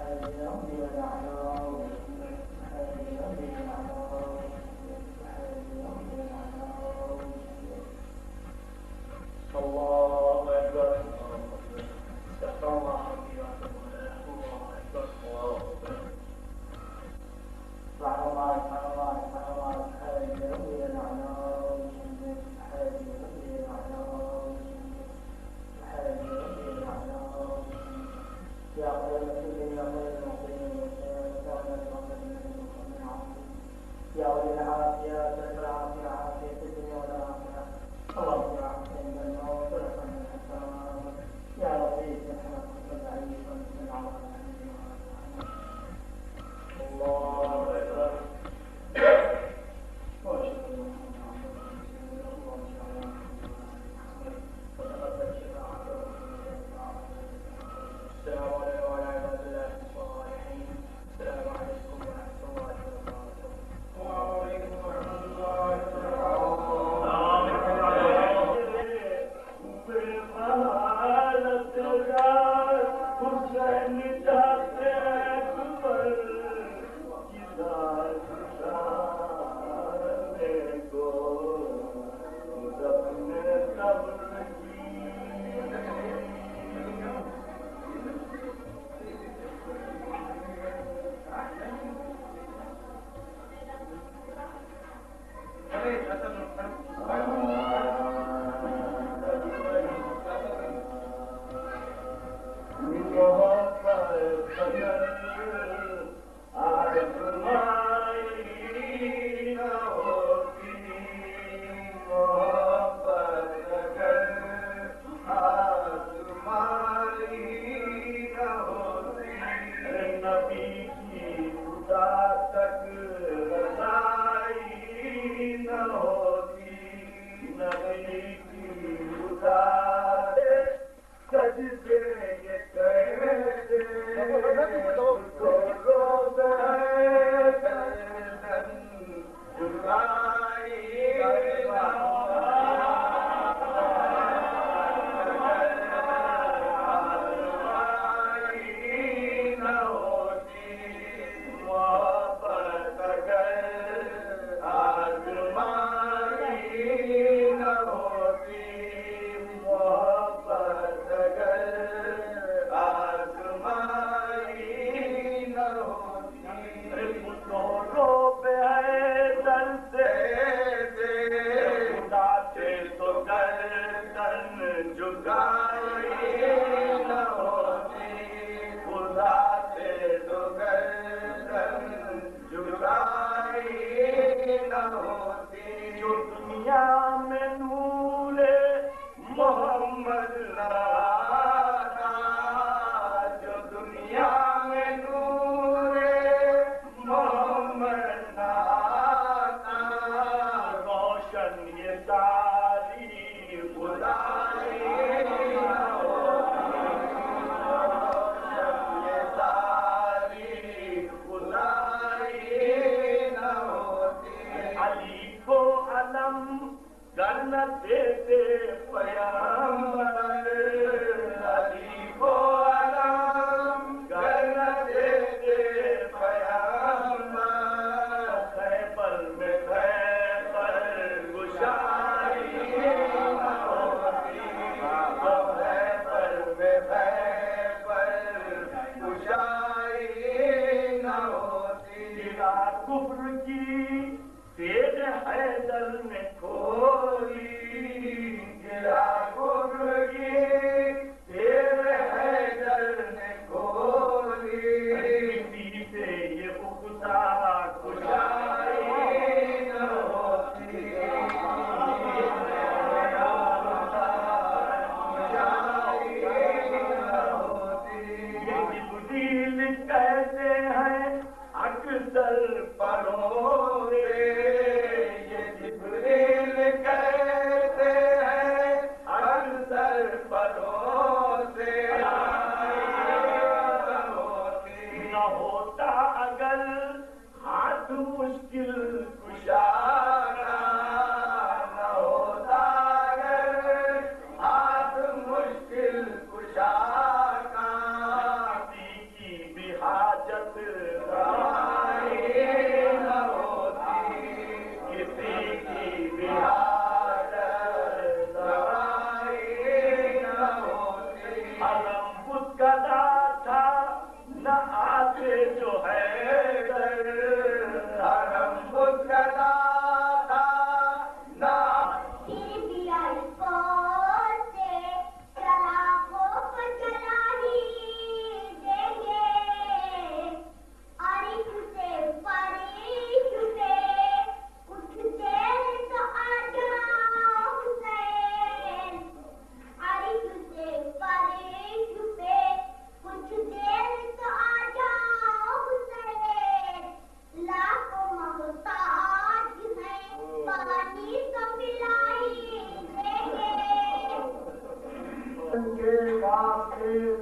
بہار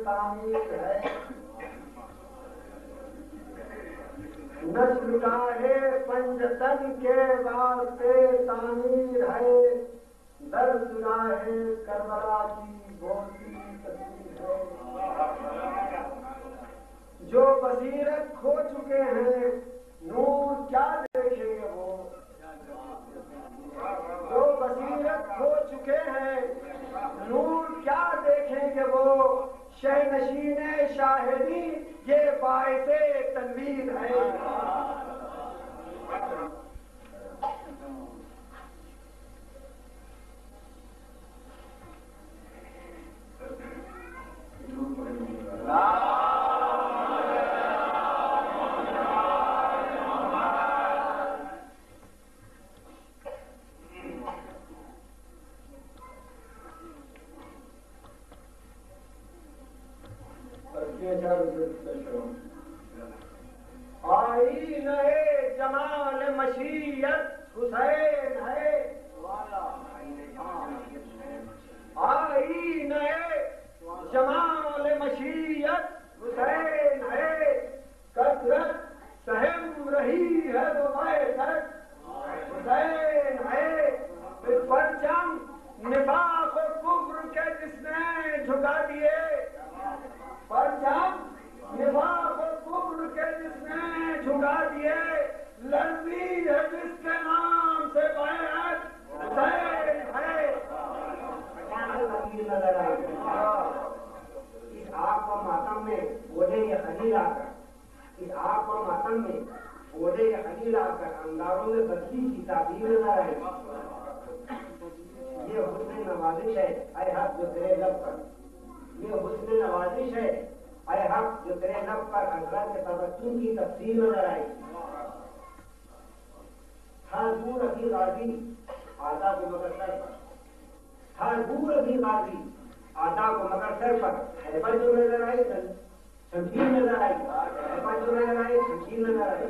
تعمیر ہے، نسل ہے پنجتن کے واسطے تعمیر ہے، در ہے کربلا کی بولتی تصویر ہے۔ جو بصیرت کھو چکے ہیں نور کیا دیکھیں گے وہ، جو بصیرت کھو چکے ہیں نور کیا دیکھیں گے وہ، شہ نشین شاہدی یہ باعث تنویر ہے۔ آئین جمال مشیت حسین ہے، آئین جمال مشیت حسین ہے، کثرت سہم رہی ہے وہ وحدت حسین ہے، پرچم نفاق و کفر کے جس نے جھکا دیے، پرچم نفاق و کفر کے جس نے جھکا دیے، لڑتی ہے جس کے نام سے بیعت حسین ہے۔ اس آگ و ماتم میں بولے یہ خلیل آ کر، اس آگ و ماتم میں بولے یہ خلیل آ کر انداروں میں بدلی کی تعبیر نظر آئی۔ یہ حسن نوازش ہے اے حق جو تیرے لب پر، یہ حسن نوازش ہے اے حق جو تیرے لب پر حضرت تبسم کی تفسیر نظر آئی۔ تھا دور ابھی غازی آداب و مگر سر پر، تھا دور ابھی غازی آداب و مگر سر پر، حیبت جو نظر آئی شمشیر نظر آئی، حیبت جو نظر آئی شمشیر نظر آئی۔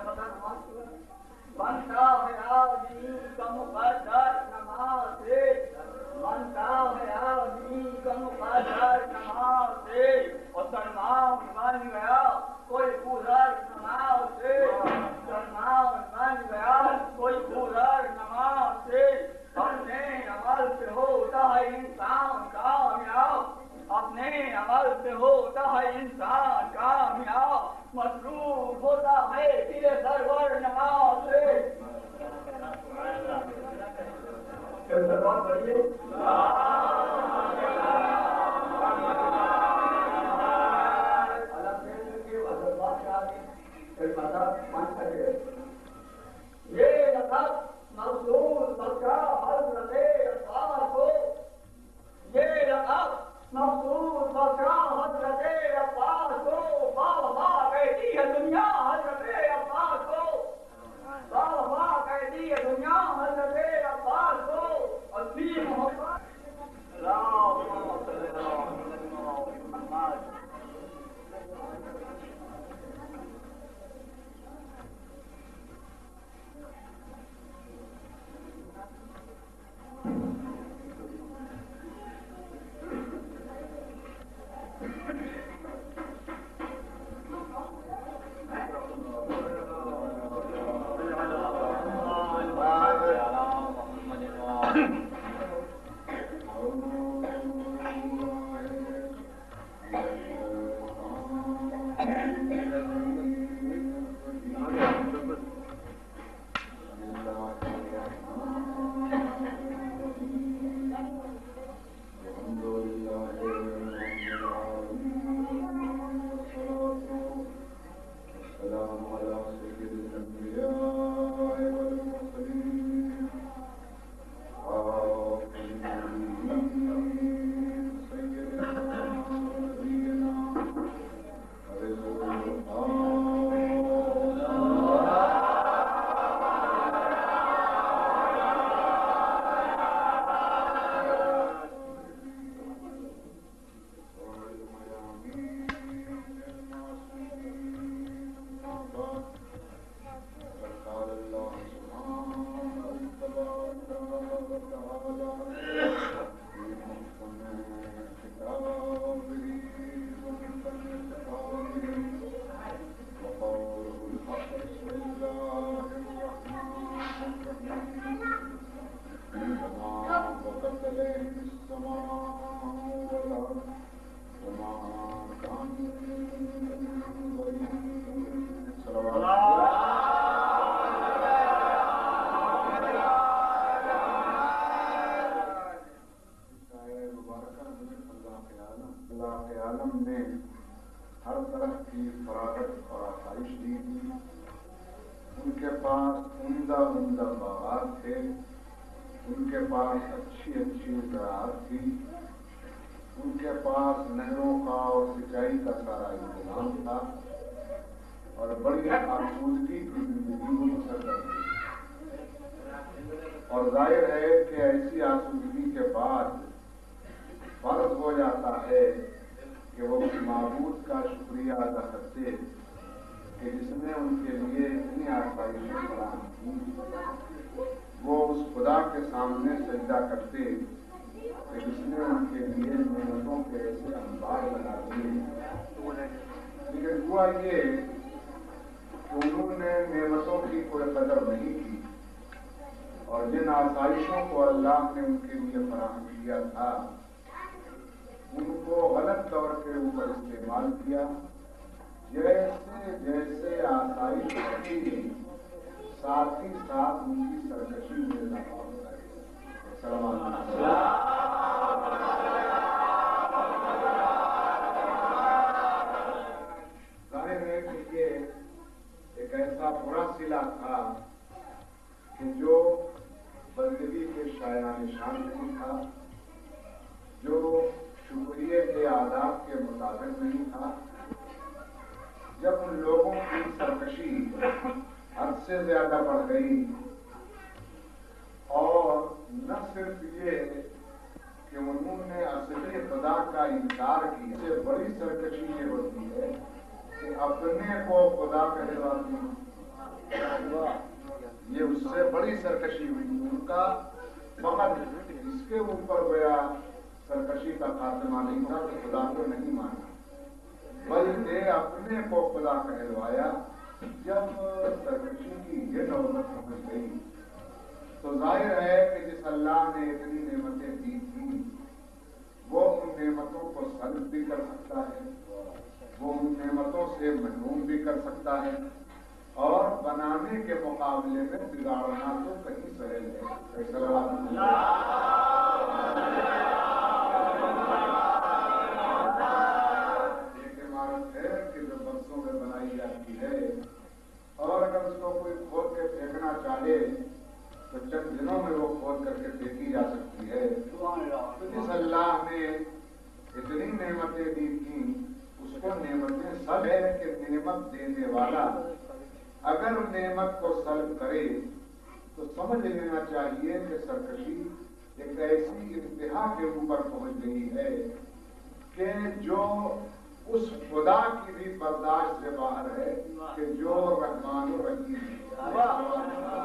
بنتا ہے آدمی کا مقدر نماز سے، بنتا ہے آدمی کا مقدر نماز سے، اور سلمان بن گیا کوئی گزر نماز سے، سلمان بن گیا کوئی گزر نماز سے۔ اپنے عمل سے ہوتا ہے انسان کامیاب، اپنے عمل سے ہوتا ہے انسان کامیاب، مسرور ہوتا ہے دل سرور نماز سے۔ کے پاس عمدہ عمدہ باغات تھے، ان کے پاس اچھی اچھی زراعت تھی، ان کے پاس نہروں کا اور سینچائی کا سارا انتظام تھا اور بڑی آسودگی کی زندگی وہ بسر کرتے تھے۔ اور ظاہر ہے کہ ایسی آسودگی کے بعد فرض ہو جاتا ہے کہ وہ اس معبود کا شکریہ ادا کرتے کہ جس نے ان کے لیے اتنی آسائشیں فراہم کی، وہ اس خدا کے سامنے سجدہ کرتے کہ جس نے ان کے لیے نعمتوں کے ایسے انبار بنا دیے۔ لیکن ہوا یہ کہ انہوں نے نعمتوں کی کوئی قدر نہیں کی اور جن آسائشوں کو اللہ نے ان کے لیے فراہم کیا تھا ان کو غلط طور کے اوپر استعمال کیا، جیسے جیسے آسائش بڑھتی گئی ساتھ ہی ساتھ ان کی سرکشی میں اضافہ ہوتا ہے۔ ظاہر ہے کہ یہ ایک ایسا برا صلہ تھا کہ جو بندگی کے شایان نشان نہیں تھا، جو شکریہ کے آداب کے مطابق نہیں تھا۔ جب ان لوگوں کی سرکشی حد سے زیادہ بڑھ گئی اور نہ صرف یہ کہ انہوں نے اصلی خدا کا انکار کیا، اس سے بڑی سرکشی یہ ہوتی ہے کہ اپنے کو خدا کہلواتی ہیں، یہ اس سے بڑی سرکشی ہوئی۔ ان کا فقط اس کے اوپر گویا سرکشی کا خاتمہ نہیں تھا کہ خدا کو نہیں مانا، بلکہ اپنے کو خدا کہلوایا۔ جب سرکشی کی یہ نوبت پہنچ گئی تو ظاہر ہے کہ جس اللہ نے اتنی نعمتیں دی تھیں وہ ان نعمتوں کو سلب بھی کر سکتا ہے، وہ ان نعمتوں سے محروم بھی کر سکتا ہے، اور بنانے کے مقابلے میں بگاڑنا تو کہیں سہل ہے۔ ایک عمارت ہے کہ جو برسوں میں بنائی جاتی ہے اور اگر اس کو کوئی کھود کے پھینکنا چاہے تو چند دنوں میں وہ کھود کر کے پھینکی جا سکتی ہے۔ تو جس اللہ نے اتنی نعمتیں دی تھیں اس کو نعمتیں سب ہے کہ نعمت دینے والا اگر نعمت کو سلب کرے تو سمجھ لینا چاہیے کہ سرکشی ایک ایسی انتہا کے اوپر پہنچ گئی ہے کہ جو اس خدا کی بھی برداشت سے باہر ہے کہ جو رحمان و رحیم ہے۔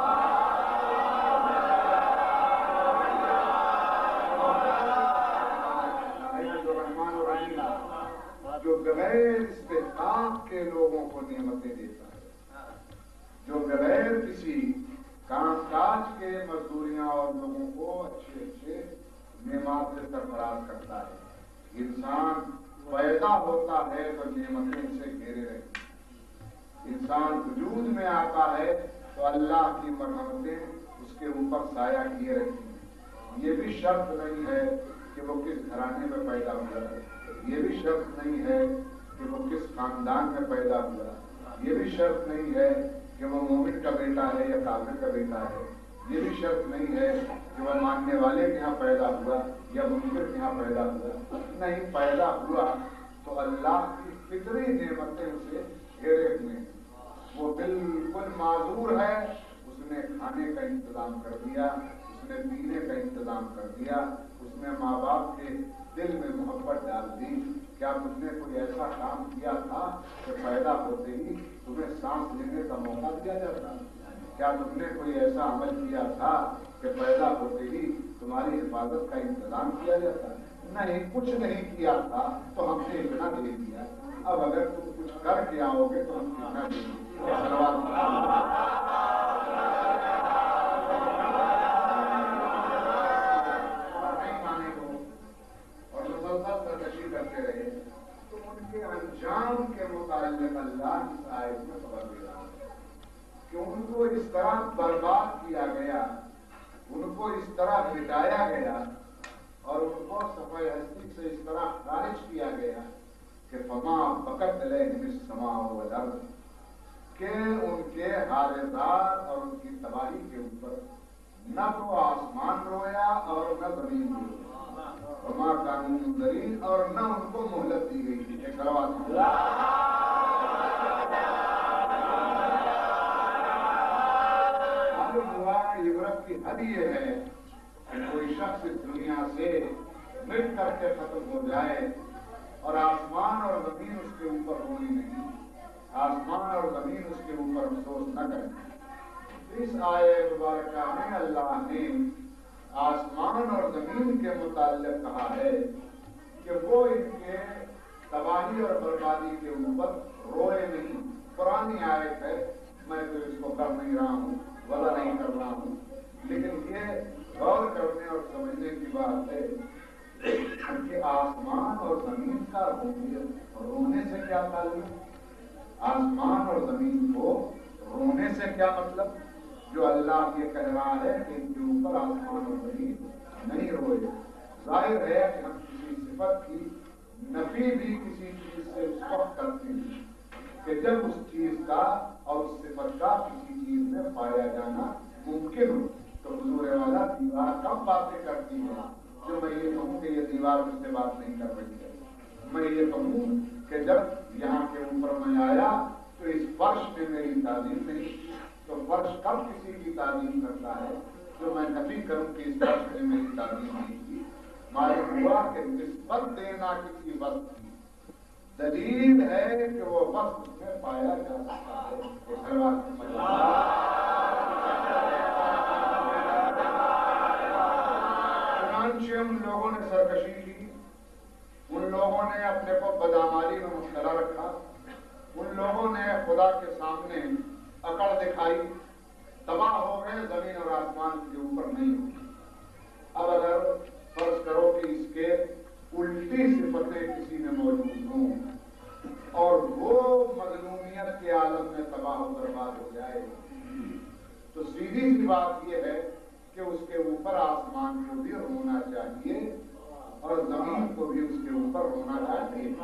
جو بغیر استحقاق کے لوگوں کو نعمتیں دیتا ہے، جو بغیر کسی کام کاج کے مزدوریاں اور لوگوں کو اچھے اچھے نعمات سے سرفراز کرتا ہے۔ انسان پیدا ہوتا ہے تو نعمتیں اسے گھیرے رہتی ہیں، انسان وجود میں آتا ہے تو اللہ کی مرحمتیں اس کے اوپر سایہ کیے رہتی ہیں۔ یہ بھی شرط نہیں ہے کہ وہ کس گھرانے میں پیدا ہوا ہے، یہ بھی شرط نہیں ہے کہ وہ کس خاندان میں پیدا ہوا، یہ بھی شرط نہیں ہے کہ وہ مومن کا بیٹا ہے یا کافر کا بیٹا ہے، یہ بھی شرط نہیں ہے کہ وہ ماننے والے کے یہاں پیدا ہوا یا منکر کے یہاں پیدا ہوا۔ نہیں، پیدا ہوا تو اللہ کی فطری نعمتیں اسے گھیرے ہوئے ہیں، وہ بالکل معذور ہے، اس نے کھانے کا انتظام کر دیا، اس نے پینے کا انتظام کر دیا، اس نے ماں باپ کے دل میں محبت ڈال دی۔ کیا تم نے کوئی ایسا کام کیا تھا کہ پیدا ہوتے ہی تمہیں سانس لینے کا موقع دیا جاتا؟ کیا تم نے کوئی ایسا عمل کیا تھا کہ پیدا ہوتے ہی تمہاری حفاظت کا انتظام کیا جاتا؟ نہیں، کچھ نہیں کیا تھا تو ہم نے اتنا دے دیا، اب اگر تم کچھ کر کے آؤ گے تو ہم کتنا دیں گے؟ سرکشی کرتے رہے تو ان کے انجام کے متعلق اللہ اس آیت میں خبر دے رہا ہے کہ ان کو اس طرح برباد کیا گیا، ان کو اس طرح مٹایا گیا اور ان کو صفحہ ہستی سے اس طرح خارج کیا گیا کہ فما بکت علیہم السماء والارض، کہ ان کے حالدار اور ان کی تباہی کے اوپر نہ تو آسمان رویا اور نہ زمین رویا، وما کانوا منظرین، اور نہ ان کو مہلت دی گئی تھی. ایک صلوات عبرت کی حد یہ ہے کہ کوئی شخص اس دنیا سے مٹ کر کے ختم ہو جائے اور آسمان اور زمین اس کے اوپر روئی نہیں، آسمان اور زمین اس کے اوپر افسوس نہ کریں. اس آیے مبارکہ میں اللہ نے آسمان اور زمین کے متعلق کہا ہے کہ وہ ان کے تباہی اور بربادی کے اوپر روئے نہیں. پرانی آیت ہے، میں تو اس کو کر نہیں رہا ہوں، وضع نہیں کر رہا ہوں، لیکن یہ غور کرنے اور سمجھنے کی بات ہے کہ آسمان اور زمین کا رونے سے کیا تعلق، آسمان اور زمین کو رونے سے کیا مطلب. جو اللہ یہ کہہ رہا ہے کہ ان کے اوپر آسمان اور زمین نہیں روئے. ظاہر ہے کہ ہم کسی صفت کی نفی بھی کسی چیز سے اس وقت کرتے ہیں کہ جب اس چیز کا اور اس صفت کا کسی چیز میں پایا جانا ممکن ہو. تو حضور والا دیوار کب باتیں کرتی ہے جو میں یہ کہوں کہ یہ دیوار مجھ سے بات نہیں کر رہی ہے. میں یہ کہوں کہ جب یہاں کے اوپر میں آیا تو اس فرش میں میری تعلیم نہیں، تو فرش کب کسی کی تعلیم کرتا ہے جو میں نفی کروں کہ اس فرش میں میری تعلیم نہیں کی. معلوم ہوا کہ نسبت دینا کسی وقت کی دلیل ہے کہ وہ وقت میں پایا جا سکتا ہے. چنانچہ ان لوگوں نے سرکشی کی، ان لوگوں نے اپنے کو بدعمالی میں مبتلا رکھا، ان لوگوں نے خدا کے سامنے اکڑ دکھائی، تباہ ہو گئے، زمین اور آسمان کے اوپر نہیں ہوئی. اب اگر فرض کرو کہ اس کے الٹی صفتیں کسی میں موجود ہوں اور وہ مظلومیت کے عالم میں تباہ و برباد ہو جائے تو سیدھی سی بات یہ ہے کہ اس کے اوپر آسمان کو بھی رونا چاہیے اور زمین کو بھی اس کے اوپر رونا چاہیے.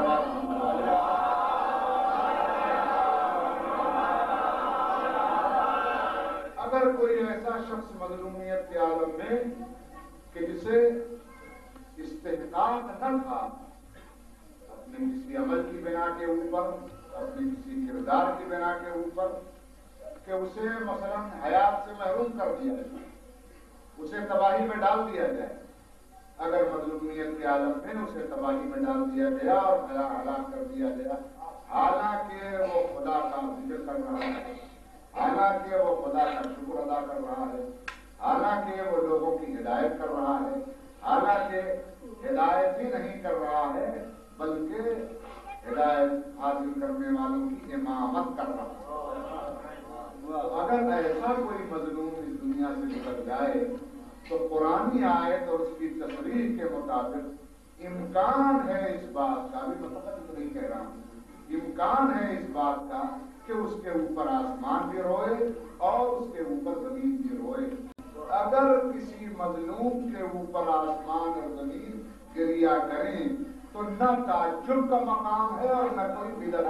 اگر کوئی ایسا شخص مظلومیت کے عالم میں کہ جسے استحقاق نہ تھا اپنے کسی عمل کی بنا کے اوپر، اپنے کسی کردار کی بنا کے اوپر، کہ اسے مثلا حیات سے محروم کر دیا جائے، اسے تباہی میں ڈال دیا جائے. اگر مظلومیت کے عالم میں اسے تباہی میں ڈال دیا گیا اور ہلاک کر دیا گیا، حالانکہ وہ خدا کا ذکر کر رہا ہے، حالانکہ وہ خدا کا شکر ادا کر رہا ہے، حالانکہ وہ لوگوں کی ہدایت کر رہا ہے، حالانکہ ہدایت ہی نہیں کر رہا ہے بلکہ ہدایت حاصل کرنے والوں کی امامت کر رہا ہے. اگر ایسا کوئی مظلوم اس دنیا سے نکل جائے تو قرآنی آیت اور اس کی تصریح کے مطابق امکان ہے اس بات کا، بھی مطلب نہیں کہہ رہا ہوں، امکان ہے اس بات کا کہ اس کے اوپر آسمان بھی روئے اور اس کے اوپر زمین بھی روئے. اگر کسی مظلوم کے اوپر آسمان اور زمین گریا کریں تو نہ تعجب کا مقام ہے اور نہ کوئی بدعت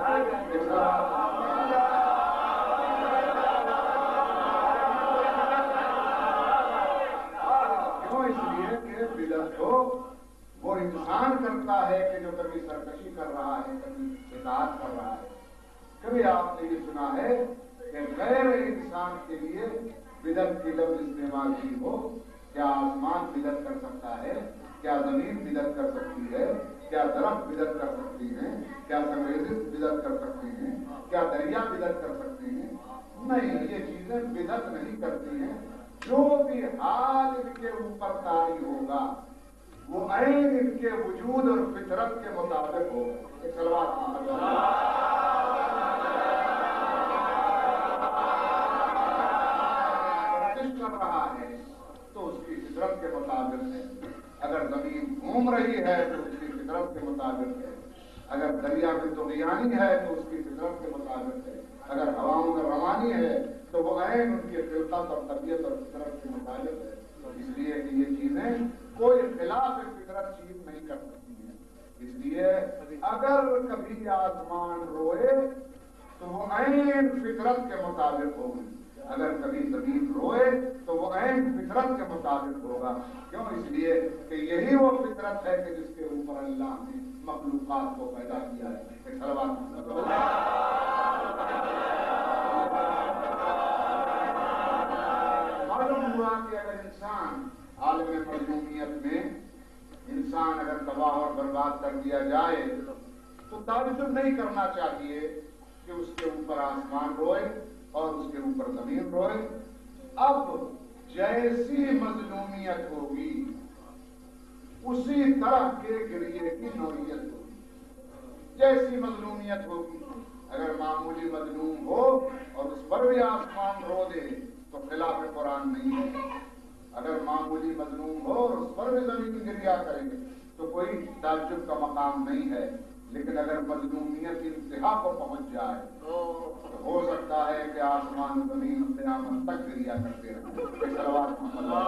کیوں؟ اس لیے کہ بدعت ہو وہ انسان کرتا ہے کہ جو کبھی سرکشی کر رہا ہے، کبھی اطاعت کر رہا ہے. کبھی آپ نے یہ سنا ہے کہ غیر انسان کے لیے بدعت کی لفظ استعمال کی ہو؟ کیا آسمان بدعت کر سکتا ہے؟ کیا زمین بدعت کر سکتی ہے؟ کیا درخت بدعت کر سکتی ہیں؟ کیا سنگریزی بدعت کر سکتے ہیں؟ کیا دریا بدعت کر سکتے ہیں؟ نہیں، یہ چیزیں بدعت نہیں کرتی ہیں. جو بھی حال ان کے اوپر طاری ہوگا وہ عین ان کے وجود اور فطرت کے مطابق ہوگا. ایک کر رہا ہے تو اس کی فطرت کے مطابق ہے. اگر زمین گھوم رہی ہے تو اس کی فطرت کے مطابق ہے. اگر دریا میں طغیانی ہے تو اس کی فطرت کے مطابق ہے. اگر ہواؤں میں روانی ہے تو وہ عین ان کی فطرت اور طبیعت اور فطرت کے مطابق ہے. اس لیے کہ یہ چیزیں کوئی خلاف فطرت چیز نہیں کر سکتی ہیں. اس لیے اگر کبھی آسمان روئے تو وہ عین فطرت کے مطابق ہوگی. اگر کبھی زمین روئے تو وہ عین فطرت کے مطابق ہوگا. کیوں؟ اس لیے کہ یہی وہ فطرت ہے کہ جس کے اوپر اللہ نے مخلوقات کو پیدا کیا ہے. معلوم ہوا کہ اگر انسان عالم مظلومیت میں انسان اگر تباہ اور برباد کر دیا جائے تو تعجب نہیں کرنا چاہیے کہ اس کے اوپر آسمان روئے اور اس کے اوپر زمین روئے. اب جیسی مظلومیت ہوگی اسی طرح کے گریے کی نوعیت ہوگی. جیسی مظلومیت ہوگی، اگر معمولی مظلوم ہو اور اس پر بھی آسمان رو دے تو خلاف قرآن نہیں ہے. اگر معمولی مظلوم ہو اور اس پر بھی زمین گریا کرے تو کوئی تعجب کا مقام نہیں ہے. لیکن اگر مظلومیت انتہا کو پہنچ جائے تو ہو سکتا ہے کہ آسمان زمین قیامت تک گریا کرتے رہیں. قیامت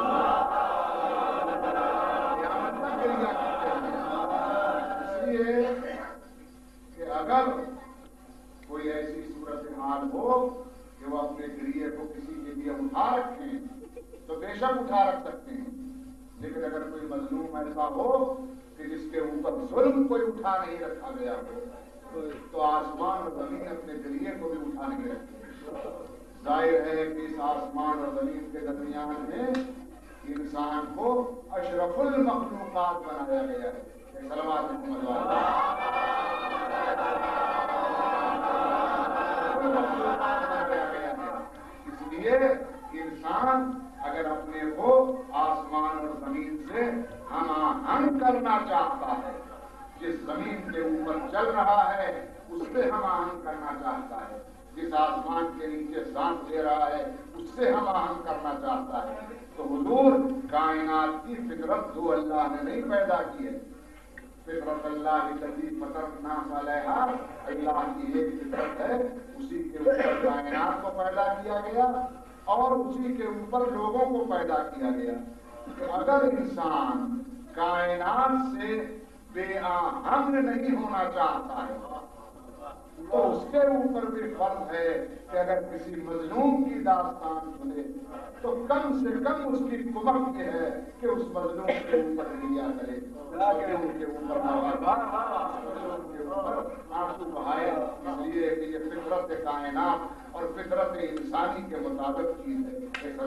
تک گریا کرتے رہیں. اس لیے کہ اگر کوئی ایسی صورتحال ہو کہ وہ اپنے گریے کو کسی کے لیے اٹھا رکھیں تو بے شک اٹھا رکھ سکتے ہیں. لیکن اگر کوئی مظلوم ایسا ہو کہ جس کے اوپر ظلم کوئی اٹھا نہیں رکھا گیا ہو تو آسمان اور زمین اپنے گریے کو بھی اٹھا نہیں رکھتے. ظاہر ہے کہ اس آسمان اور زمین کے درمیان میں انسان کو اشرف المخلوقات بنایا گیا ہے. صلوات محمد بنایا گیا ہے. اس لیے انسان اگر اپنے کو آسمان اور زمین سے ہم آہنگ کرنا چاہتا ہے، جس زمین کے اوپر چل رہا ہے اس سے ہم آہنگ کرنا چاہتا ہے، جس آسمان کے نیچے سانس لے رہا ہے اس سے ہم آہنگ کرنا چاہتا ہے، تو حضور کائنات کی فطرت جو اللہ نے نہیں پیدا کی ہے. فطرت اللہ الذی فطر الناس علیہا، اللہ کی ایک فطرت ہے، اسی کے اوپر کائنات کو پیدا کیا گیا اور اسی کے اوپر لوگوں کو پیدا کیا گیا. کہ اگر انسان کائنات سے بے آہنگ نہیں ہونا چاہتا ہے تو اس کے اوپر بھی فرض ہے کہ اگر کسی مظلوم کی داستان سنے تو کم سے کم اس کی کمک یہ ہے کہ اس مظلوم کے اوپر گریا کرے، ان کے اوپر آنسو بہائے. اس لیے کہ یہ فطرت کائنات اور فطرت انسانی کے مطابق چیز ہے.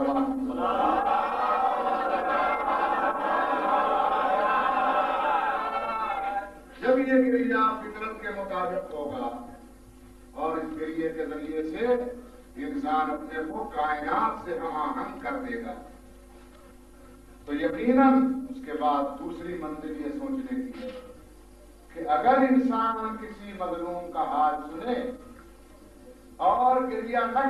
جب یہ گریا فطرت کے مطابق ہوگا اور اس گریے کے ذریعے سے انسان اپنے کو کائنات سے ہم آہنگ کر دے گا تو یقیناً اس کے بعد دوسری منزل یہ سوچنے کی ہے کہ اگر انسان کسی مظلوم کا حال سنے اور گریا نہ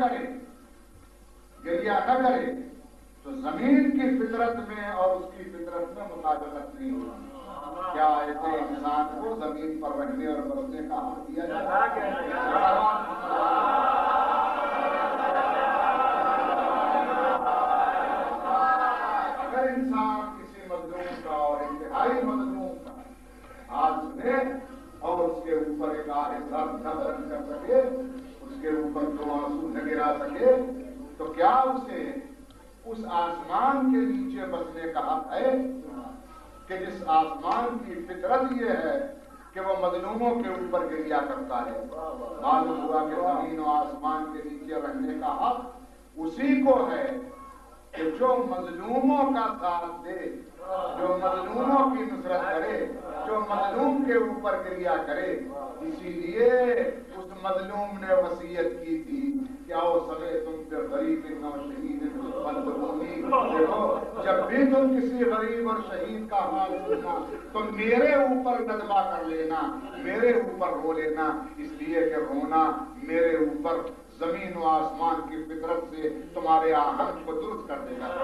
کرے تو زمین کی فطرت میں اور اس کی فطرت میں مطابقت نہیں ہوگی. کیا ایسے انسان کو زمین پر رہنے اور برسنے کا حق دیا جائے؟ اگر انسان کسی مظلوم کا اور انتہائی مظلوم کا حال سنے اور اس کے اوپر ایک آہستہ نہ بلند کر سکے، اس کے اوپر دو آنسو نہ گرا سکے، تو کیا اسے اس آسمان کے نیچے بسنے کا حق ہے کہ جس آسمان کی فطرت یہ ہے کہ وہ مظلوموں کے اوپر گریا کرتا ہے؟ معلوم ہوا کہ زمین و آسمان کے نیچے رہنے کا حق اسی کو ہے کہ جو مظلوموں کا ساتھ دے، جو مظلوموں کی نصرت کرے، جو مظلوم کے اوپر گریا کرے. اسی لیے اس مظلوم نے وصیت کی تھی کہ او سمے تم پہ غریب و شہید مظلومی. دیکھو جب بھی تم کسی غریب اور شہید کا حال سننا تو میرے اوپر ندبہ کر لینا، میرے اوپر رو لینا، اس لیے کہ رونا میرے اوپر زمین و آسمان کی فطرت سے تمہارے آہنگ کو درست کر دے گا.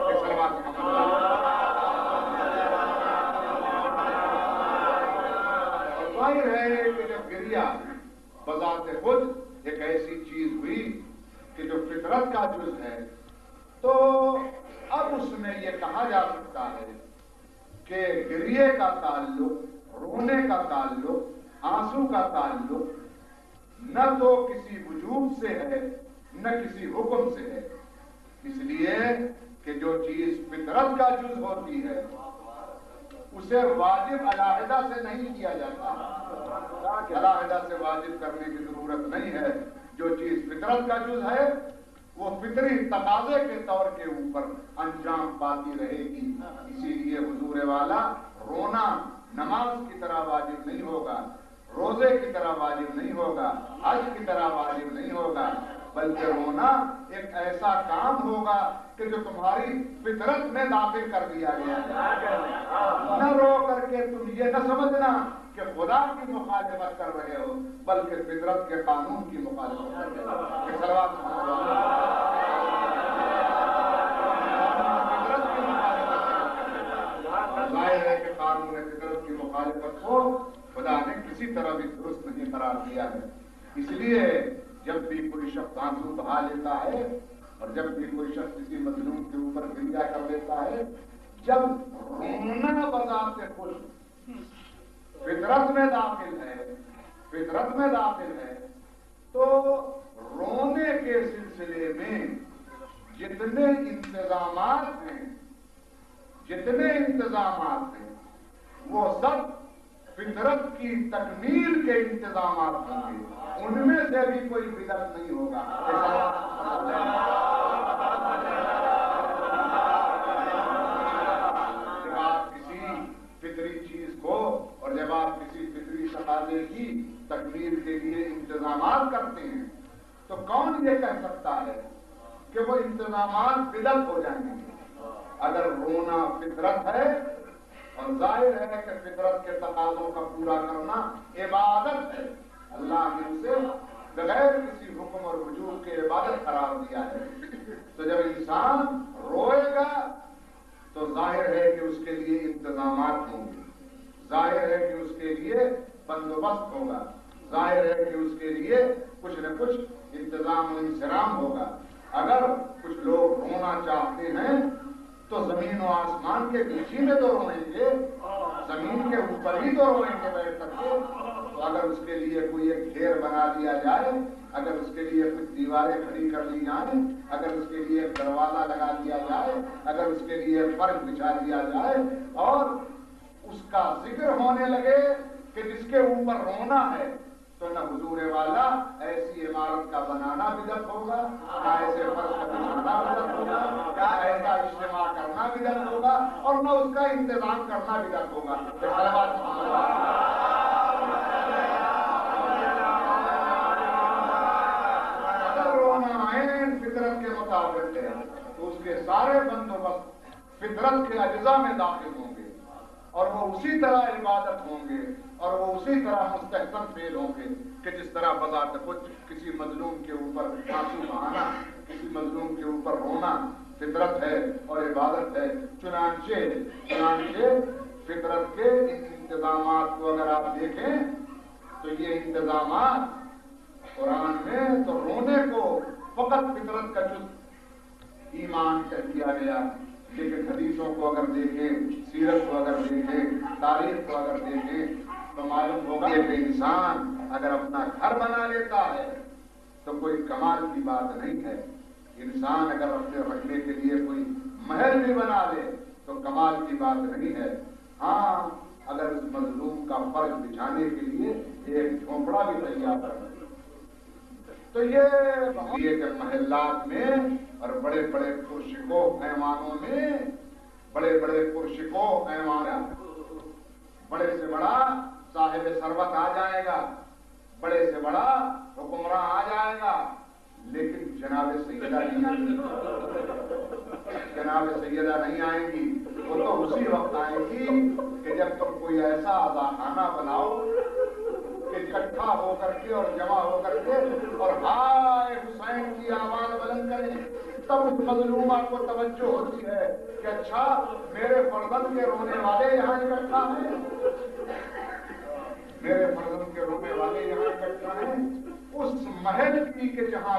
ظاہر ہے کہ جب گریا بذات خود ایک ایسی چیز ہوئی کہ جو فطرت کا جز ہے تو اب اس میں یہ کہا جا سکتا ہے کہ گریے کا تعلق، رونے کا تعلق، آنسو کا تعلق نہ تو کسی وجوب سے ہے نہ کسی حکم سے ہے، اس لیے کہ جو چیز فطرت کا جز ہوتی ہے اسے واجب علیحدہ سے نہیں کیا جاتا، علیحدہ سے واجب کرنے کی ضرورت نہیں ہے۔ جو چیز فطرت کا جز ہے وہ فطری تقاضے کے طور کے اوپر انجام پاتی رہے گی، اسی لیے حضور والا رونا نماز کی طرح واجب نہیں ہوگا، روزے کی طرح واجب نہیں ہوگا، حج کی طرح واجب نہیں ہوگا، بلکہ رونا ایک ایسا کام ہوگا کہ جو تمہاری فطرت میں داخل کر دیا گیا ہے۔ نہ رو کر کے تم یہ نہ سمجھنا کہ خدا کی مخالفت کر رہے ہو، بلکہ فطرت کے قانون کی مخالفت کر رہے ہو۔ یہ سلوات فطرت کی مخالفت، ظاہر ہے کہ قانون فطرت کی مخالفت کو خدا نے کسی طرح بھی درست نہیں قرار دیا ہے۔ اس لیے جب بھی کوئی شخص آنسو بہا لیتا ہے اور جب بھی کوئی شخص کسی مظلوم کے اوپر گریا کر لیتا ہے، جب رونا بذات خود فطرت میں داخل ہے، فطرت میں داخل ہے، تو رونے کے سلسلے میں جتنے انتظامات ہیں وہ سب فطرت کی تکمیل کے انتظامات ہوں گے، ان میں سے بھی کوئی بدعت نہیں ہوگا۔ جب آپ کسی فطری چیز کو اور جب آپ کسی فطری تقاضے کی تکمیل کے لیے انتظامات کرتے ہیں تو کون یہ کہہ سکتا ہے کہ وہ انتظامات بدعت ہو جائیں گے؟ اگر رونا فطرت ہے اور ظاہر ہے کہ فطرت کے تقاضوں کا پورا کرنا عبادت ہے، اللہ نے اسے بغیر کسی حکم اور وجوب کے عبادت قرار دیا ہے، تو جب انسان روئے گا تو ظاہر ہے کہ اس کے لیے انتظامات ہوں گے، ظاہر ہے کہ اس کے لیے بندوبست ہوگا، ظاہر ہے کہ اس کے لیے کچھ نہ کچھ انتظام و انصرام ہوگا۔ اگر کچھ لوگ رونا چاہتے ہیں تو زمین و آسمان کے بیچ ہی میں تو روئیں گے، زمین کے اوپر ہی تو روئیں گے بیٹھ کر کے۔ تو اگر اس کے لیے کوئی ایک ڈھیر بنا دیا جائے، اگر اس کے لیے کچھ دیواریں کھڑی کر لی جائیں، اگر اس کے لیے ایک دروازہ لگا دیا جائے، اگر اس کے لیے فرش بچھا دیا جائے اور اس کا ذکر ہونے لگے کہ جس کے اوپر رونا ہے، تو نہ حضور والا ایسی عمارت کا بنانا بدعت ہوگا، نہ ایسے فرش کا بچھانا بدعت ہوگا، نہ ایسا اجتماع کرنا بدعت ہوگا، اور نہ اس کا انتظام کرنا بدعت ہوگا۔ اگر رونا عین فطرت کے مطابق ہے تو اس کے سارے بندوبست فطرت کے اجزاء میں داخل ہوں گے، اور وہ اسی طرح عبادت ہوں گے، اور وہ اسی طرح مستحسن فعل ہوں گے کہ جس طرح بذات خود کسی مظلوم کے اوپر آنسو بہانا، کسی مظلوم کے اوپر رونا فطرت ہے اور عبادت ہے۔ چنانچہ فطرت کے ان انتظامات کو اگر آپ دیکھیں تو یہ انتظامات قرآن میں تو رونے کو فقط فطرت کا جز ایمان کہہ دیا گیا، لیکن حدیثوں کو اگر دیکھیں، سیرت کو اگر دیکھیں، تاریخ کو اگر دیکھیں تو معلوم ہوگا کہ انسان اگر اپنا گھر بنا لیتا ہے تو کوئی کمال کی بات نہیں ہے، انسان اگر اپنے رکھنے کے لیے کوئی محل بھی بنا لے تو کمال کی بات نہیں ہے۔ ہاں، اگر اس مظلوم کا فرش بچھانے کے لیے ایک جھونپڑا بھی تیار کر تو یہ کہ محلات میں اور بڑے بڑے پرشکو ایوانوں میں، بڑے بڑے پرشکو ایوان، بڑے سے بڑا صاحب ثروت آ جائے گا، بڑے سے بڑا حکمراں آ جائے گا، لیکن جناب سیدہ نہیں آئیں گی، جناب سیدہ نہیں آئیں گی۔ وہ تو اسی وقت آئیں گی کہ جب تم کوئی ایسا عزاخانہ بناؤ کہ اکٹھا ہو کر کے اور جمع ہو کر کے اور ہائے حسین کی آواز بلند کریں، تب اس مظلومہ کو توجہ ہوتی ہے کہ اچھا میرے فرزند کے رونے والے یہاں اکٹھا ہیں، میرے فرزند کے رونے والے یہاں اکٹھا ہیں۔ اس محل کی کہ جہاں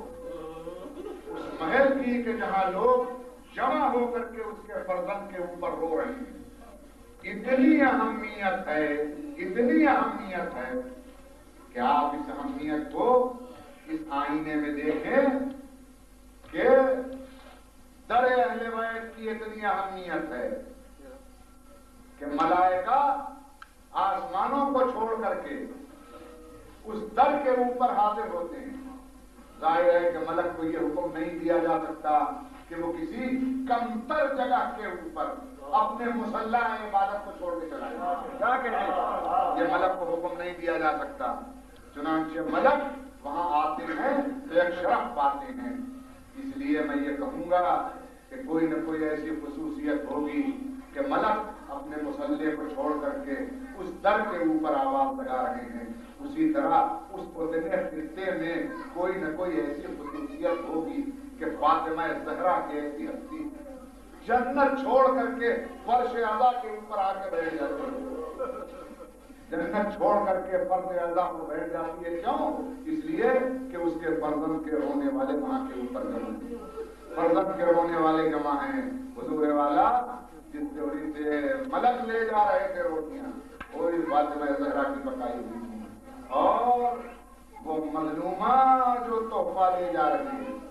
لوگ جمع ہو کر کے اس کے فرزند کے اوپر رو رہے ہیں، اتنی اہمیت ہے کہ آپ اس اہمیت کو اس آئینے میں دیکھیں کہ در اہل بیت کی اتنی اہمیت ہے کہ ملائکہ آسمانوں کو چھوڑ کر کے اس در کے اوپر حاضر ہوتے ہیں. ظاہر ہے کہ ملک کو یہ حکم نہیں دیا جا سکتا کہ وہ کسی کمتر جگہ کے اوپر اپنے مسلح عبادت کو چھوڑ کے چلا جائے. یہ ملک کو حکم نہیں دیا جا سکتا. چنانچہ ملک وہاں آتے ہیں تو ایک شرف پاتے ہیں. اس لیے میں یہ کہوں گا کہ کوئی نہ کوئی ایسی خصوصیت ہوگی کہ ملک اپنے مسلح کو چھوڑ کر کے اس در کے اوپر آواز لگا رہے ہیں. اسی طرح اس اتنے خطے میں کوئی نہ کوئی ایسی خصوصیت ہوگی کہ فاطمہ زہرا کی ایسی ہستی جنت چھوڑ کر کے فرش اعلیٰ کے اوپر آ کے بیٹھ جاتی ہے. جنت چھوڑ کر کے فرش اعلیٰ کو بیٹھ جاتی ہے. کیوں؟ اس لیے کہ اس کے فرزند کے رونے والے وہاں کے اوپر جمع ہیں. فرزند کے رونے والے جمع ہیں. حضور والا جس ڈوری سے ملک لے جا رہے تھے روٹیاں وہی فاطمہ زہرا کی پکائی ہوئی تھی. اور وہ مظلومہ جو تحفہ لے جا رہی ہے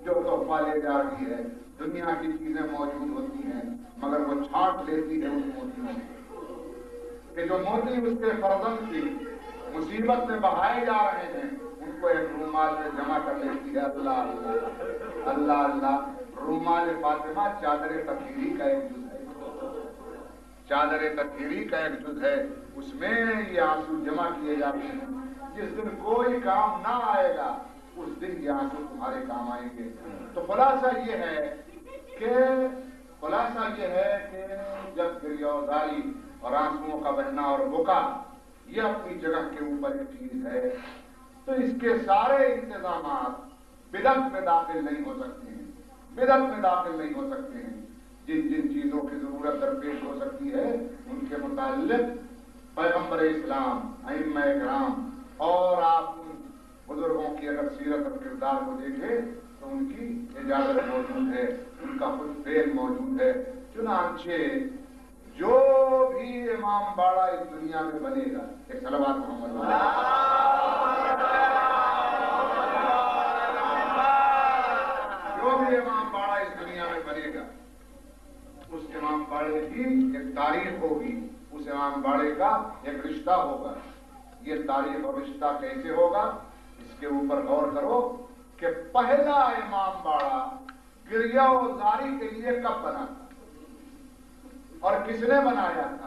دنیا کی چیزیں موجود ہوتی ہیں مگر وہ چھانٹ لیتی ہے ان موتیوں سے کہ جو موتی اس کے فرزند کی مصیبت میں بہائے جا رہے ہیں ان کو ایک رومال میں جمع کر لیتی ہے. اللہ اللہ اللہ اللہ. رومال فاطمہ چادر تطہیری کا ایک جز ہے. چادر تطہیری کا ایک جز ہے. اس میں یہ آنسو جمع کیے جاتے ہیں. جس دن کوئی کام نہ آئے گا اس دن یہ آنسو تمہارے کام آئیں گے. تو خلاصہ یہ ہے کہ جب گریہوزاری اور آنسوؤں کا بہنا اور بکا یہ اپنی جگہ کے اوپر ایک چیز ہے تو اس کے سارے انتظامات بدعت میں داخل نہیں ہو سکتے ہیں. جن چیزوں کی ضرورت درپیش ہو سکتی ہے ان کے متعلق پیغمبر اسلام ائمہ کرام اور آپ بزرگوں کی اگر سیرت اور کردار کو دیکھیں تو ان کی اجازت موجود ہے, ان کا خود فعل موجود ہے. چنانچہ جو بھی امام باڑہ اس دنیا میں بنے گا, ایک صلوات محمد جو بھی امام باڑہ اس دنیا میں بنے گا اس امام باڑے کی ایک تاریخ ہوگی, اس امام باڑے کا ایک رشتہ ہوگا. یہ تاریخ اور رشتہ کیسے ہوگا اس کے اوپر غور کرو کہ پہلا امام باڑہ گریہوزاری کے لیے کب بنا تھا اور کس نے بنایا تھا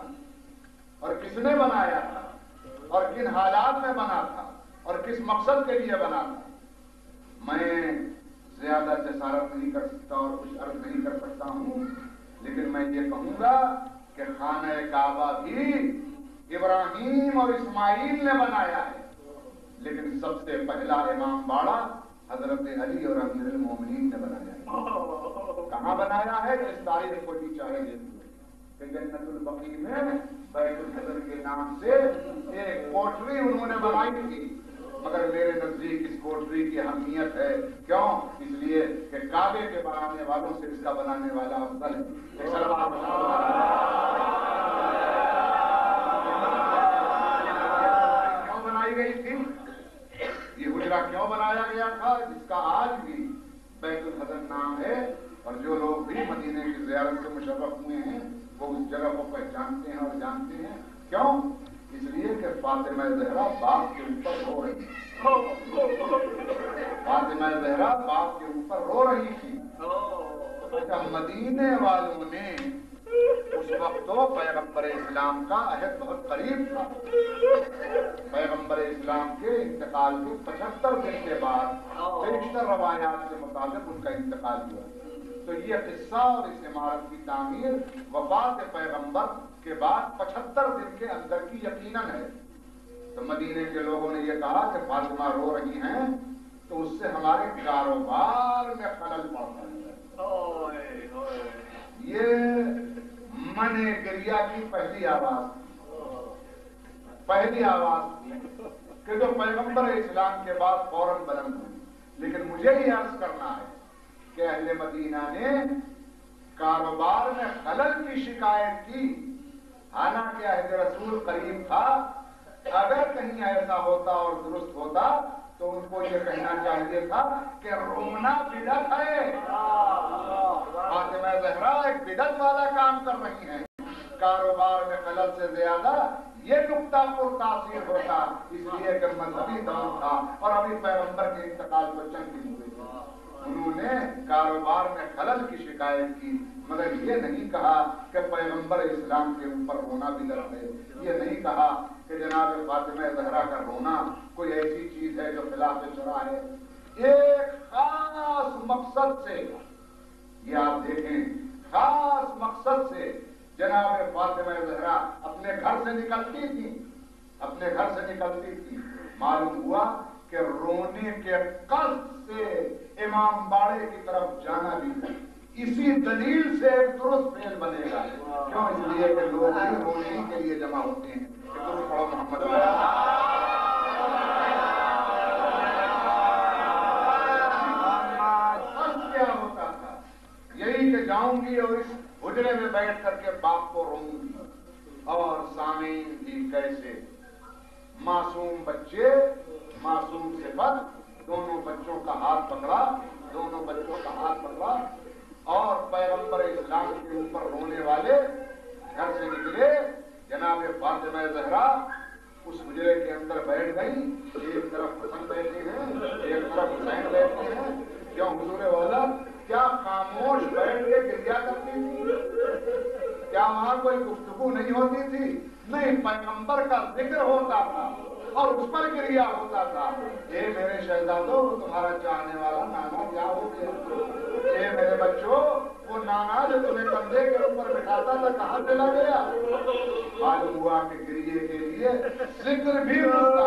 اور کن حالات میں بنا تھا اور کس مقصد کے لیے بنا تھا. میں زیادہ جسارت نہیں کر سکتا اور کچھ عرض نہیں کر سکتا ہوں, لیکن میں یہ کہوں گا کہ خانہ کعبہ بھی ابراہیم اور اسماعیل نے بنایا ہے, لیکن سب سے پہلا امام باڑہ حضرت علی اور امیر المومنین نے بنایا ہے. کہاں بنایا ہے اس تاریخ کو بھی چاہے کہ جنت البقیع میں بیت الحضر کے نام سے ایک کوٹری انہوں نے بنائی تھی, مگر میرے نزدیک اس کوٹری کی اہمیت ہے. کیوں؟ اس لیے کہ کعبے کے بنانے والوں سے اس کا بنانے والا افضل ہے. کیوں بنائی گئی تھی؟ یہ حجرہ کیوں بنایا گیا تھا جس کا آج بھی بیت الحضر نام ہے, اور جو لوگ بھی مدینے کی زیارت سے مشرف ہوئے ہیں وہ اس جگہ کو پہچانتے ہیں اور جانتے ہیں. کیوں؟ اس لیے کہ فاطمہ زہرا باپ کے اوپر رو رہی تھی. فاطمہ زہرا باپ کے اوپر رو رہی تھی. جب مدینے والوں نے اس وقت تو پیغمبر اسلام کا عہد بہت قریب تھا. پیغمبر اسلام کے انتقال کے 75 دن کے بعد بیشتر روایات کے مطابق ان کا انتقال ہوا. تو یہ قصہ اور اس عمارت کی تعمیر وفات پیغمبر کے بعد 75 دن کے اندر کی یقیناً ہے. تو مدینے کے لوگوں نے یہ کہا کہ فاطمہ رو رہی ہیں تو اس سے ہمارے کاروبار میں خلل پڑتا ہے. یہ من گریہ کی پہلی آواز تھی کہ جو پیغمبر اسلام کے بعد فوراً بلند ہوئی. لیکن مجھے یہ عرض کرنا ہے کہ اہل مدینہ نے کاروبار میں خلل کی شکایت کی, حالانکہ عہد رسول قریب تھا. اگر کہیں ایسا ہوتا اور درست ہوتا تو ان کو یہ کہنا چاہیے تھا کہ رونا بدعت ہے. فاطمہ زہرا ایک بدعت والا کام کر رہی ہیں. کاروبار میں خلل سے زیادہ یہ نقطہ پر تاثیر ہوتا، اس لیے کہ مذہبی دور تھا اور ابھی پیغمبر کے انتقال کو چند دن ہوئے. انہوں نے کاروبار میں خلل کی شکایت کی، مگر یہ نہیں کہا کہ پیغمبر اسلام کے اوپر رونا بدعت ہے. یہ نہیں کہا کہ جناب فاطمہ زہرا کا رونا کوئی ایسی چیز ہے جو خلاف شرع ہے. ایک خاص مقصد سے، یہ آپ دیکھیں، خاص مقصد سے جناب فاطمہ زہرا اپنے گھر سے نکلتی تھی. معلوم ہوا کہ رونے کے قصد سے امام باڑے کی طرف جانا بھی ہے. اسی دلیل سے ایک درست فعل بنے گا. کیوں؟ اس لیے کہ لوگ رونے کے لیے جمع ہوتے ہیں. درست پڑھو محمد. کیا ہوتا تھا؟ یہی کہ جاؤں گی اور اس حجرے میں بیٹھ کر کے باپ کو روں گی. اور سامعین بھی کیسے معصوم بچے، معصوم صفت، دونوں بچوں کا ہاتھ پکڑا اور پیغمبر اسلام کے اوپر رونے والے گھر سے نکلے. جناب فاطمہ زہرا اس حجرے کے اندر بیٹھ گئی. ایک طرف حسن بیٹھے ہیں، ایک طرف حسین بیٹھے ہیں. کیوں حضور والا کیا خاموش بیٹھ کے گریا کرتی تھی؟ کیا وہاں کوئی گفتگو نہیں ہوتی تھی؟ نہیں، پیغمبر کا ذکر ہوتا تھا اور اس پر گریا ہوتا تھا. اے میرے شہزادوں، تمہارا چاہنے والا نانا کیا ہو گیا؟ اے میرے بچوں، وہ نانا جو تمہیں کندھے کے اوپر بٹھاتا تھا کہاں چلا گیا؟ معلوم ہوا کہ گریے کے لیے ذکر بھی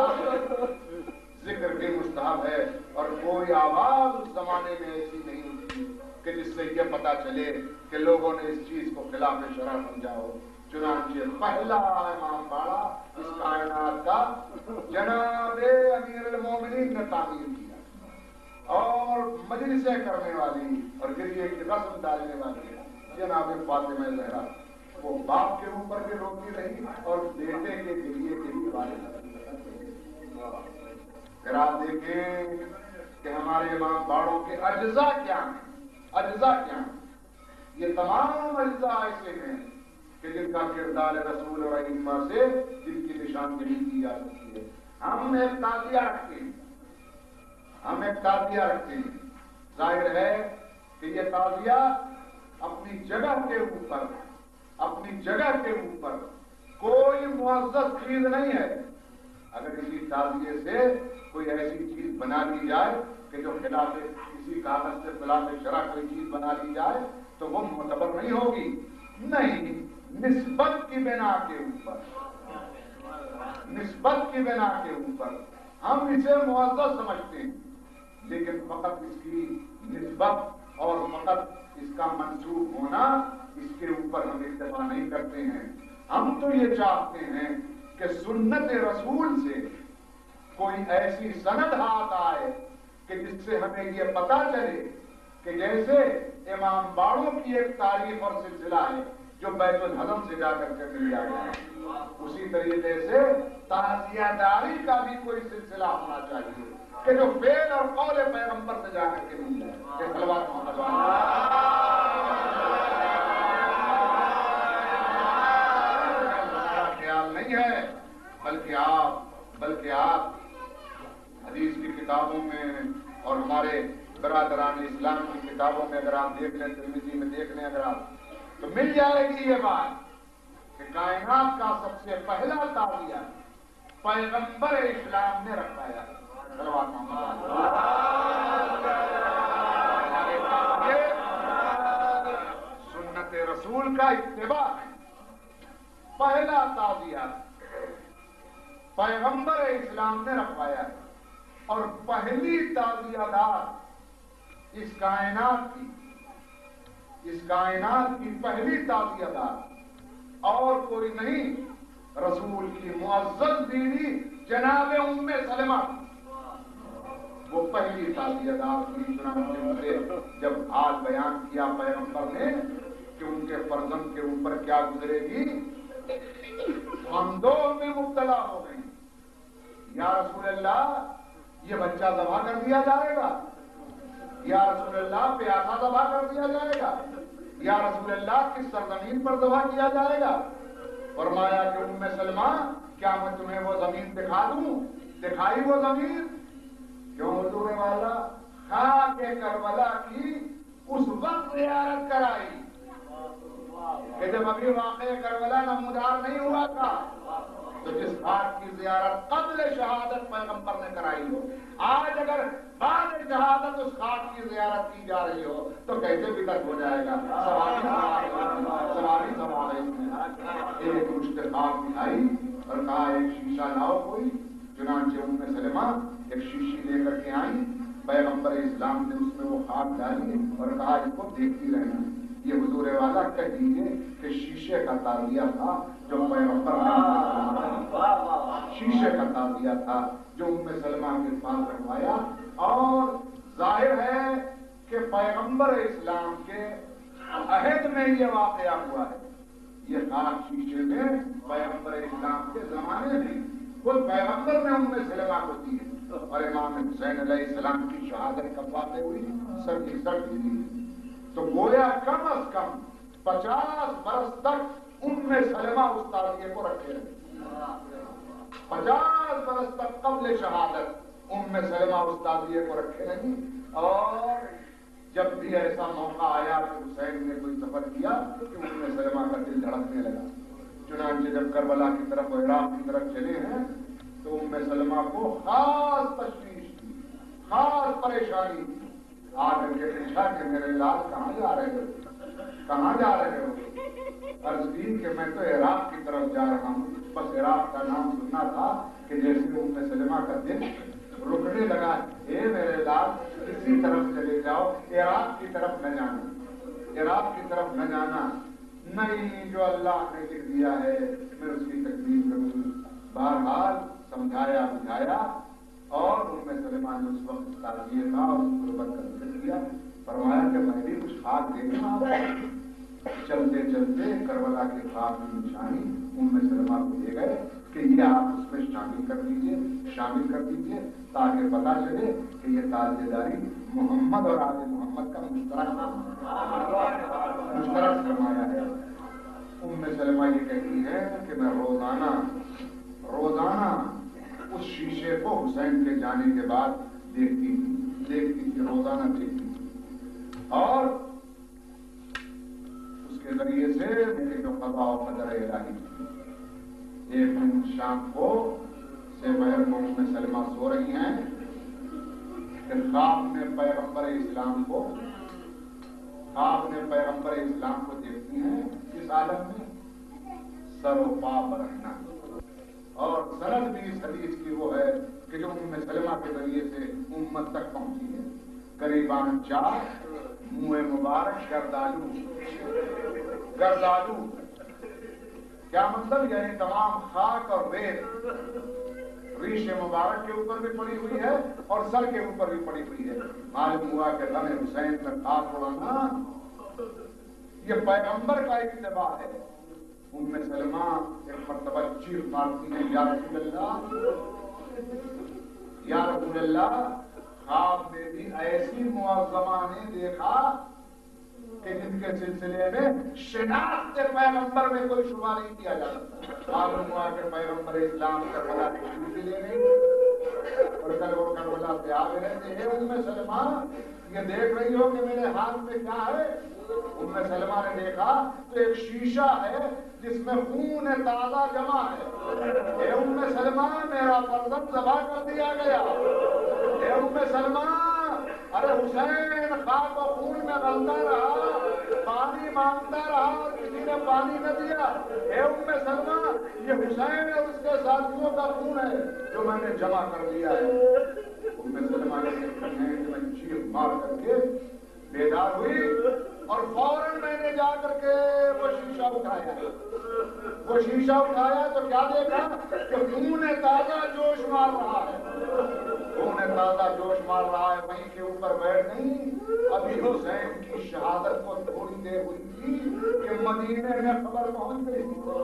مستحب ہے. اور کوئی آواز اس زمانے میں ایسی نہیں ہوتی کہ جس سے یہ پتا چلے کہ لوگوں نے اس چیز کو خلاف شرع سمجھا ہو. چنانچہ پہلا امام باڑا اس کائنات کا جناب امیر المومنین نے تعمیر کیا اور مجلسیں کرنے والی اور گریے کی رسم ڈالنے والی جناب فاطمہ زہرا. وہ باپ کے اوپر بھی روتی رہی اور بیٹے کے گریے کے بھی والے. پھر آپ دیکھیں کہ ہمارے امام باڑوں کے اجزاء کیا ہیں. یہ تمام اجزاء ایسے ہیں کہ جن کا کردار رسول اور ائمہ سے جن کی نشاندہی کی جا سکتی ہے. ہم ایک تعزیہ رکھتے ہیں. ظاہر ہے کہ یہ تعزیہ اپنی جگہ کے اوپر کوئی معزز چیز نہیں ہے. اگر اسی تعزیے سے کوئی ایسی چیز بنا لی جائے کہ جو خلاف کسی کاغذ سے خلاف شرع کوئی چیز بنا لی جائے تو وہ معتبر نہیں ہوگی. نہیں، نسبت کی بنا کے اوپر ہم اسے معزز سمجھتے ہیں، لیکن فقط اس کی نسبت اور فقط اس کا منسوب ہونا، اس کے اوپر ہم اتفاق نہیں کرتے ہیں. ہم تو یہ چاہتے ہیں کہ سنت رسول سے کوئی ایسی سند ہاتھ آئے کہ جس سے ہمیں یہ پتا چلے کہ جیسے امام باڑوں کی ایک تاریخ اور سلسلہ ہے جو بیت الحزم سے جا کر کے مل جائے گا، اسی طریقے سے تعزیہ داری کا بھی کوئی سلسلہ ہونا چاہیے کہ جو فعل اور قول پیغمبر سے جا کر کے مل جائے. خیال نہیں ہے، بلکہ آپ حدیث کی کتابوں میں اور ہمارے برادران اسلام کی کتابوں میں اگر آپ دیکھ لیں، ترمذی میں دیکھ لیں اگر آپ، تو مل جائے گی یہ بات کہ کائنات کا سب سے پہلا تعزیہ پیغمبر اسلام نے رکھوایا. یہ سنت رسول کا اتباع ہے. پہلا تعزیہ پیغمبر اسلام نے رکھوایا ہے اور پہلی تعزیہ دار اس کائنات کی پہلی تعزیہ دار اور کوئی نہیں، رسول کی معزز بیوی جناب ام سلمہ وہ پہلی تعزیہ دار کی. چنانچہ جب حال بیان کیا پیغمبر نے کہ ان کے فرزند کے اوپر کیا گزرے گی، ہم دو میں مبتلا ہو گئے. یا رسول اللہ یہ بچہ ذبح کر دیا جائے گا، یا رسول اللہ پیاسا ذبح کر دیا جائے گا، یا رسول اللہ کس سرزمین پر ذبح کیا جائے گا؟ فرمایا کہ ام سلمہ کیا میں تمہیں وہ زمین دکھا دوں؟ دکھائی وہ زمین؟ کیوں حضور والا خاک کربلا کی اس وقت زیارت کرائی کہ جب ابھی واقع کربلا نمودار نہیں ہوا تھا، تو جس خاک کی زیارت قبل شہادت پیغمبر نے کرائی ہو، آج اگر بعد شہادت اس خاک کی زیارت کی جا رہی ہو تو کیسے بدعت ہو جائے گا؟ سواری سوال ہے۔ ایک مشت خاک دکھائی اور کہا ایک شیشہ لاؤ کوئی، چنانچہ ام سلمہ ایک شیشی لے کر کے آئی، پیغمبر اسلام نے اس میں وہ خاک ڈالی اور کہا اس کو دیکھتی رہنا۔ یہ حضور والا کہہ دیجیے کہ شیشے کا تعزیہ تھا جو پیغمبر شیشے کا تعزیہ تھا جو ام سلمہ کے پاس رکھوایا، اور ظاہر ہے کہ پیغمبر اسلام کے عہد میں یہ واقعہ ہوا ہے۔ یہ خاک شیشے میں پیغمبر اسلام کے زمانے میں خود پیغمبر نے ام سلمہ کو دی ہے، اور امام حسین علیہ السلام کی شہادت کب واقع ہوئی؟ 67 ہجری۔ تو گویا کم از کم 50 برس تک ام سلمہ اس تعزیے کو رکھے رہے، 50 برس تک قبل شہادت ام سلمہ اس تعزیے کو رکھے رہی، اور جب بھی ایسا موقع آیا کہ حسین نے کوئی سفر کیا کہ ام سلمہ کا دل دھڑکنے لگا۔ چنانچہ جب کربلا کی طرف اور عراق کی طرف چلے ہیں تو ام سلمہ کو خاص تشویش تھی، خاص پریشانی تھی۔ آ کر کے پوچھا کہ میرے لال کہاں جا رہے ہو؟ کہاں جا رہے ہو؟ عرض کی کہ میں تو عراق کی طرف جا رہا ہوں، بس عراق کا نام سننا تھا کہ جیسے ام سلمہ کا دل رکنے لگا، اے میرے لال کسی طرف چلے جاؤ، عراق کی طرف نہ جانا، عراق کی طرف نہ جانا، نہیں جو اللہ نے لکھ دیا ہے میں اس کی تکلیف کروں۔ بہرحال سمجھایا بجھایا، اور ام سلمہ نے اس وقت تعزیے کا اور قربت کا ذکر کیا، فرمایا کہ میں بھی کچھ خاک دیکھنا آتا ہے۔ چلتے چلتے کربلا کے خاک کی نشانی ام سلمہ کو دے گئے کہ یہ آپ اس میں شامل کر دیجئے تاکہ پتہ چلے کہ یہ تاج داری محمد اور آل محمد کا مشترک سرمایہ ہے۔ ام سلمہ یہ کہتی ہے کہ میں روزانہ اس شیشے کو حسین کے جانے کے بعد دیکھتی تھی، روزانہ دیکھتی تھی، اور اس کے ذریعے سے میرے جو قضاء و قدر الہی تھی۔ ایک دن شام کو سے ام سلمہ سو رہی ہیں کہ خواب میں پیغمبر اسلام کو دیکھتی ہیں اس عالم میں سر و پا برہنا، اور سند بھی اس حدیث کی وہ ہے کہ جو ام سلمہ کے ذریعے سے امت تک پہنچی ہے۔ قریباً 4 منہ مبارک گردالو، کیا مطلب؟ یعنی تمام خاک اور ریت ریش مبارک کے اوپر بھی پڑی ہوئی ہے اور سر کے اوپر بھی پڑی ہوئی ہے۔ معلوم ہوا کہ غم حسین میں خاک اڑانا یہ پیغمبر کا اتباع ہے۔ ام سلمہ ایک مرتبہ چیخ مارتی ہے، یا رسول اللہ، خواب میں بھی ایسی معظمہ نے دیکھا کہ جن کے سلسلے میں شناخت پیغمبر میں کوئی شبہ نہیں کیا جا سکتا۔ معلوم ہوا کہ پیغمبر اسلام کربلا تشریف لے گئے، اور کل وہ کربلا سے آ گئے تھے۔ ام سلمہ یہ دیکھ رہی ہو کہ میرے ہاتھ میں کیا ہے؟ ام سلمہ نے دیکھا تو ایک شیشہ ہے جس میں خون تازہ جمع ہے۔ اے ام سلمہ، میرا فرزند ذبح کر دیا گیا۔ اے ام سلمہ، ارے حسین خاک و خون میں غلطا رہا، پانی مانگتا رہا اور کسی نے پانی نہ دیا۔ اے ام سلمہ، یہ حسین اور اس کے ساتھیوں کا خون ہے جو میں نے جمع کر دیا ہے۔ ام سلمہ یہ کہتی ہیں کہ میں چیخ مار کر کے بیدار ہوئی، اور فوراً میں نے جا کر کے وہ شیشہ اٹھایا تو کیا دیکھا کہ خون تازہ جوش مار رہا ہے، خون تازہ جوش مار رہا ہے۔ وہیں کے اوپر بیٹھ نہیں، ابھی حسین کی شہادت کو تھوڑی دیر ہوئی تھی کہ مدینے میں خبر پہنچ گئی،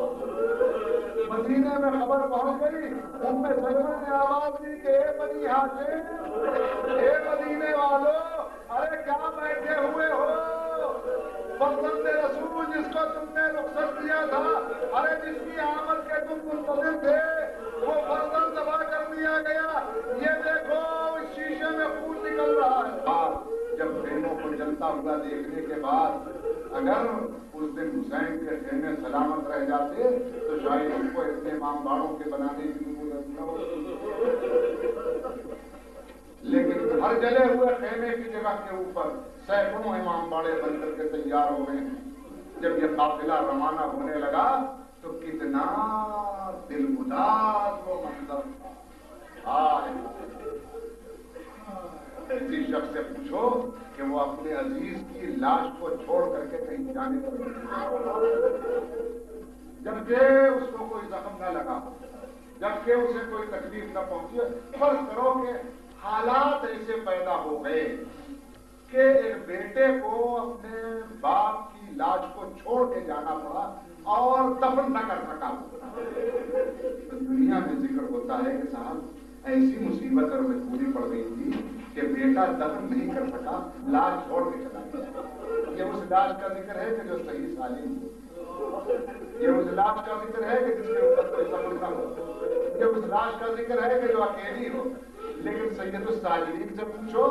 مدینے میں خبر پہنچ گئی۔ ام سلمہ نے آواز دی کہ اے بنی ہاشم، اے مدینے والو، ارے کیا بیٹھے ہوئے ہو؟ فرزند رسول جس کو تم نے رخصت دیا تھا، ارے جس کی آمد کے تم منتظر تھے، وہ فرزند ذبح کر دیا گیا۔ یہ دیکھو اس شیشے میں خون نکل رہا ہے۔ جب خیموں کو جلتا ہوا دیکھنے کے بعد اگر اس دن حسین کے خیمے سلامت رہ جاتے تو شاید ان کو اتنے امام باڑوں کے بنانے کی ضرورت نہ ہوتی، لیکن ہر جلے ہوئے خیمے کی جگہ کے اوپر سینکڑوں امام باڑے بن کر کے تیار ہو گئے۔ جب یہ قافلہ روانہ ہونے لگا تو کتنا دل اداس وہ منظر تھا۔ کسی شخص سے پوچھو کہ وہ اپنے عزیز کی لاش کو چھوڑ کر کے کہیں جانے پر، جبکہ اس کو کوئی زخم نہ لگا، جبکہ اسے کوئی تکلیف نہ پہنچی، فرض کرو کہ حالات ایسے پیدا ہو گئے کہ ایک بیٹے کو اپنے باپ کی لاش کو چھوڑ کے جانا پڑا اور دفن نہ کر سکا۔ دنیا میں ذکر ہوتا ہے کہ صاحب ایسی مصیبت اور مجبوری پڑ گئی تھی کہ بیٹا دفن نہیں کر سکا، لاش چھوڑ کے چلا گیا۔ یہ اس لاش کا ذکر ہے کہ جو صحیح سالم ہو، یہ اس لاش کا ذکر ہے کہ جس کے اوپر کوئی زخم نہ ہو، یہ اس لاش کا ذکر ہے کہ جو اکیلی ہو۔ لیکن سید الساجدین سے پوچھو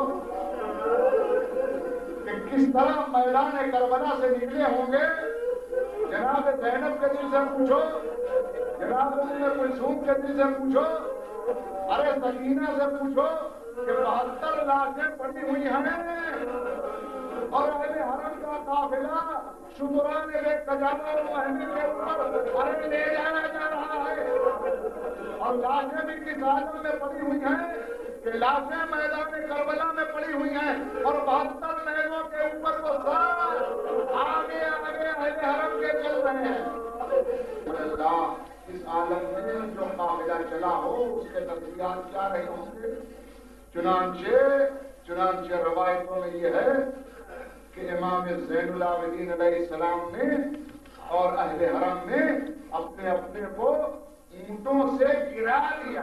کہ کس طرح میدان کربلا سے نکلے ہوں گے، جناب زینب کے دل سے پوچھو، جناب ام کلثوم کے دل سے پوچھو، ارے سکینہ سے پوچھو کہ 72 لاشیں پڑی ہوئی ہیں اور اہل حرم کا قافلہ شتران ایک کجاوا اور مہندی کے اوپر ارے لے جایا جا رہا ہے، اور لاشیں بھی کس حالت میں پڑی ہوئی ہیں کہ لاشیں میدان کربلا میں پڑی ہوئی ہیں اور 72 نیزوں کے اوپر وہ سب آگے آگے اہل حرم کے چل رہے ہیں۔ اللہ اس عالم میں جو قافلہ چلا ہو اس کے نظریات کیا رہے ہوں گے؟ چنانچہ روایتوں میں یہ ہے کہ امام زین العابدین علیہ السلام نے اور اہل حرم نے اپنے اپنے کو اونٹوں سے گرا دیا۔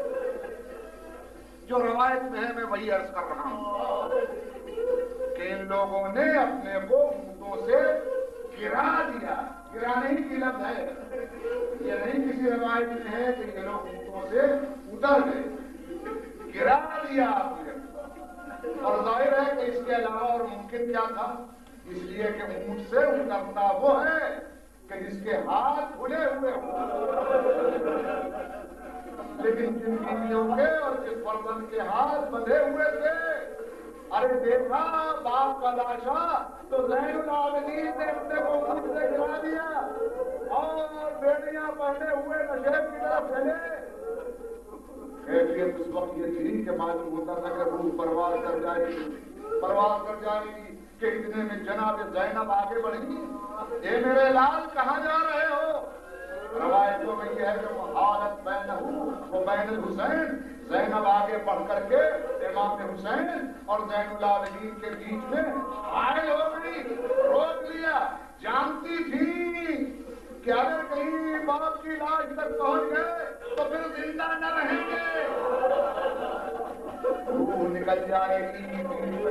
جو روایت میں ہے میں وہی عرض کر رہا ہوں کہ ان لوگوں نے اپنے کو اونٹوں سے گرا دیا۔ گرانے کی لفظ ہے، یہ نہیں کسی روایت میں ہے کہ یہ لوگ اونٹوں سے اتر گئے، گرا دیا آپ نے۔ اور ظاہر ہے کہ اس کے علاوہ اور ممکن کیا تھا، اس لیے کہ اونٹ سے اترتا وہ ہے کہ جس کے ہاتھ کھلے ہوئے ہوں، لیکن جن بیویوں کے اور جس فرزند کے ہاتھ بندھے ہوئے تھے، ارے دیکھا باپ کا لاشا تو زین العابدین نے اپنے کو اونٹ سے گرا دیا اور بیڑیاں پہنے ہوئے نشیب کی طرف چلے۔ کیفیت اس وقت یہ تھی کہ معلوم ہوتا تھا کہ روح پرواز کر جائے گی کہ اتنے میں جناب زینب آگے بڑھی۔ اے میرے لال کہاں جا رہے ہو؟ روایتوں میں یہ ہے کہ محالت بینہ و بین الحسین، زینب آگے بڑھ کر کے امام حسین اور زین العابدین کے بیچ میں حائل ہو گئی، روک لیا۔ جانتی تھی کہ اگر کہیں باپ کی لاش تک پہنچ گئے تو پھر زندہ نہ رہیں گے، روح نکل جائے گی۔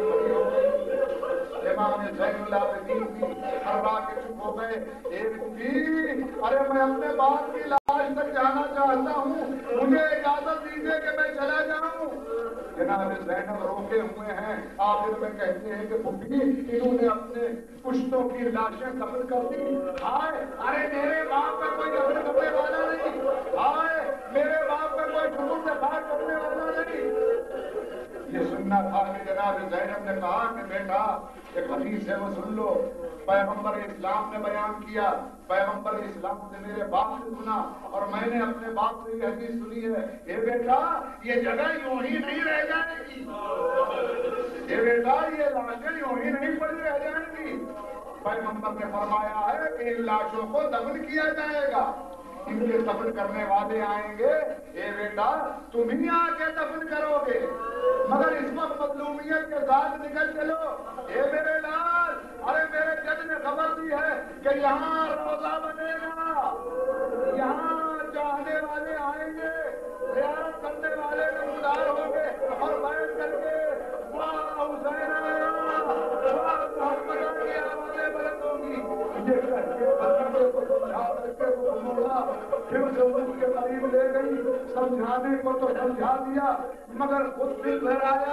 امام زین العابدین بھی ہررا کے چپ ہو گئے۔ ایک بھی ارے میں اپنے باپ کی لاش تک جانا چاہتا ہوں، مجھے اجازت دیجیے کہ میں چلا جاؤں۔ جناب زینب روکے ہوئے ہیں، آخر میں کہتے ہیں کہ بھٹی انہوں نے اپنے پشتوں کی لاشیں دفن کر دی۔ ہائے ارے میرے باپ کا کوئی دفن کرنے والا نہیں، ہائے میرے باپ کا کوئی شکر دفاع کرنے والا نہیں۔ یہ سننا تھا کہ جناب زینب نے کہا کہ بیٹا ایک حدیث ہے وہ سن لو، پیغمبر اسلام نے بیان کیا، پیغمبر اسلام نے میرے باپ سے سنا اور میں نے اپنے باپ سے یہ حدیث سنی ہے۔ اے بیٹا یہ جگہ یوں ہی نہیں رہ جائے گی، اے بیٹا یہ لاشیں یوں ہی نہیں پڑی رہ جائیں گی۔ پیغمبر نے فرمایا ہے کہ ان لاشوں کو دفن کیا جائے گا۔ ان کے دفن کرنے والے آئیں گے، اے بیٹا تم ہی آ کے دفن کرو گے، مگر اس وقت مظلومیت کے ساتھ نکل چلو۔ اے میرے لال، ارے میرے جج نے خبر دی ہے کہ یہاں روزہ بنے گا، یہاں چاہنے والے آئیں گے، زیارت کرنے والے نمودار ہوں گے اور بیٹھ کر کے واہ حسین آیا، واہ محمد کی آوازیں بلند ہوں گی۔ یہ کہہ کے بندے کو سمجھا کر کے وہ مولا پھر سے اس کے قریب لے گئی، سمجھانے کو تو سمجھا دیا مگر خود دل بھرایا۔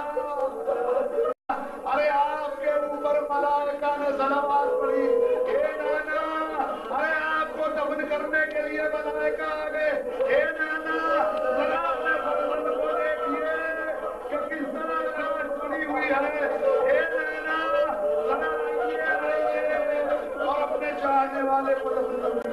ارے آپ کے اوپر ملائکہ نے صلوات پڑھی، اے نانا، ارے آپ کو دفن کرنے کے لیے ملائکہ آ گئے، اے نانا ذرا اپنے فرزند کو دیکھیے کہ کس طرح لاش پڑی ہوئی ہے، اے نانا ذرا آئیے اور اپنے چاہنے والے کو دفن کرنے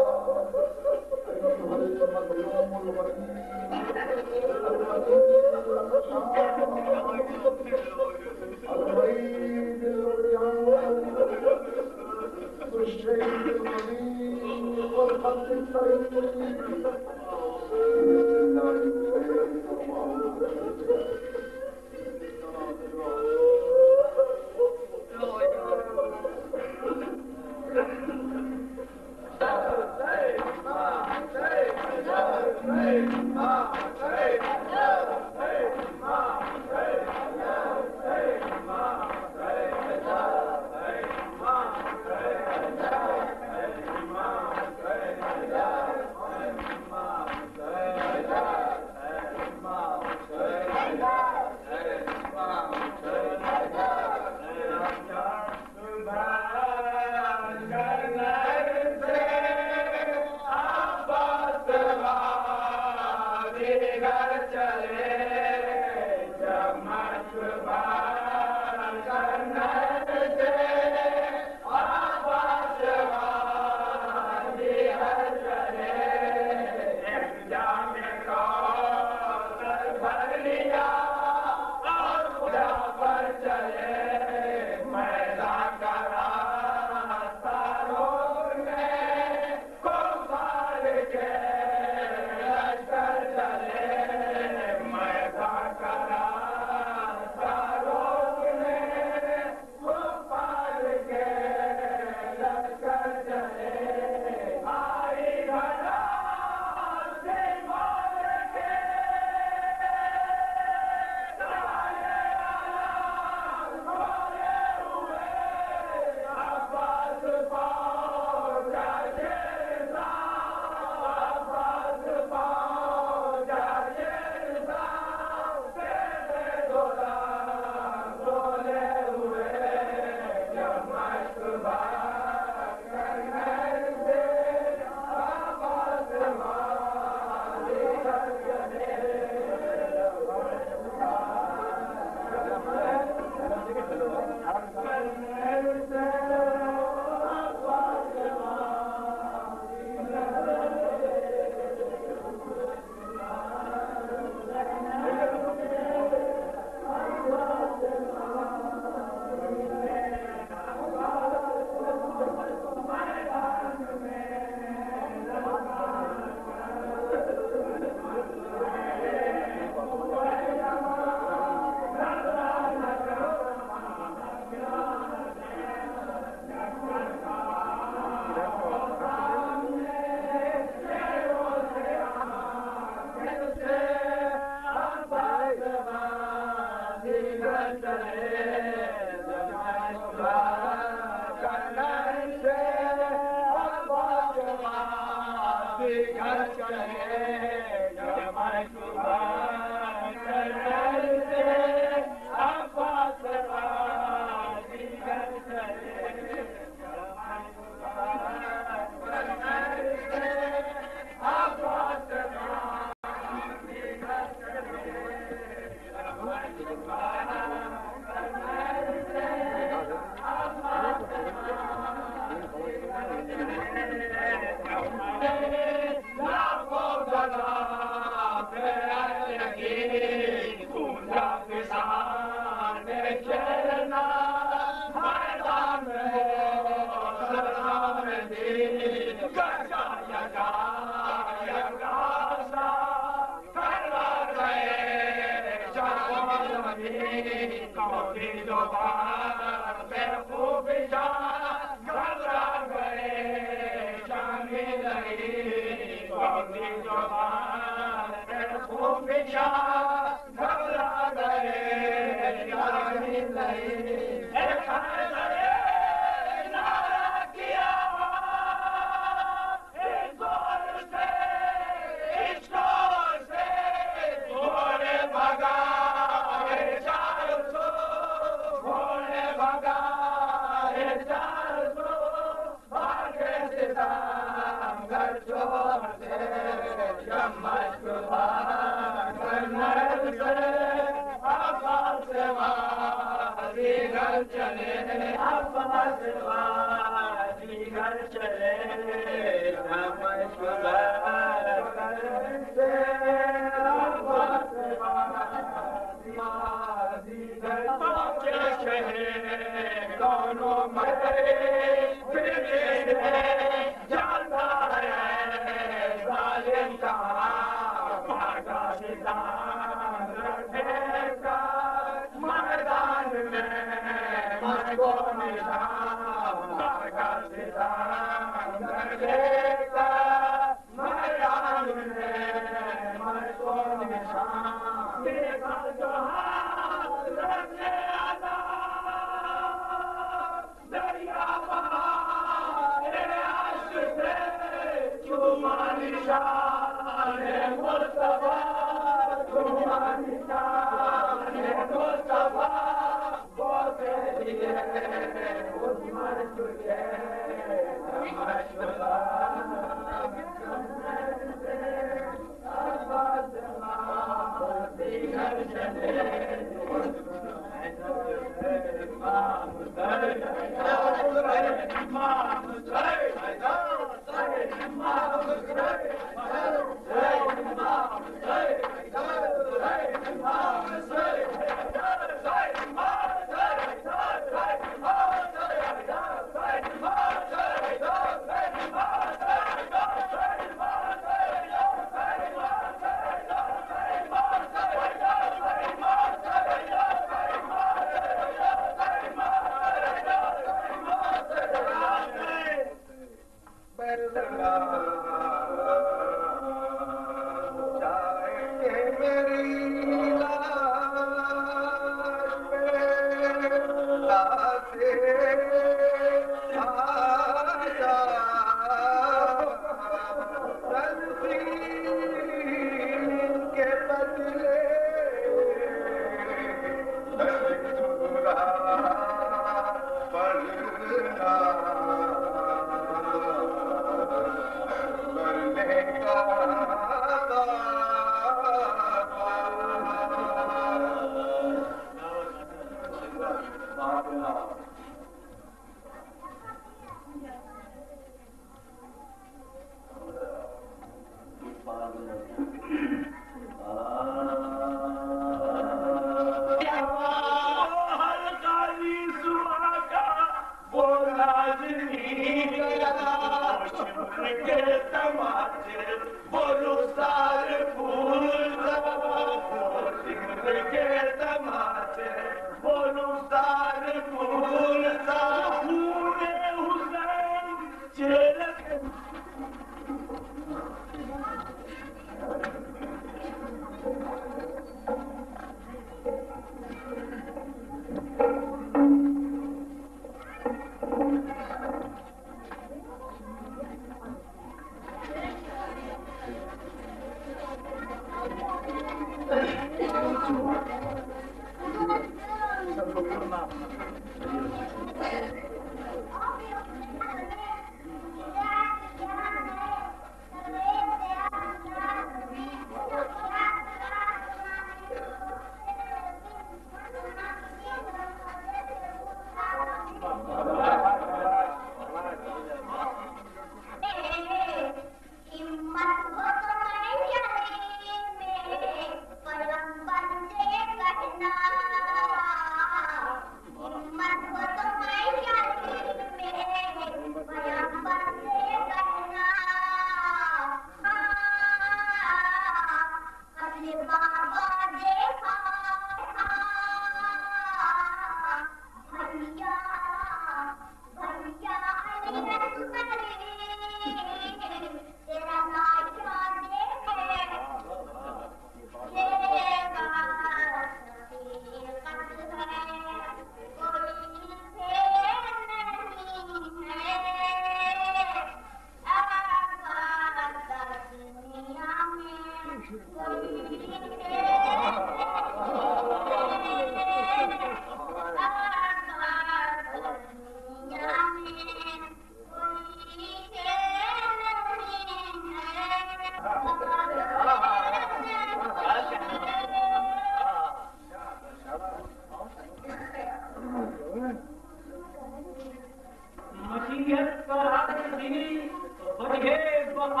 مسیحیت کا راہ دینی بڑھے بہائے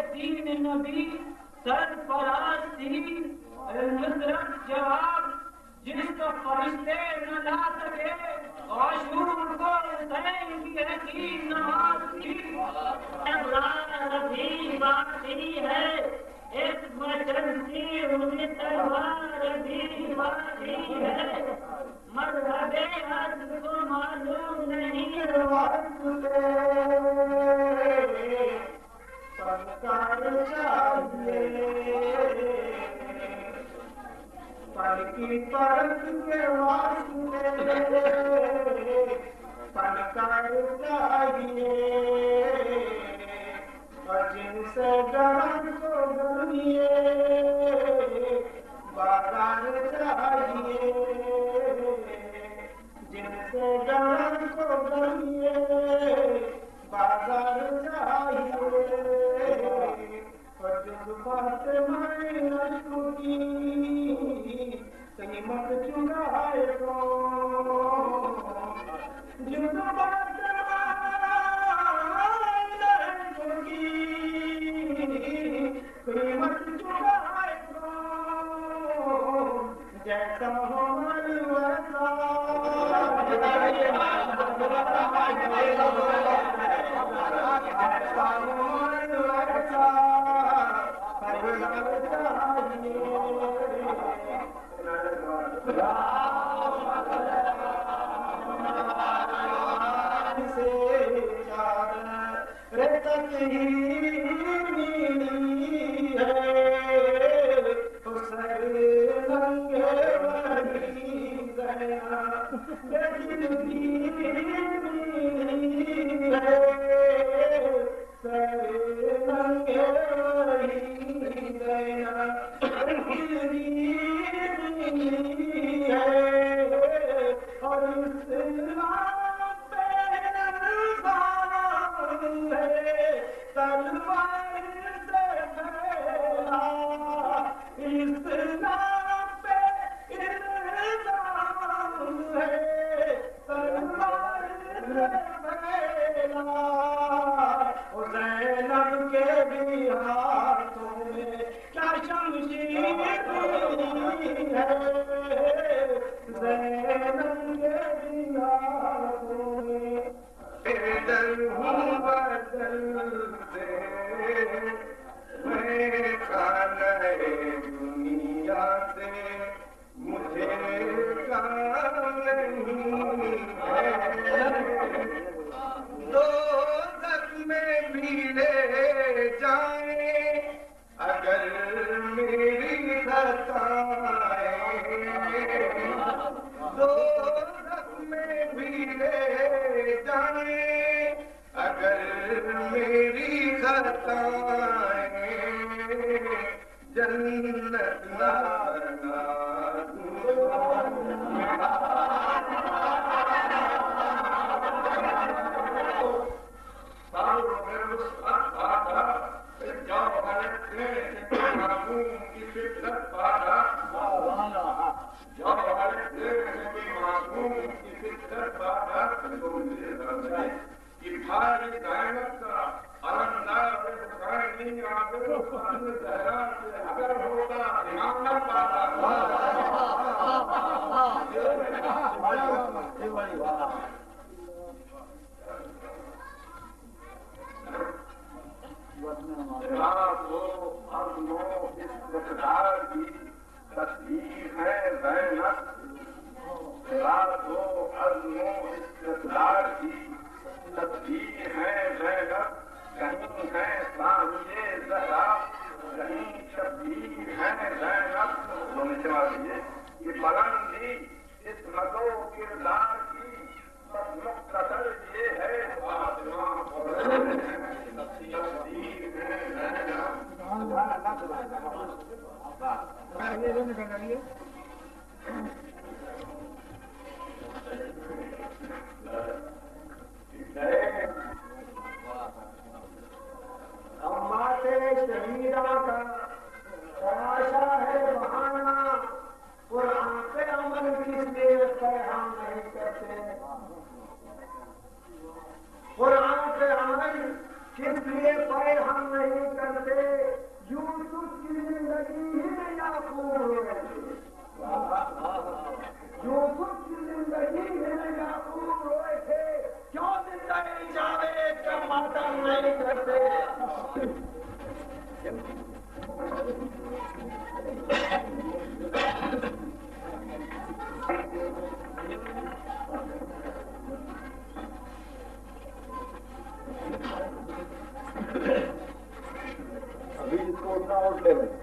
دین نبی سرفرازی نصرت جواب جس کو فرشتے نہ لا سکے عاشور کو حسین کی حسین نماز کی بھی باقی ہے اس وطن کی انہیں تلوار بھی باقی ہے مذہب حق کو معلوم نہیں وقت پہ سرکار چاہیے پر کی پرت کے واسطے سرکار چاہیے اور جن سے گرم کو گرمیے بازار چاہیے جن سے گرم کو گرمیے بازار چاہیے اور جذبات میں عشق کی قیمت چکائے تو جذبات قیمت چکائے تو جیسا ہو من ویسا قرآن پہ عمل کس لیے پڑھے ہم نہیں نہیں کرتے. یوسف کی زندگی ہی میں یعقوب روئے تھے. یوسف کی زندگی ہی میں یعقوب روئے تھے. کیوں زندگی جاوید کا ماتم نہیں کرتے؟ ابھی اس کو اتنا اور لے لیں.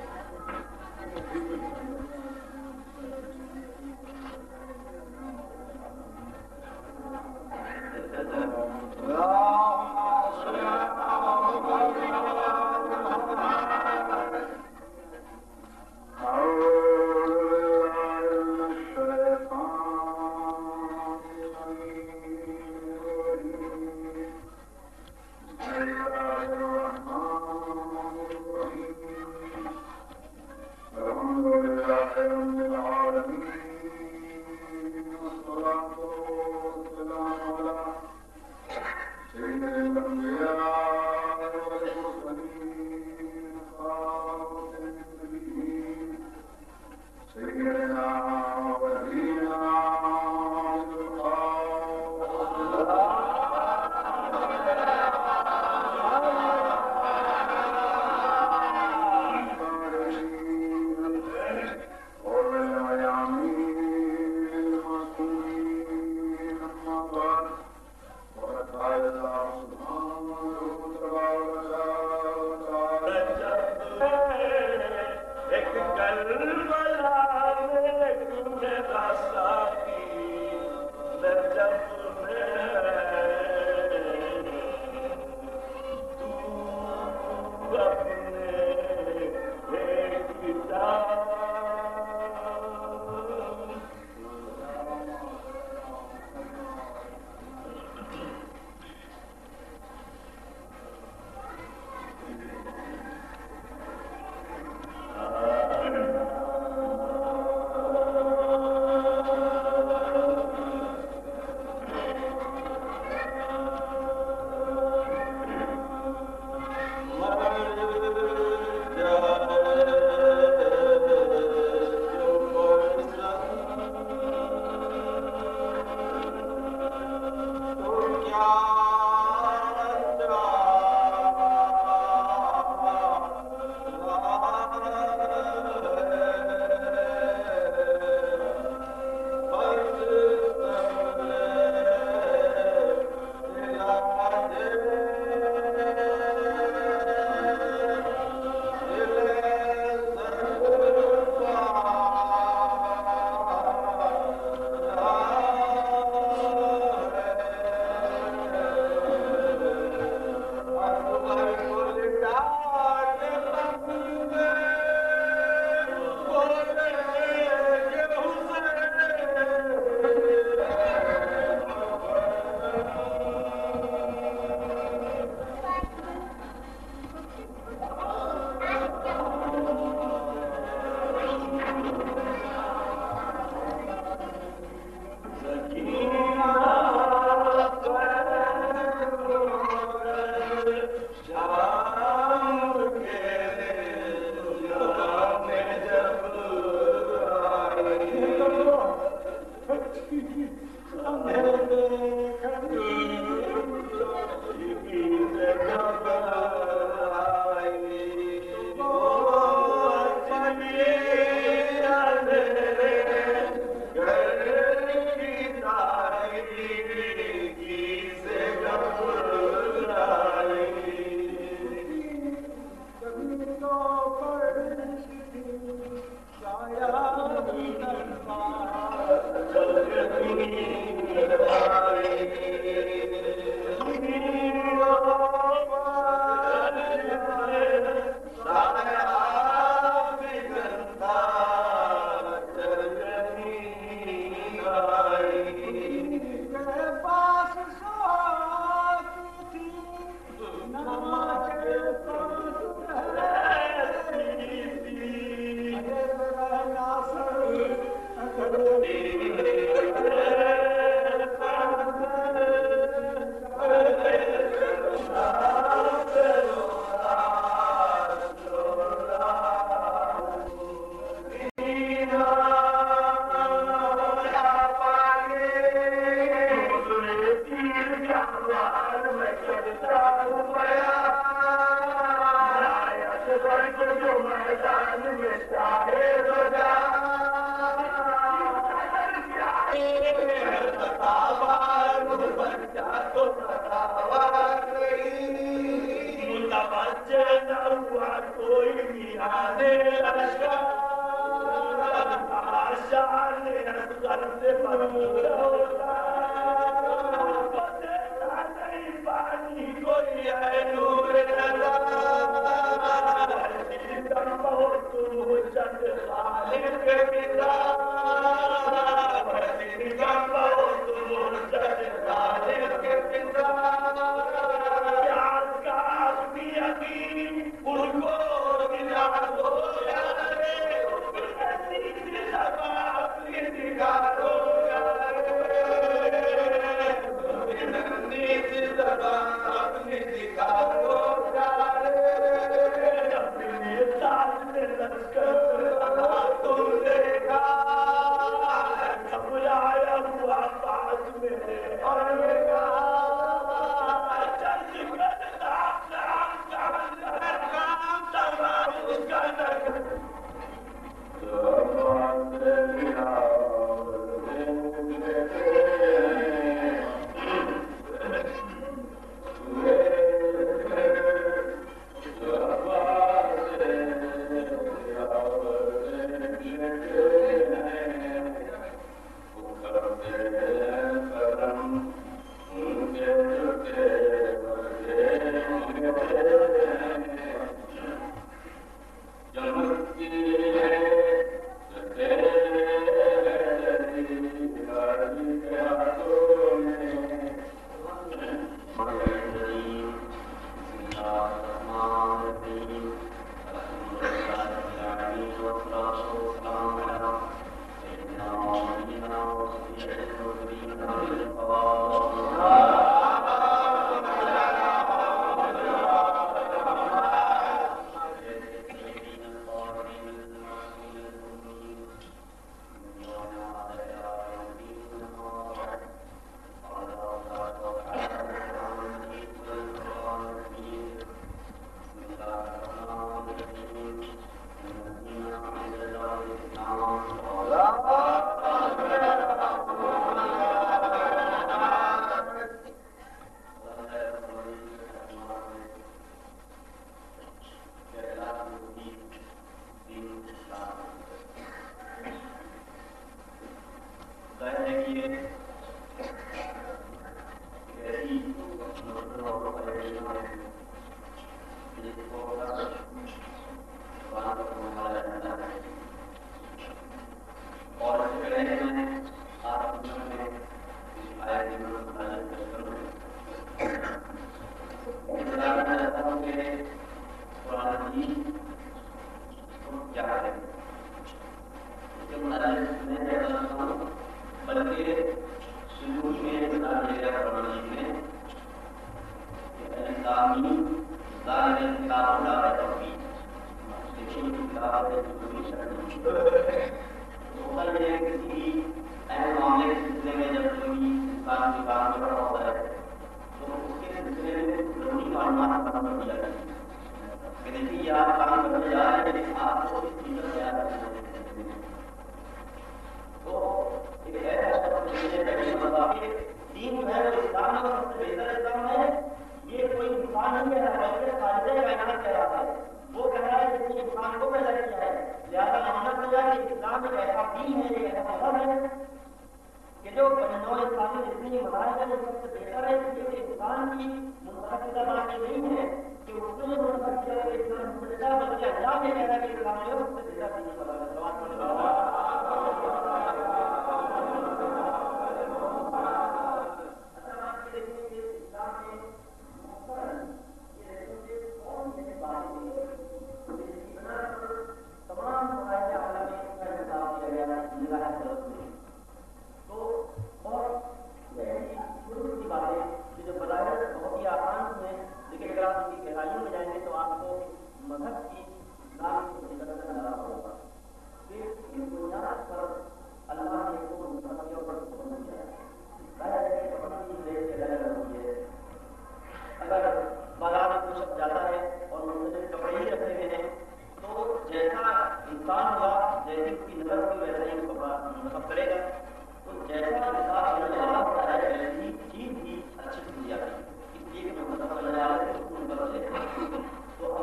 تو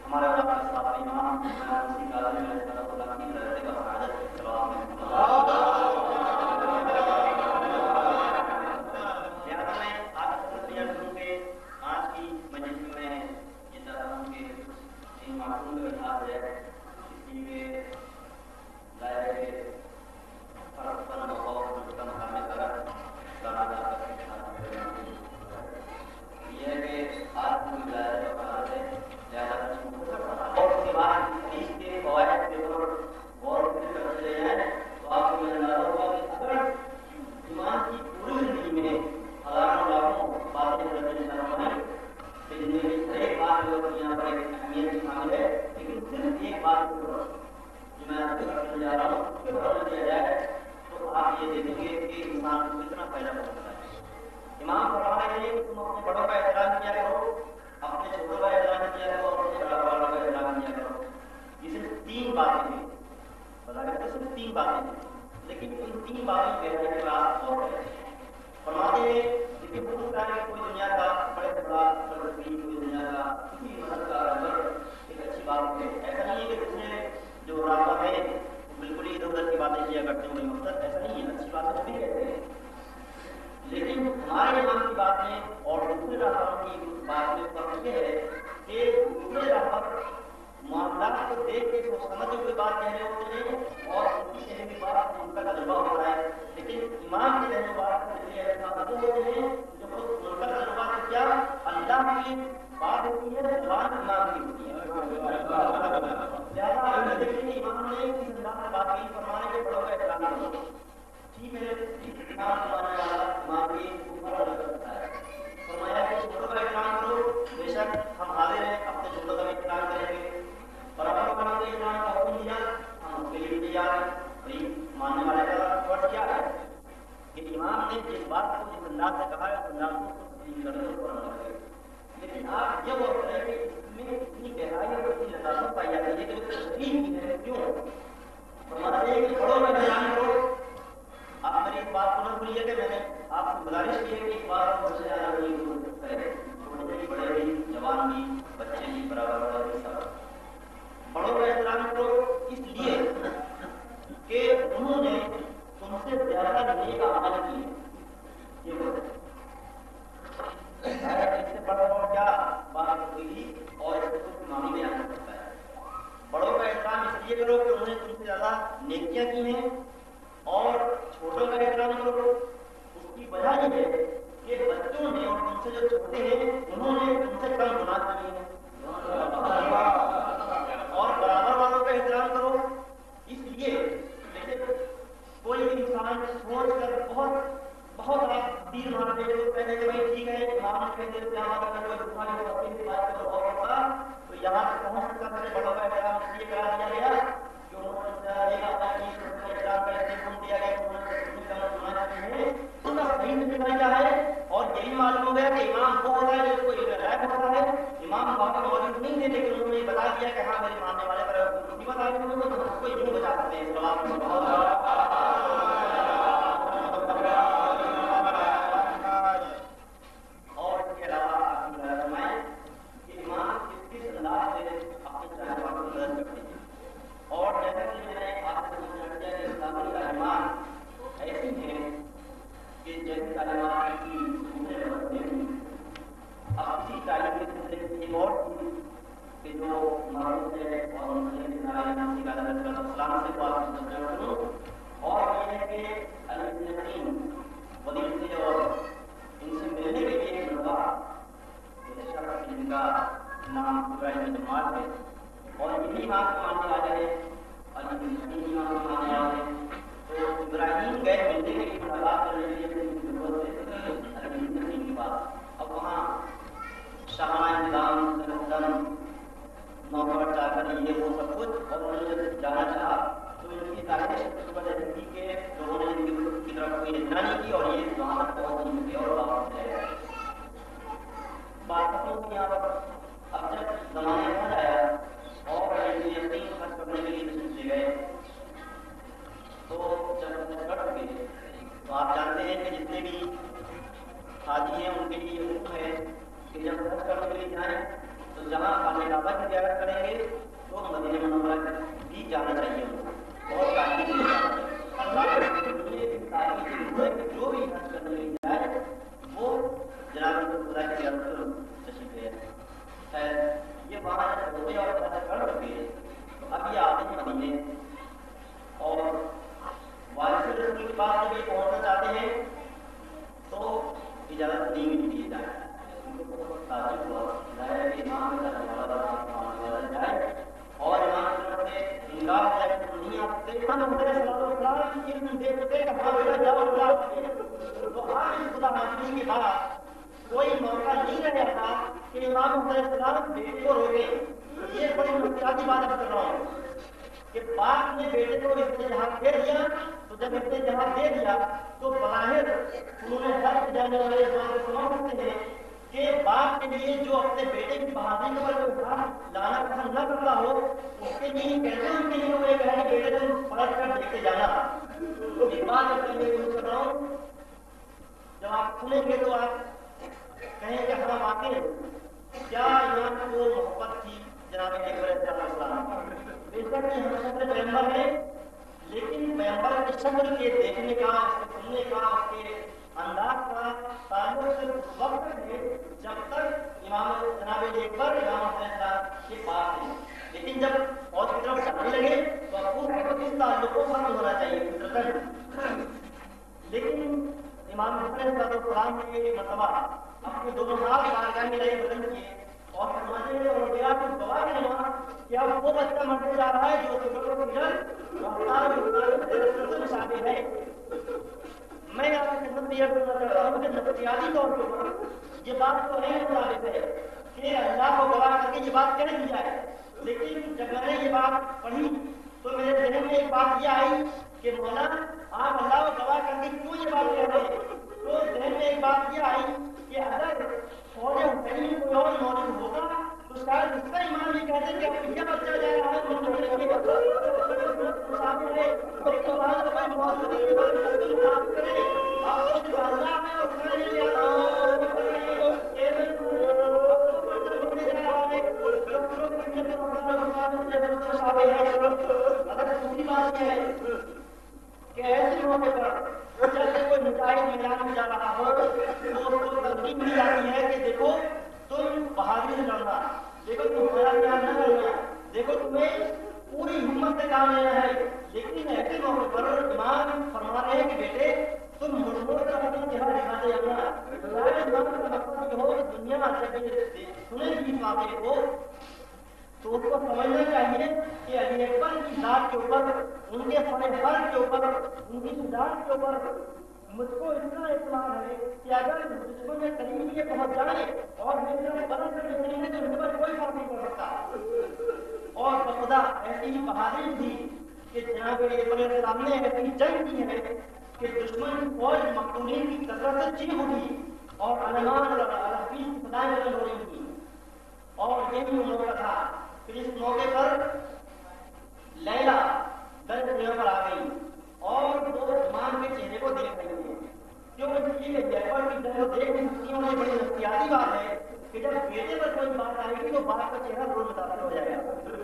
ہمارے اور آپ کے ساتھ امام مسیح کا عالم علیہ السلام کی رہتے کا سعادت سلام ہے. لہٰذا میں آج تک کروں کہ آج کی مجلس میں یہ چاہتا ہوں کہ ان معصوم کا خاص ہے اس لیے لائے فرق پر بہت کا مقابلہ کر یہ ہے کہ آج کی لائے اور اس کے بعد حدیث کے فوائد کے اوپر غور کرتے ہیں تو آپ کو یہ اندازہ ہوگا کہ اگر ایمان کی پوری زندگی میں ہزاروں لاکھوں باتیں کہ زندگی میں ایک بات جو یہاں پر ایک اہمیت شامل ہے لیکن صرف ایک بات جو میں کرنے جا رہا ہوں اس کے اوپر دیا جائے تو آپ یہ دیکھیں گے کہ انسان کو کتنا فائدہ پہنچتا ہے. امام فرما رہے ہیں کہ تم اپنے بڑوں کا احترام کیا کرو, اپنے چھوٹوں کا احترام کیا کرو, اپنے بڑوں کا احترام کیا کرو. یہ صرف تین باتیں ہیں, بظاہر تو صرف تین باتیں ہیں لیکن ان تین باتوں کی گہرائی پر آپ غور کریں. فرماتے ہیں کہ کوئی دنیا کا بڑے بڑا کوئی دنیا کا کسی مذہب کا ایک اچھی بات ہے. ایسا نہیں ہے کہ اس میں جو رابطہ ہے بالکل ہی ادھر ادھر کی باتیں کیا کرتے ہیں مقصد ایسا نہیں ہے, اچھی باتیں بھی کہتے ہیں لیکن ہمارے امام کی باتیں اور دوسرے راہبروں کی بات میں فرق یہ ہے کہ دوسرے راہبر معاملات کو دیکھ کے سوچ سمجھ کوئی بات کہہ رہے ہوتے ہیں اور ان کی کہنے کی بات ان کا تجربہ ہوتا ہے, لیکن امام کی کہنے بات وہ ہوتے ہیں جو خود ان کا تجربہ سے کیا اللہ کی بات ہوتی ہے, زبان امام کی ہوتی ہے. لہٰذا دیکھیے امام نے اس انداز سے بات کی فرمانے کے بڑوں کا احترام کرو. ٹھیک ہے, امام فرمانے والا امام کی اوپر الگ کرتا ہے. فرمایا کہ چھوٹوں کا احترام کرو, بے شک ہم حاضر ہیں اپنے چھوٹوں کا احترام کریں گے. برابر بنا کے احترام کا حکم دیا, ہم اس کے لیے تیار ہیں. بھائی ماننے والے کا فرض کیا ہے کہ امام نے جس بات کو جس انداز سے کہا ہے اس انداز کو تسلیم کرنے پر عمل کرے. لیکن آپ یہ غور کریں کہ اس میں اتنی گہرائی اور اتنی لطافت پائی جاتی ہے کہ تسلیم کی ہے. کیوں فرماتے ہیں کہ بڑوں کا احترام کرو. آپ میری اس بات کو نہ بھولیے کہ میں نے آپ سے گزارش کی ہے کہ اس بات کو سے زیادہ نہیں کرے, چھوٹے بھی بڑے بھی جوان بھی بچے بھی برابر والے سب. بڑوں کا احترام کرو اس لیے کہ انہوں نے تم سے زیادہ نیک عمل کیے. اس سے بڑا اور کیا بات ہوئی تھی اور اس کو امامی میں آنا پڑتا ہے. بڑوں کا احترام اس لیے کرو کہ انہوں نے تم سے زیادہ نیکیاں کی ہیں, اور چھوٹوں کا احترام کرو اس کی وجہ یہ ہے کہ بچوں نے اور تم سے جو چھوٹے ہیں انہوں نے تم سے کم گناہ کیے ہیں. اور برابر والوں کا احترام کرو اس لیے کوئی انسان سوچ کر بہت آپ تیر مارتے تو کہتے ہیں بھائی ٹھیک ہے امام کہتے ہیں ہمارا کوئی دکھانے کو اپنی بات کو غور ہوتا تو یہاں سے پہنچ سکتا ہے. بڑوں کا احترام اس لیے کرا دیا گیا کہ انہوں نے احترام کا استعمال دیا گیا کہ انہوں نے ان کا صحیح نتیجہ کیا ہے. اور یہی معلوم ہو گیا کہ امام وہ ہوتا ہے جو کوئی غائب ہوتا ہے. امام وہاں موجود نہیں تھے لیکن انہوں نے بتا دیا کہ ہاں میرے ماننے والے پر مصیبت آ گئی تو اس کو یوں بچا سکتے ہیں. اور اس کے علاوہ فرمائیں کہ امام کس انداز سے اپنے چاہنے والوں کو مدد کرتے ہیں. اور جیسا کہ میں نے آپ سے پوچھا کہ اسلامی تعلیمات ایسی ہیں کہ جیسی تعلیمات کی دوسرے بڑھتے ہیں. اب اسی تعلیم کے سلسلے ایک اور چیز کہ جو معروف ہے اور السلام سے بات کروں اور یہ ہے کہ النقیم وزیر سے اور ان سے ملنے کے لیے ایک لڑکا شخص جن کا نام ابراہیم جماعت ہے اور یہی امام کو ماننے والے ہیں امام کو ماننے والے ہیں. تو ابراہیم گئے ملنے کے لیے ملاقات کرنے کے لیے اپنی ضرورت ہے کے پاس. اب وہاں شاہانہ نظام نوکر چاہ کر یہ وہ سب کچھ اور انہوں نے جانا چاہا تو ان کی تاریخ تھی کہ لوگوں نے ان کی طرف کوئی اتنا نہیں کی اور یہ وہاں تک پہنچ نہیں سکے اور واپس چلے گئے. بات یہاں پر اب جب زمانے بن آیا اور یقین خرچ کرنے کے لیے تشریف لے گئے تو جب کٹ گئے تو آپ جانتے ہیں کہ جتنے بھی حاجی ہیں ان کے لیے یہ حکم ہے کہ جب خرچ کرنے کے لیے جائیں تو جہاں خانے کا کی زیارت کریں گے تو مدینہ منورہ بھی جانا چاہیے ان کو، بہت تعلیم سے جانا چاہیے۔ اللہ کے جو بھی حج کرنے لے جائے وہ جناب خدا کی زیارت پر تشریف لے جائے۔ خیر یہ وہاں ہوتے اور حج کر چکے ہیں، تو اب یہ آتے ہیں مدینے اور وارث رسول کے پاس جب یہ پہنچنا چاہتے ہیں تو اجازت نہیں ملتی ہے جانے۔ تعجب ہوا کہ امام جائے اور امام کی طرف سے انکار ہے کہ نہیں آپ دیکھا نہ ہوتے السلام کی علم دیکھتے کہ ہاں بیٹا جاؤ جاؤ، تو آج اس خدا مانگنے کے بعد کوئی موقع نہیں رہا تھا کہ امام علیہ السلام بیٹے کو روکے۔ یہ بڑی مشکلاتی بات کر رہا ہوں کہ باپ نے بیٹے کو استجاب دے دیا، تو جب استجاب دے دیا تو بظاہر انہوں نے حق جانے والے امام کو سمجھتے ہیں کہ باپ کے لیے جو اپنے بیٹے کی بہادری پر لانا پسند نہ کرتا ہو اس کے لیے کہتے ہیں کہ وہ یہ کہے کہ بیٹے تم پلٹ کر دیکھتے جانا۔ تو ایک بات میں کر رہا ہوں، جب آپ سنیں گے تو آپ کہیں کہ ہاں واقعی کیا امام کو محبت تھی جناب اکبر السلام۔ بے شک ہم شکر پیغمبر ہیں، لیکن پیغمبر کے شکر کے دیکھنے کا، اس کے سننے کا، اس کے انداز کا تعلق صرف اس وقت ہے جب تک امام جناب اکبر امام السلام کے پاس ہیں، لیکن جب فوج کی طرف چلنے لگے تو اب اس تعلق کو ختم ہونا چاہیے۔ لیکن امام السلام نے مرتبہ اپنے دونوں ہاتھ بارگاہ میں لے بلند کیے اور فرماتے ہیں اور دیا کہ گواہ ہے کیا وہ بچہ مرنے جا رہا ہے جو شامل ہے۔ میں آپ کی خدمت میں یہ کرنا چاہتا ہوں کہ نفسیاتی طور پر یہ بات تو نہیں مطابق ہے کہ اللہ کو گواہ کر کے یہ بات کہہ دی جائے، لیکن جب میں نے یہ بات پڑھی تو میرے ذہن میں ایک بات یہ آئی کہ مولا آپ اللہ کو گواہ کر کے کیوں یہ بات کہہ رہے ہیں؟ تو ذہن میں ایک بات یہ آئی کہ اگر فوج حسین میں کوئی اور موجود ہوگا تو شاید اس کا ایمان بھی کہتے کہ اب یہ بچہ جا رہا ہے کہ ایسے موقع پر جب کوئی مجاہد میدان میں جا رہا ہو تو اس کو تلقین دی جاتی ہے کہ دیکھو تم بہادری سے لڑنا، دیکھو تم خیال نہ کرنا، دیکھو تمہیں پوری ہمت سے کام لینا ہے۔ لیکن ایسے موقع پر امام فرما رہے ہیں کہ بیٹے تم مڑ کر اپنا چہرہ دکھاتے جانا۔ امام کا مقصد یہ ہو کہ دنیا جب سنے گی اس واقعے کو تو اس کو سمجھنا چاہیے کہ علی اکبر کی ذات کے اوپر، ان کے فن فرض کے اوپر، ان کی ذات کے اوپر مجھ کو اتنا اعتماد ہے کہ اگر دشمن کے قریب یہ پہنچ جائے اور میرے بدل کر نکلیں گے تو ان پر کوئی فرق نہیں پڑ سکتا۔ اور بخدا ایسی ہی بہادری تھی کہ جناب اکبر السلام نے ایسی جنگ کی ہے کہ دشمن فوج مقتولین کی کثرت سے چیخ اٹھی اور علمان اور الحفیظ کی فدائیں بلند ہو رہی تھیں، اور یہ بھی موقع تھا۔ پھر اس موقع پر لیلا در جگہ پر آ گئی اور وہ امام کے چہرے کو دیکھ رہی ہیں، کیونکہ یہ جیپر کی طرح دیکھ نہیں سکتی ہیں۔ بڑی نفسیاتی بات ہے کہ جب بیٹے پر کوئی بات آئے گی تو باپ کا چہرہ ضرور متاثر ہو جائے گا۔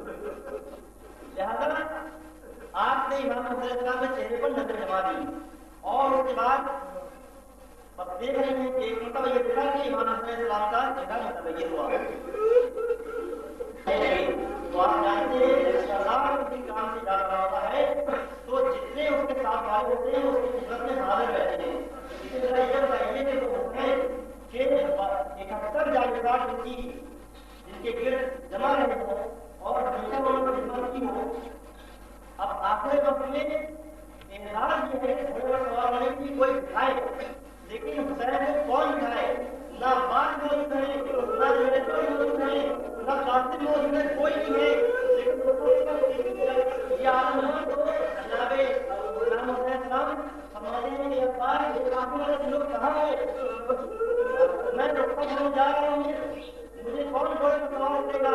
لہذا آپ نے امام علیہ السلام کے چہرے پر نظر جما دی اور اس کے بعد اب دیکھ رہے ہیں کہ ایک مرتبہ یہ دیکھا کہ امام علیہ السلام کا چہرہ متغیر ہوا۔ تو آپ جانتے ہیں اللہ کسی کام سے جا رہا ہوتا ہے تو جتنے اس کے ساتھ والے ہوتے ہیں اس کی خدمت میں حاضر رہتے ہیں۔ اسی طرح یہ بتائیے کہ وہ ہیں کہ 71 جانبدار جن کے گرد جمع رہے ہوں اور ہمیشہ انہوں نے خدمت کی ہو۔ اب آخر وقت میں اعزاز یہ ہے سوال ہونے کی کوئی بٹھائے، لیکن حسین کو کون بٹھائے؟ نہ بات موجود ہے، نہ موجود ہے، نہ قاسم موجود ہے، کوئی نہیں ہے۔ لیکن یہ عالم کو جناب غلام حسین السلام فرماتے ہیں کہ ابار یہ کافی والے لوگ کہاں ہے؟ میں رخصت ہونے جا رہا ہوں، مجھے کون چھوڑ کر سوال کرے گا؟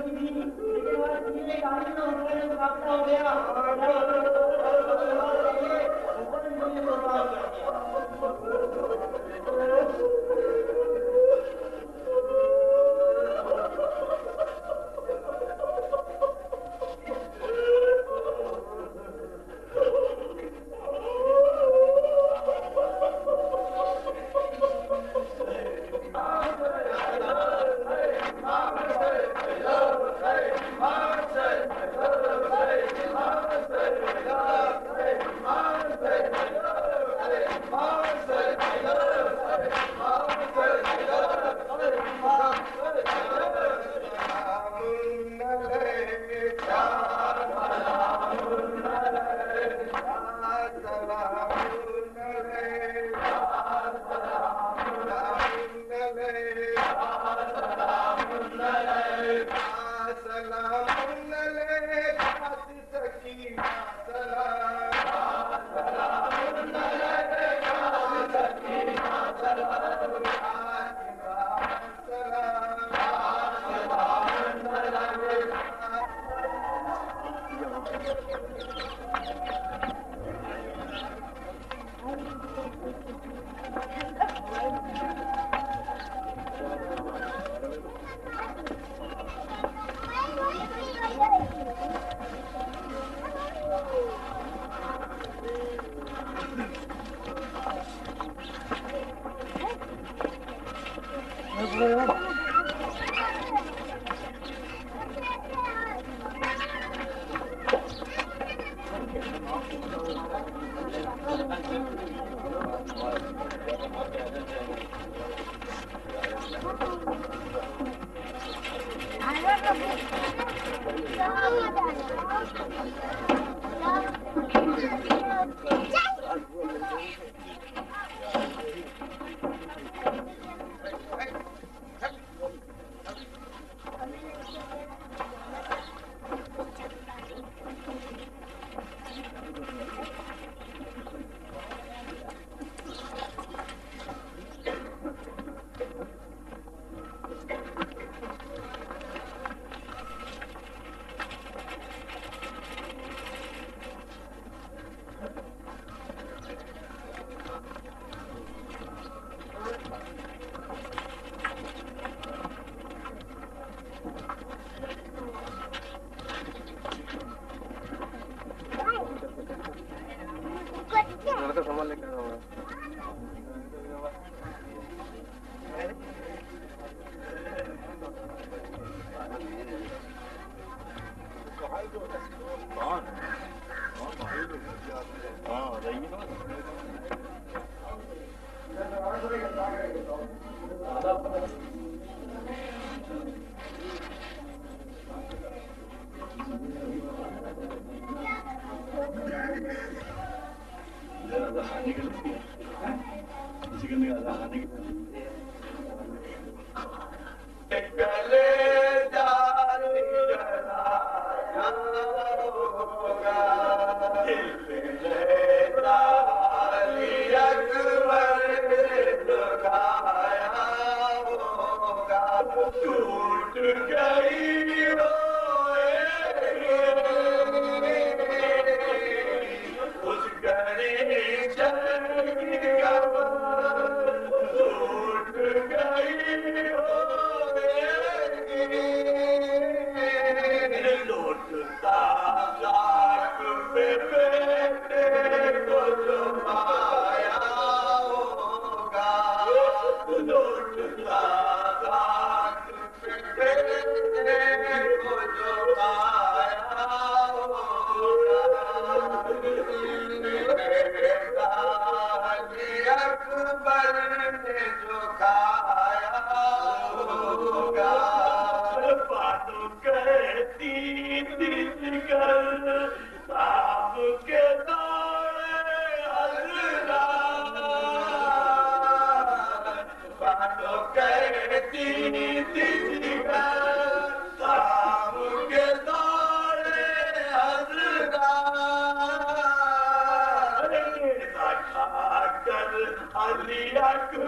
بچی تھی لیکن وہ پیلے گاڑی نہ ہو گئے تو کافلا ہو گیا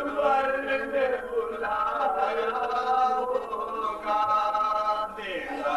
Hallelujah.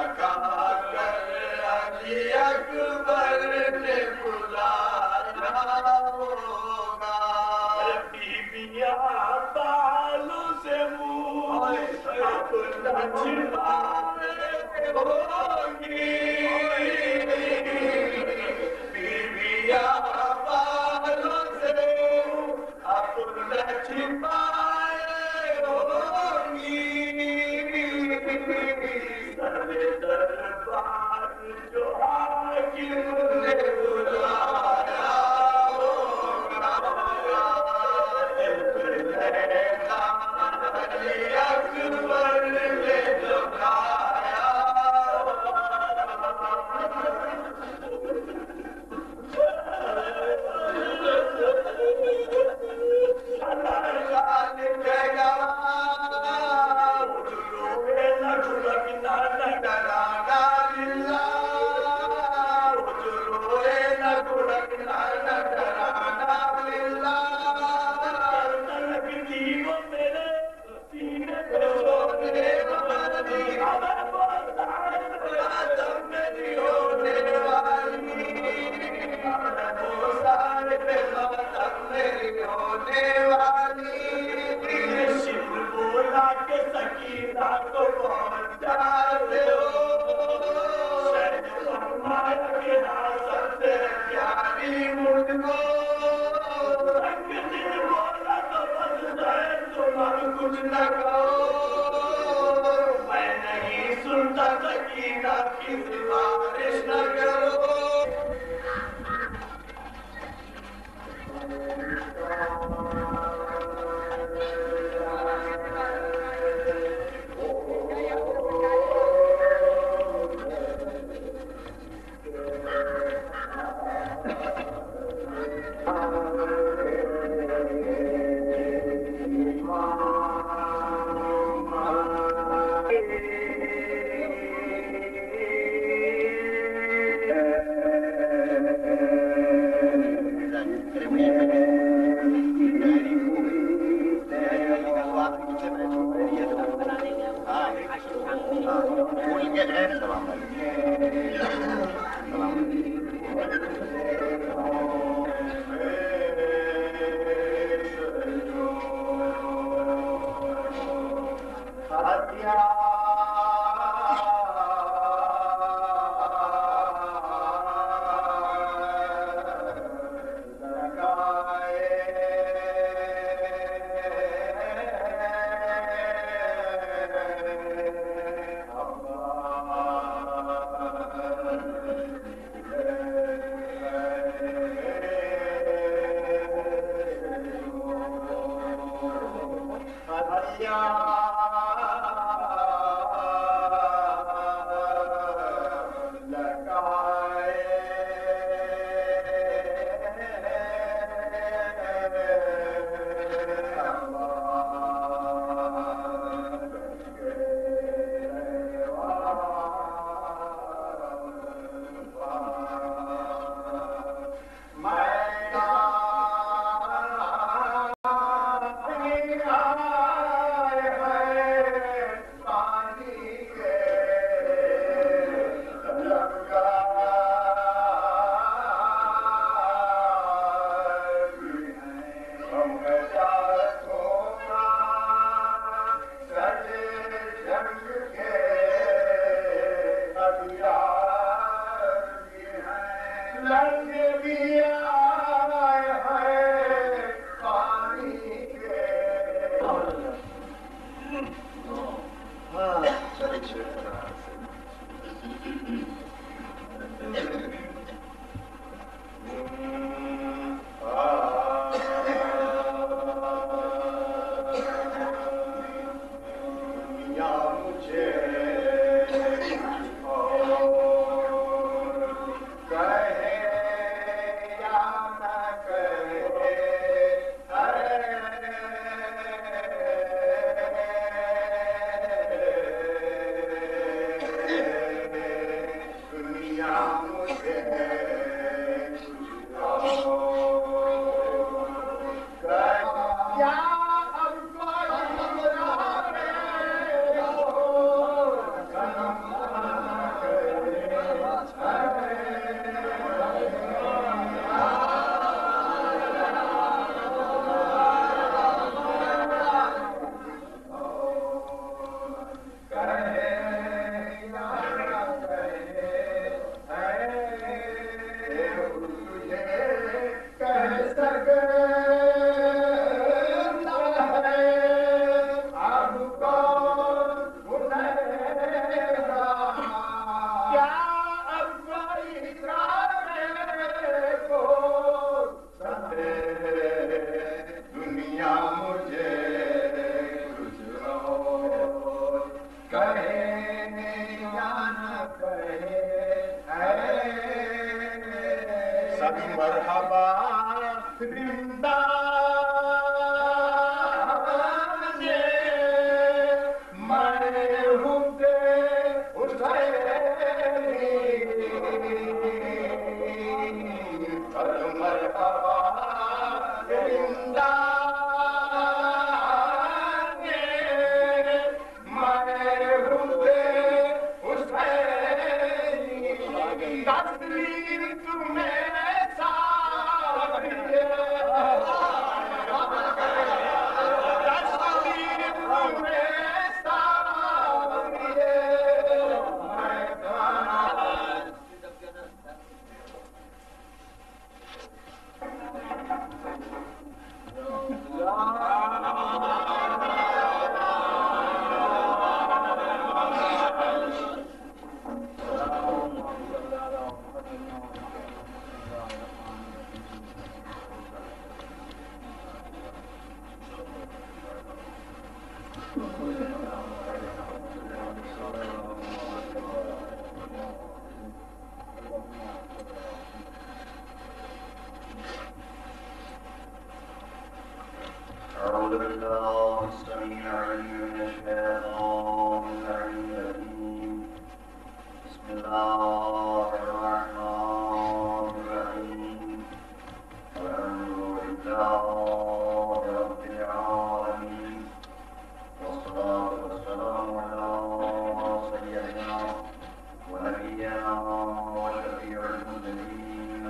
بالله السميع العليم من الشيطان الرجيم بسم الله الرحمن الرحيم الحمد لله رب العالمين والصلاة والسلام على سيدنا ونبينا وشفيع المذنبين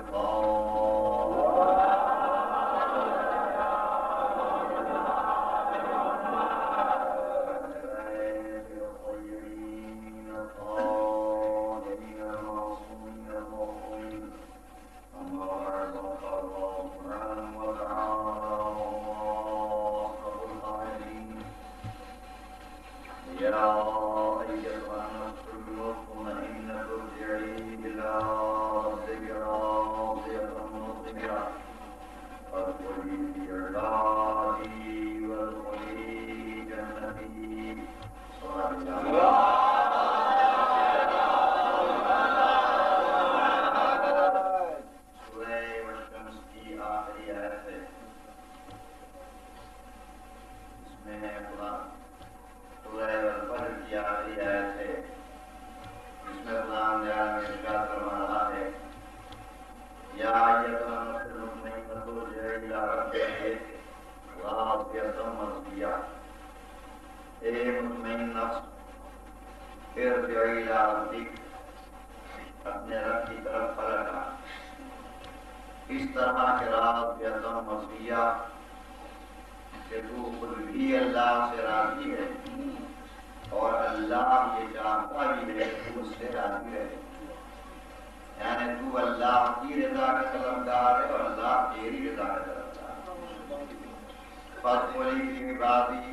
اپنے رب کی طرف پلٹا. اس طرح کے رات بیتم مصیہ کہ تو خود بھی اللہ سے راضی ہے اور اللہ یہ چاہتا بھی ہے تو اس سے راضی رہے. یعنی تو اللہ کی رضا کا طلبگار ہے اور اللہ تیری رضا کا طلبگار ہے. فَاسْتَغْفِرْ لِي عِبَادِي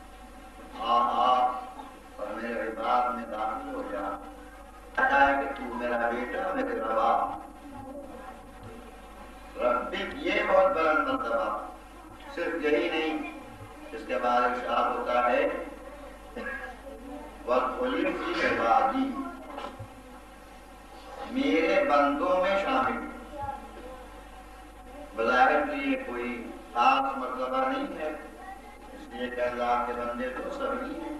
اور میرے عباد میں داخل ہو جا. کہتا ہے کہ تو میرا بیٹا میں تیرا باپ. ربک یہ بہت بلند مرتبہ. صرف یہی نہیں، اس کے بعد ارشاد ہوتا ہے وَادْخُلِي فِي عِبَادِي میرے بندوں میں شامل. بظاہر تو یہ کوئی خاص مرتبہ نہیں ہے، اس لیے کہ اللہ کے بندے تو سبھی ہیں.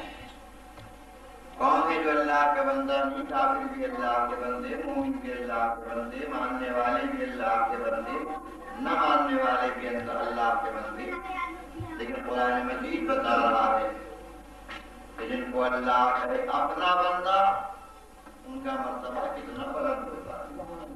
کون ہے جو اللہ کا بندہ نہیں؟ کافر بھی اللہ کے بندے، مومن بھی اللہ کے بندے، ماننے والے بھی اللہ کے بندے، نہ ماننے والے بھی اللہ کے بندے. لیکن قرآن مجید بتا رہا ہے کہ جن کو اللہ ہے اپنا بندہ، ان کا مرتبہ کتنا بلند ہوتا ہے.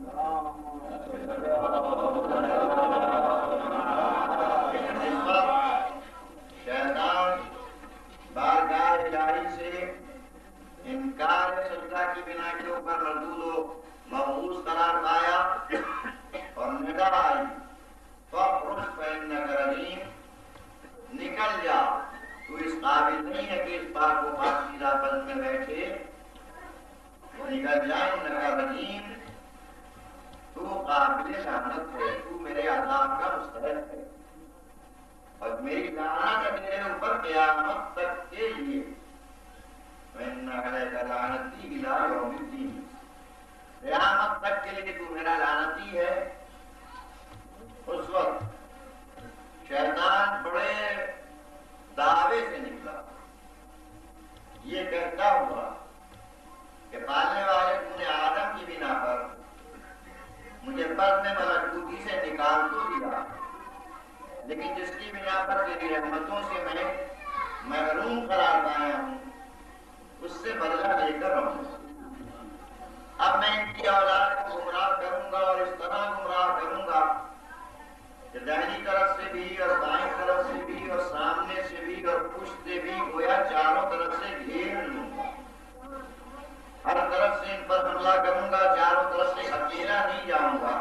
اس وقت شیطان بارگاہ الہی سے انکار سجدہ کی بنا کے اوپر مردود و مبعوث قرار پایا اور ندا آئی فَاخْرُجْ فَإِنَّكَ رَجِيمٌ نکل جا، تو اس قابل نہیں ہے کہ اس پاک و پاکیزہ پد میں بیٹھے. نکل جا اِنَّكَ رَجِيمٌ تو قابل لعنت ہے، تو میرے عذاب کا مستحق ہے اور میری لعنت ہے تیرے اوپر قیامت تک کے لیے. وَإِنَّ عَلَيْكَ لَعْنَتِي إِلَىٰ يَوْمِ الدِّينِ قیامت تک کے لیے تو میرا لعنتی ہے. اس وقت شیطان بڑے دعوے سے نکلا، یہ کہتا ہوا کہ پالنے والے تو نے آدم کی بنا پر مجھے پد میں ملکوتی سے نکال تو دیا، لیکن جس کی بنا پر تیری رحمتوں سے میں محروم قرار پایا ہوں اس سے بدلہ لے کر رہوں. اب میں ان کی اولاد کو گمراہ کروں گا اور اس طرح گمراہ کروں گا کہ دہنی طرف سے بھی اور بائیں طرف سے بھی اور سامنے سے بھی اور پشت سے بھی گویا چاروں طرف سے گھیر لوں گا. ہر طرف سے ان پر حملہ کروں گا، چاروں طرف سے اکیلا نہیں جاؤں گا.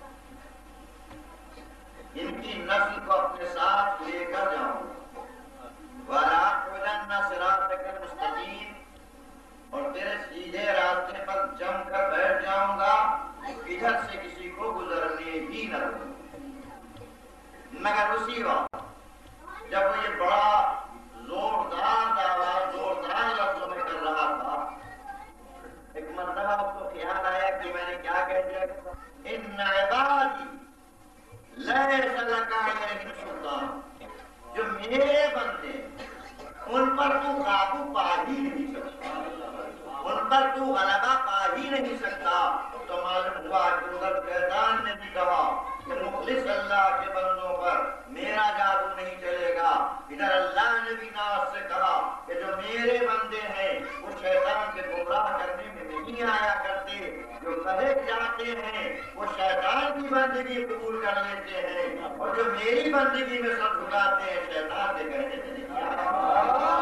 ان کی نسل کو اپنے ساتھ لے کر جاؤں گا. وَلَأَقْعُدَنَّ صِرَاطَكَ الْمُسْتَقِيمَ اور تیرے سیدھے راستے پر جم کر بیٹھ جاؤں گا، ادھر سے کسی کو گزرنے ہی نہ دوں. مگر اسی وقت جب وہ یہ بڑا زوردار دعویٰ زوردار لفظوں میں کر رہا تھا، ایک مرتبہ اس کو خیال آیا کہ میں نے کیا کہہ دیا. اِنَّ عِبَادِي لَيْسَ لَكَ عَلَيْهِمْ سُلْطَانٌ جو میرے بندے ان پر تو قابو پا ہی نہیں سکتا، ان پر تو غلبہ پا ہی نہیں سکتا۔ تو معلوم ہوا کہ ادھر شیطان نے بھی کہا کہ مخلص اللہ کے بندوں پر میرا جادو نہیں چلے گا، ادھر اللہ نے بھی ناز سے کہا کہ جو میرے بندے ہیں وہ شیطان کے گمراہ کرنے میں نہیں آیا کرتے، جو بہک جاتے ہیں وہ شیطان کی بندگی قبول کر لیتے ہیں، اور جو میری بندگی میں سر جھکاتے ہیں شیطان کے کہنے میں نہیں آیا۔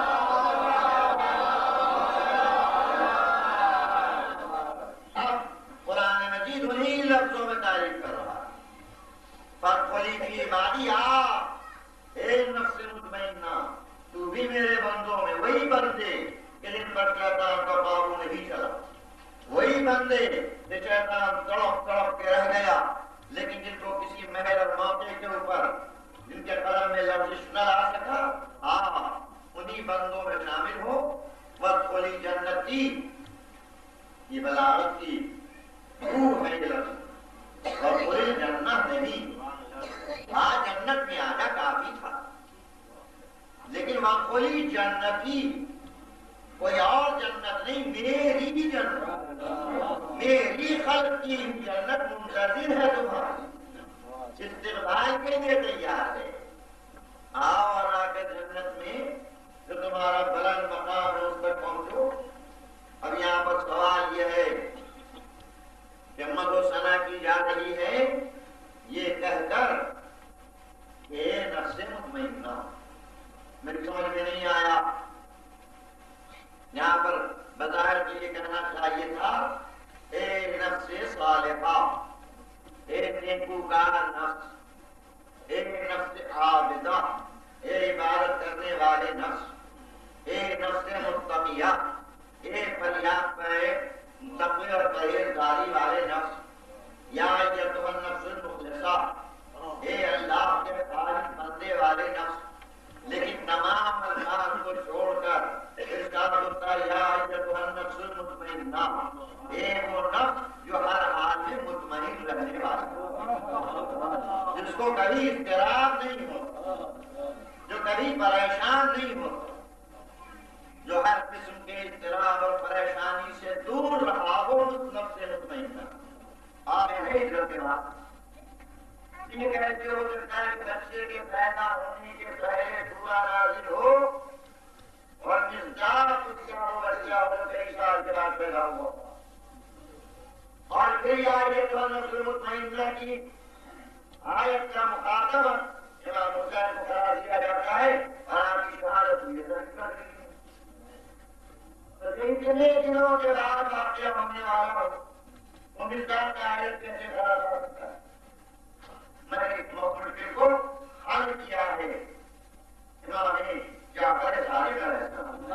قرآن مجید انہی لفظوں میں تعریف کر رہا ہے، فَادْخُلِي فِي عِبَادِي، اے نفس مطمئنہ تو بھی میرے بندوں میں، وہی بندے کہ جن پر شیطان کا قابو نہیں چلا، وہی بندے کہ شیطان تڑپ تڑپ کے رہ گیا، لیکن جن کو کسی محل اور موقع کے اوپر جن کے قلم میں لفظ نہ لا سکا، انہی بندوں میں شامل ہو۔ وَادْخُلِي جنتی، یہ بلاغت کی روح ہے یہ لفظ، اور پوری جنت نہیں، جنت میں آنا کافی تھا، لیکن وَادْخُلِي جنتی کوئی اور جنت نہیں، میری جنت، میری خلق کی جنت منتظر ہے تمہاری، استقبال کے لیے تیار ہے۔ آؤ اور آ کر جنت میں جو تمہارا بلند مقام ہے اس تک پہنچو۔ اب یہاں پر سوال یہ ہے کہ مد و ثنا کی جا رہی ہے یہ کہہ کر کہ اے نفس مطمئنہ، میری سمجھ میں نہیں آیا، یہاں پر بظاہر کے لیے کہنا چاہیے تھا اے نفس صالحہ، اے نیکوکار نفس، اے نفس عابدہ، اے عبادت کرنے والے نفس، اے نفس متقیہ، اے فریاد پہ تقوی اور پرہیزگاری والے نفس، یا ایتھا النفس المخلصہ، اے اللہ کے خالص بندے والے نفس۔ لیکن تمام الفاظ کو چھوڑ کر اس کا ہوتا یا ایتھا النفس المطمئنہ، اے وہ نفس جو ہر حال میں مطمئن رہنے والا، جس کو کبھی اضطراب نہیں ہوتا، جو کبھی پریشان نہیں ہوتا، جو ہر قسم کے اضطراب اور پریشانی سے دور رہا ہو، اس نفس مطمئنہ۔ آپ ہے حضرت بات یہ کہتے ہو سکتا ہے کہ بچے کے پیدا ہونے کے پہلے دعا نازل ہو اور مزدار اس کا وہ بچہ ہو 23 سال کے بعد پیدا ہوا، اور پھر آیت نفس مطمئنہ کی آیت کا مخاطب امام حسین کو قرار دیا جاتا ہے اور آپ کی شہادت ہوئی درج کر دی۔ اتنے دنوں کے بعد واقعہ ہونے والا ہو، مزدار کا آیت کیسے خراب ہو سکتا ہے؟ میں نے ایک موقع کو حل کیا ہے امام جعفر صادق علیہ السلام،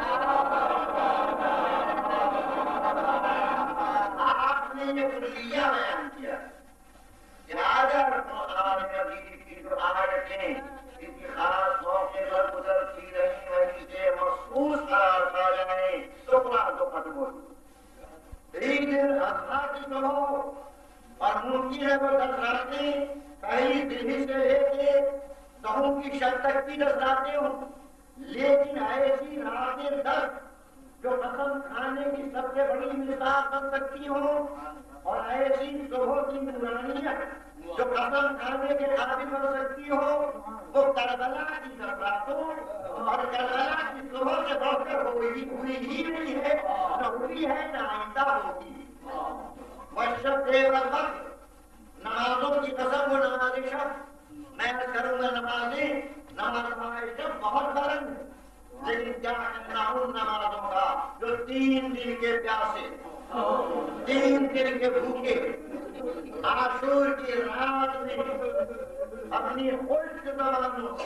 آپ نے یہ کلیہ بیان کیا کہ اگر قرآن مجید کی جو آیتیں ان کی خاص موقع پر گزرتی رہی وہیں سے مخصوص قرار پا جائیں تو قرآن تو ختم ہو جائے۔ عید الاضحیٰ کی تو ہو اور ممکن ہے وہ 10 راتیں کہیں دلی سے لے کے گہوں کی شب تک کی 10 راتیں ہوں، لیکن ایسی راتیں 10 جو قسم کھانے کی سب سے بڑی مثال بن سکتی ہوں، اور ایسی صبح کی نورانیہ جو قسم کھانے کے قابل بن سکتی ہو، وہ کربلا کی 10 راتوں اور کربلا کی صبح سے بڑھ کر ہوئی ہی نہیں ہے، نہ ہوئی ہے نہ آئندہ ہوگی۔ والشب والوتر، نمازوں کی قسم وہ نماز شب، میں کروں گا نماز شب بہت بلند ہے، لیکن کیا کہنا ان نمازوں کا جو 3 دن کے پیاسے، 3 دن کے بھوکے عاشور کی رات میں اپنی خشک زبانوں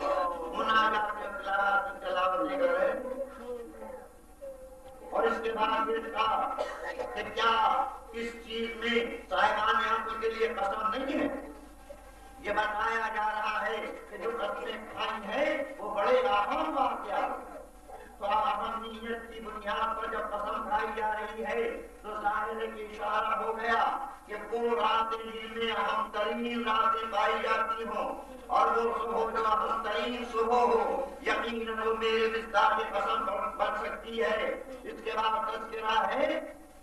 مناجات تلاوت لے کر رہے، اور اس کے بعد یہ کہا کہ کیا اس چیز میں صاحبان عقل کے لیے قسم نہیں ہے؟ یہ بتایا جا رہا ہے کہ جو قسمیں کھائی ہیں وہ بڑے اہم واقعات ہیں، تو اہمیت کی بنیاد پر جب قسم کھائی جا رہی ہے تو ظاہر ہے کہ اشارہ ہو گیا کہ وہ راتیں جن میں اہم ترین راتیں پائی جاتی ہوں، اور وہ صبح جو اہم ترین میرے مصداق قسم بن سکتی ہے. اس کے بعد تذکرہ ہے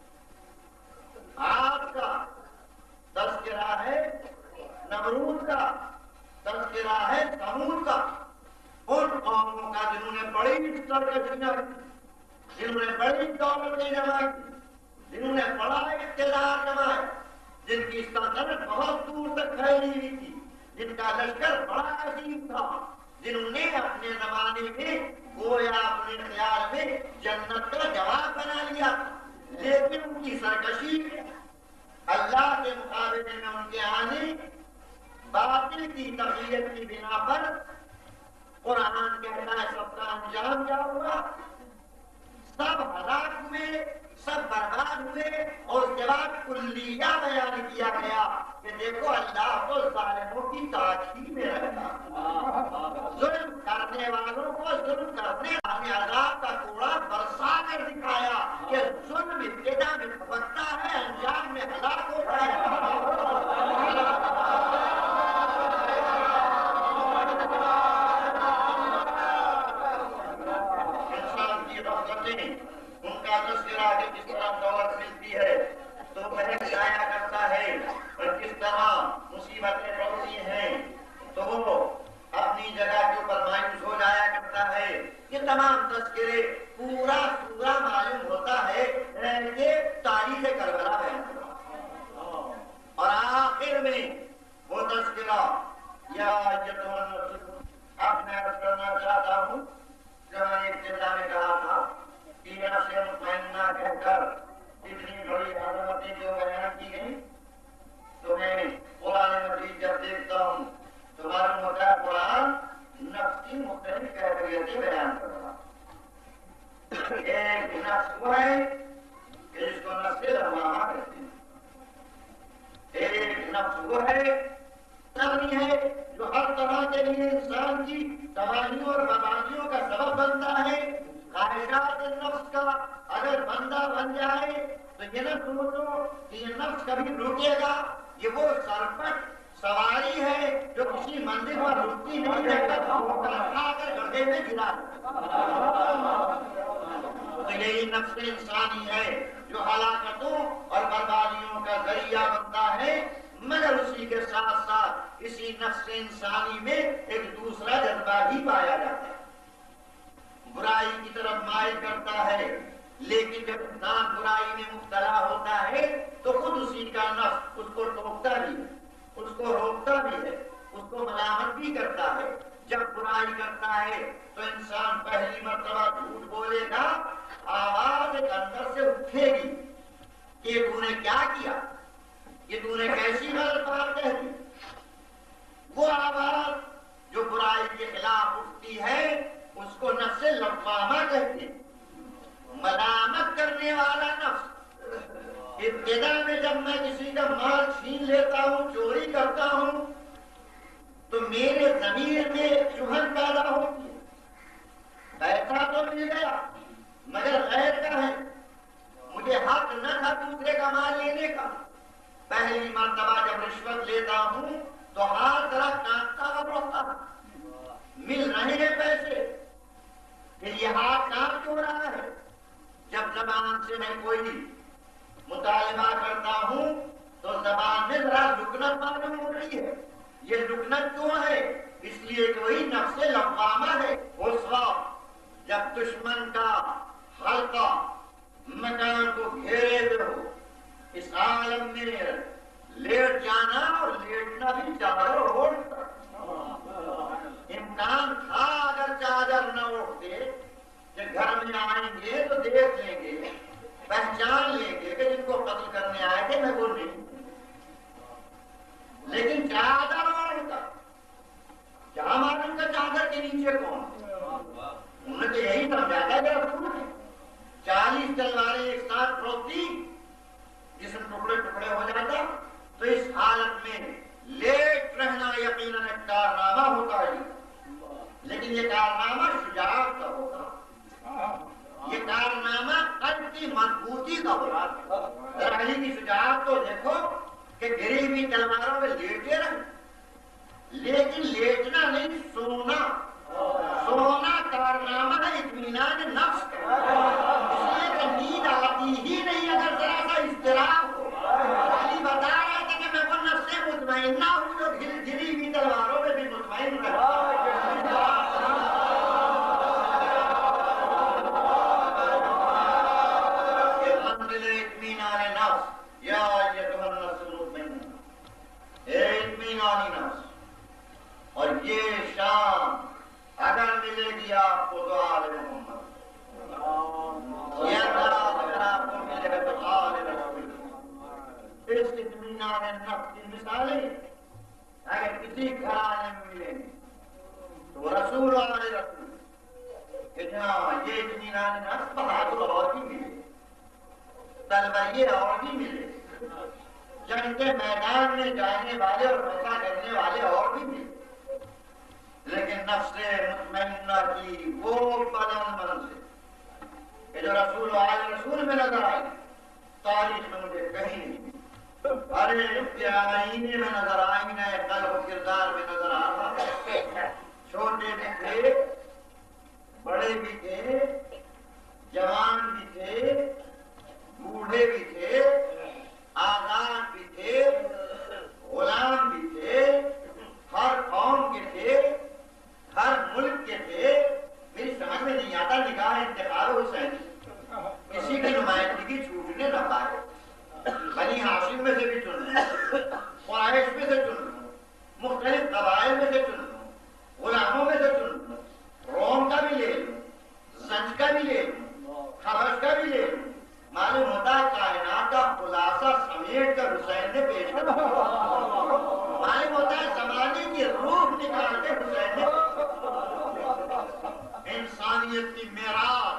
عاد کا، تذکرہ ہے نمرود کا، تذکرہ ہے ثمود کا. ان قوموں کا جنہوں نے بڑی سرکشیاں، جنہوں نے بڑی دولتیں جمع کی، جنہوں نے بڑا اقتدار جمایا، جن کی سلطنت بہت دور تک پھیلی ہوئی تھی، جن کا لشکر بڑا عظیم تھا، جنہوں نے اپنے زمانے میں گویا اپنے خیال میں جنت کا جواب بنا لیا تھا، لیکن ان کی سرکشی اللہ کے مقابلے میں ان کے آنے باطل کی تقویت کی بنا پر قرآن کہتا ہے سب کا انجام کیا ہوا؟ سب ہلاک ہوئے، سب برباد ہوئے. اور اس کے بعد کلیہ بیان کیا گیا کہ دیکھو اللہ تو ظالموں کی تاکید میں رکھتا، ظلم کرنے والوں کو ظلم کرنے والے عذاب کا کوڑا برسا کر دکھایا کہ ظلم ابتدا میں بھٹکتا ہے، انجام میں ہلاک ہوتا ہے. ان کا تذکرہ کہ کس طرح دولت ملتی ہے تو مہک جایا کرتا ہے، اور کس طرح مصیبتیں پڑتی ہیں تو وہ اپنی جگہ کے اوپر مایوس ہو جایا کرتا ہے. یہ تمام تذکرے پورا سورہ معلوم ہوتا ہے کہ تاریخ کربلا بیان کرتا، اور آخر میں وہ تذکرہ یا اب میں عرض کرنا چاہتا ہوں کہ میں نے ابتدا میں کہا تھا کہ نفس مطمئنہ کہہ کر اتنی بڑی عظمتیں جو بیان کی گئی تو میں قرآن مجید جب دیکھتا ہوں تو معلوم ہوتا ہے قرآن نفس کی مختلف کیفیتیں بیان کر رہا. ایک نفس وہ ہے کہ جس کو نفس لوامہ کہتے ہیں، ایک نفس وہ ہے تغنی ہے جو ہر طرح کے لیے انسان کی تباہیوں اور بربادیوں کا سبب بنتا ہے. خواہشات نفس کا اگر بندہ بن جائے تو یہ نہ سوچو کہ یہ نفس کبھی رکے گا، یہ وہ سرپٹ سواری ہے جو کسی منزل پر رکتی نہیں ہے، کھا کر گڑھے میں گرا. تو یہی نفس انسانی ہے جو ہلاکتوں اور بربادیوں کا ذریعہ بنتا ہے. مگر اسی کے ساتھ ساتھ اسی نفس انسانی میں ایک دوسرا جذبہ بھی پایا جاتا ہے، برائی کی طرف مائل کرتا ہے. لیکن جب انسان برائی میں مبتلا ہوتا ہے تو خود اسی کا نفس اس کو ٹوکتا بھی ہے، اس کو روکتا بھی ہے، اس کو ملامت بھی کرتا ہے. جب برائی کرتا ہے تو انسان پہلی مرتبہ جھوٹ بولے گا، آواز ایک اندر سے اٹھے گی کہ تو نے کیا کیا، یہ تو نے کیسی غلط بات کہہ دی. وہ آواز جو برائی کے خلاف اٹھتی ہے اس کو نفس لوامہ کہتے ہیں، ملامت کرنے والا نفس. ابتدا میں جب میں کسی کا مال چھین لیتا ہوں، چوری کرتا ہوں تو میرے ضمیر میں چبھن پیدا ہوتی ہے. پیسہ تو مل گیا مگر غیر کا ہے، مجھے حق نہ تھا دوسرے کا مال لینے کا. پہلی مرتبہ جب رشوت لیتا ہوں تو ہاتھ ذرا کانپتا ہوا رہتا، مل رہے ہیں پیسے، پھر یہ ہاتھ کام کیوں رہا ہے؟ جب زبان سے میں کوئی مطالبہ کرتا ہوں تو زبان میں ذرا لکنت معلوم ہو رہی ہے. یہ لکنت کیوں ہے؟ اس لیے کہ وہی نفس لوامہ ہے. اس وقت جب دشمن کا حلقہ مکان کو گھیرے ہوئے ہو، اس عالم میں لیٹ جانا اور لیٹنا بھی چادر اوڑھتا. امکان تھا اگر چادر نہ اوڑھتے کہ گھر میں آئیں گے تو دیکھ لیں گے، پہچان لیں گے کہ جن کو قتل کرنے آئے تھے میں وہ نہیں. لیکن چادر اوڑھتا، کیا معلوم کا چادر کے نیچے کون؟ انہوں نے تو یہی سمجھا تھا کہ رسول ہے. 40 تلواریں ایک ساتھ پھونکتی، جسم ٹکڑے ٹکڑے ہو جاتا. تو اس حالت میں لیٹ رہنا یقیناً ایک کارنامہ ہوتا ہے، لیکن یہ کارنامہ شجاعت کا ہوتا، یہ کارنامہ قلب کی مضبوطی کا ہوتا. علی کی شجاعت تو دیکھو کہ گری ہوئی تلواروں میں لیٹے رہے، لیکن لیٹنا نہیں، سونا. سونا کارنامہ ہے اطمینان نفس کا، اس لیے کہ نیند آتی ہی نہیں اگر ذرا سا اضطراب ہو۔ علی بتا رہا تھا کہ میں وہ نفس مطمئنہ ہوں جو گری ہوئی تلواروں میں بھی مطمئن رہتا ہے۔ منزل اطمینان نفس، یا ایھا النفس المطمئنہ، اے اطمینانی نفس، اور یہ شان اگر ملے گی آپ کو تو آل محمد، یہ اگر آپ کو ملے گا تو آل رسول۔ اس اطمینان نفس کی مثالیں اگر کسی گھرانے میں ملیں گی تو رسول آل رسول، کہ جہاں یہ اطمینان نفس بہادر اور بھی ملے، تلویے اور بھی ملے، جنگ کے میدان میں جانے والے اور فتح کرنے والے اور بھی ملے، لیکن نفس مطمئنہ کی وہ بلند منزل کہ جو رسول آل رسول میں نظر آئی، تاریخ میں مجھے کہیں نہیں ملی۔ ارے آئینے میں نظر آئی، نئے قلب و کردار میں نظر آتا، چھوٹے بھی تھے، بڑے بھی تھے، جوان بھی تھے، بوڑھے بھی تھے، آزاد بھی تھے، غلام بھی تھے، ہر قوم کے تھے، ہر ملک کے تھے۔ میری سمجھ میں نہیں آتا نگاہ انتخاب حسین کسی کی نمائندگی چھوٹنے نہ پائے، بنی ہاشم میں سے بھی چن لوں، قریش میں سے چن لوں، مختلف قبائل میں سے چن لوں، غلاموں میں سے چن لوں، روم کا بھی لے لوں، زنج کا بھی لے لوں، حبش کا بھی لے لوں، معلوم ہوتا ہے کائنات کا خلاصہ سمیٹ کر حسین نے پیش کر دیا۔ معلوم ہوتا ہے زمانے کی روح نکال کے حسین نے انسانیت کی معراج۔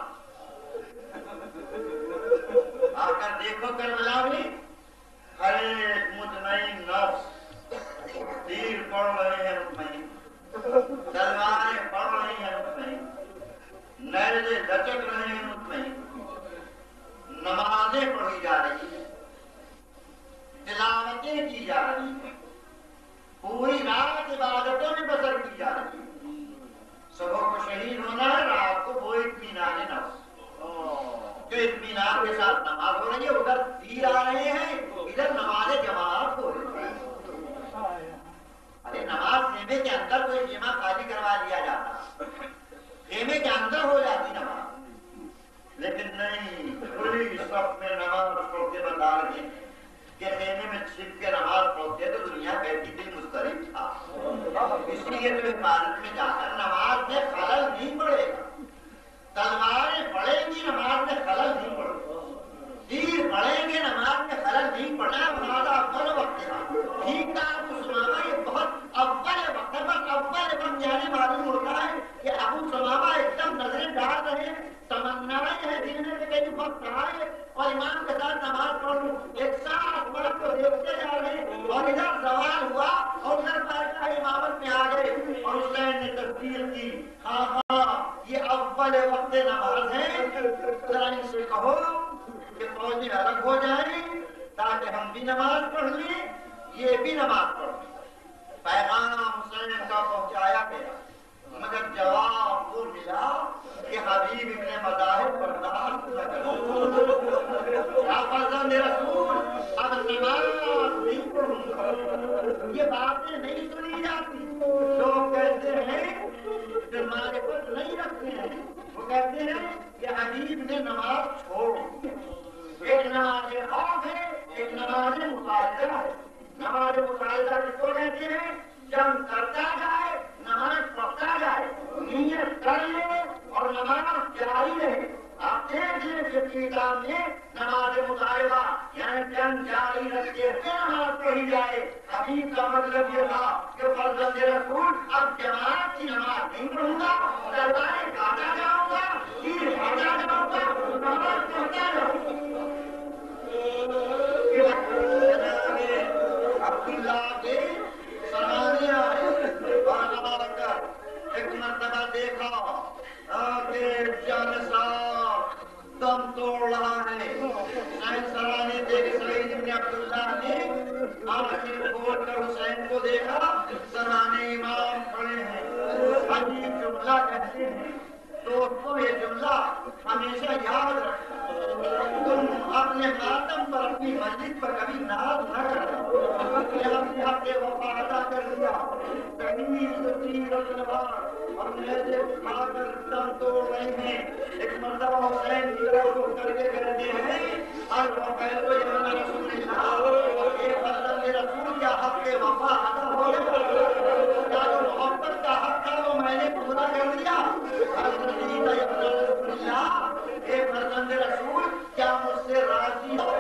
آ کر دیکھو کربلا میں ہر ایک مطمئن نفس تیر پڑ رہے ہیں مطمئن، تلواریں پڑ رہی ہیں مطمئن، نیزے لچک رہے ہیں مطمئن، نمازیں پڑھی جا رہی ہیں، تلاوتیں کی جا رہی ہیں، پوری رات عبادتوں میں بسر کی جا رہی ہے۔ صبح کو شہید ہونا ہے، رات کو وہ اطمینان نفس جو اطمینان کے ساتھ نماز ہو رہی ہے، ادھر تیر آ رہے ہیں، ادھر نماز جماعت ہو رہی ہے۔ ارے نماز خیمے کے اندر کوئی خیمہ خالی کروا دیا جاتا، خیمے کے اندر ہو جاتی نماز، لیکن نہیں، پوری صف میں نماز پڑھ کے بتا رہے ہیں کہ خیمے میں چھپ کے نماز پڑھتے تو دنیا بیٹھی تھی مسترب تھا، اس لیے تو عبادت میں جا کر نماز میں خلل نہیں پڑے گا، تلواریں پڑیں گی نماز میں خلل نہیں پڑے گا، تیر پڑیں گے نماز میں خلل نہیں پڑنا۔ ہمارا اول وقت تھا، ٹھیک تھا ابو سمامہ، یہ بہت اول وقت ہے، بس اول وقت یعنی معلوم ہوتا ہے کہ ابو سمامہ ایک دم نظریں ڈال رہے ہیں، تمنائیں ہیں دل میں کہ کئی وقت آئے اور امام کے ساتھ نماز پڑھ لوں، ایک ساتھ آسمان کو دیکھتے جا رہے ہیں، اور ادھر زوال ہوا اور ادھر بادشاہ امامت میں آ گئے اور حسین نے تکبیر کی۔ ہاں ہاں یہ اول وقت نماز ہے، ذرا ان سے کہو کہ فوجیں الگ ہو جائیں تاکہ ہم بھی نماز پڑھ لیں، یہ بھی نماز پڑھ لیں۔ پیغام حسین کا پہنچایا گیا، مگر جواب وہ ملا کہ حبیب ابن مذاہب برداشت نہ کرو، یا فرزند رسول اب نماز نہیں پڑھوں گا۔ یہ باتیں نہیں سنی جاتی، لوگ کہتے ہیں جو معرفت نہیں رکھتے ہیں وہ کہتے ہیں کہ حبیب نے نماز چھوڑ دی۔ ایک نماز خوف ہے، ایک نماز مطالعہ ہے۔ نماز مطالعہ کس کو کہتے ہیں؟ جنگ کرتا جائے، نماز پڑھتا جائے، نیت کر لے اور نماز جاری رہے۔ آپ دیکھ لیں کہ کتاب میں نماز مطالبہ یعنی جنگ جاری رکھتے ہوئے نماز پڑھی جائے۔ حبیب کا مطلب یہ تھا کہ فرزند رسول اب جماعت کی نماز نہیں پڑھوں گا، تلواریں کاٹا جاؤں گا، تیر پھاڑا جاؤں گا، نماز پڑھتا جاؤں گا۔ عبداللہ کے سرانے آئے اور آ کر ایک مرتبہ دیکھا کہ جانسار دم توڑ رہا ہے۔ حسین سرانے دیکھ سعید بن عبداللہ نے آنکھیں کھول کر حسین کو دیکھا، سرانے امام کھڑے ہیں، عجیب جملہ کہتے ہیں دوستوں یہ جملہ ہمیشہ یاد رکھنا تم اپنے ماتم پر اپنی مسجد پر کبھی ناز نہ کرنا کہ ہم نے حق وفا ادا کر دیا ہم نے سے اٹھا کر دم توڑ رہے ہیں ایک مرتبہ حسین کی طرف رخ کر کے کہتے ہیں الوفیت یمن رسول اللہ یہ فرزند رسول کیا حق وفا ادا ہو گیا کیا جو محبت کا حق تھا وہ میں نے پورا کر دیا اے فرزند رسول کیا مجھ سے راضی ہو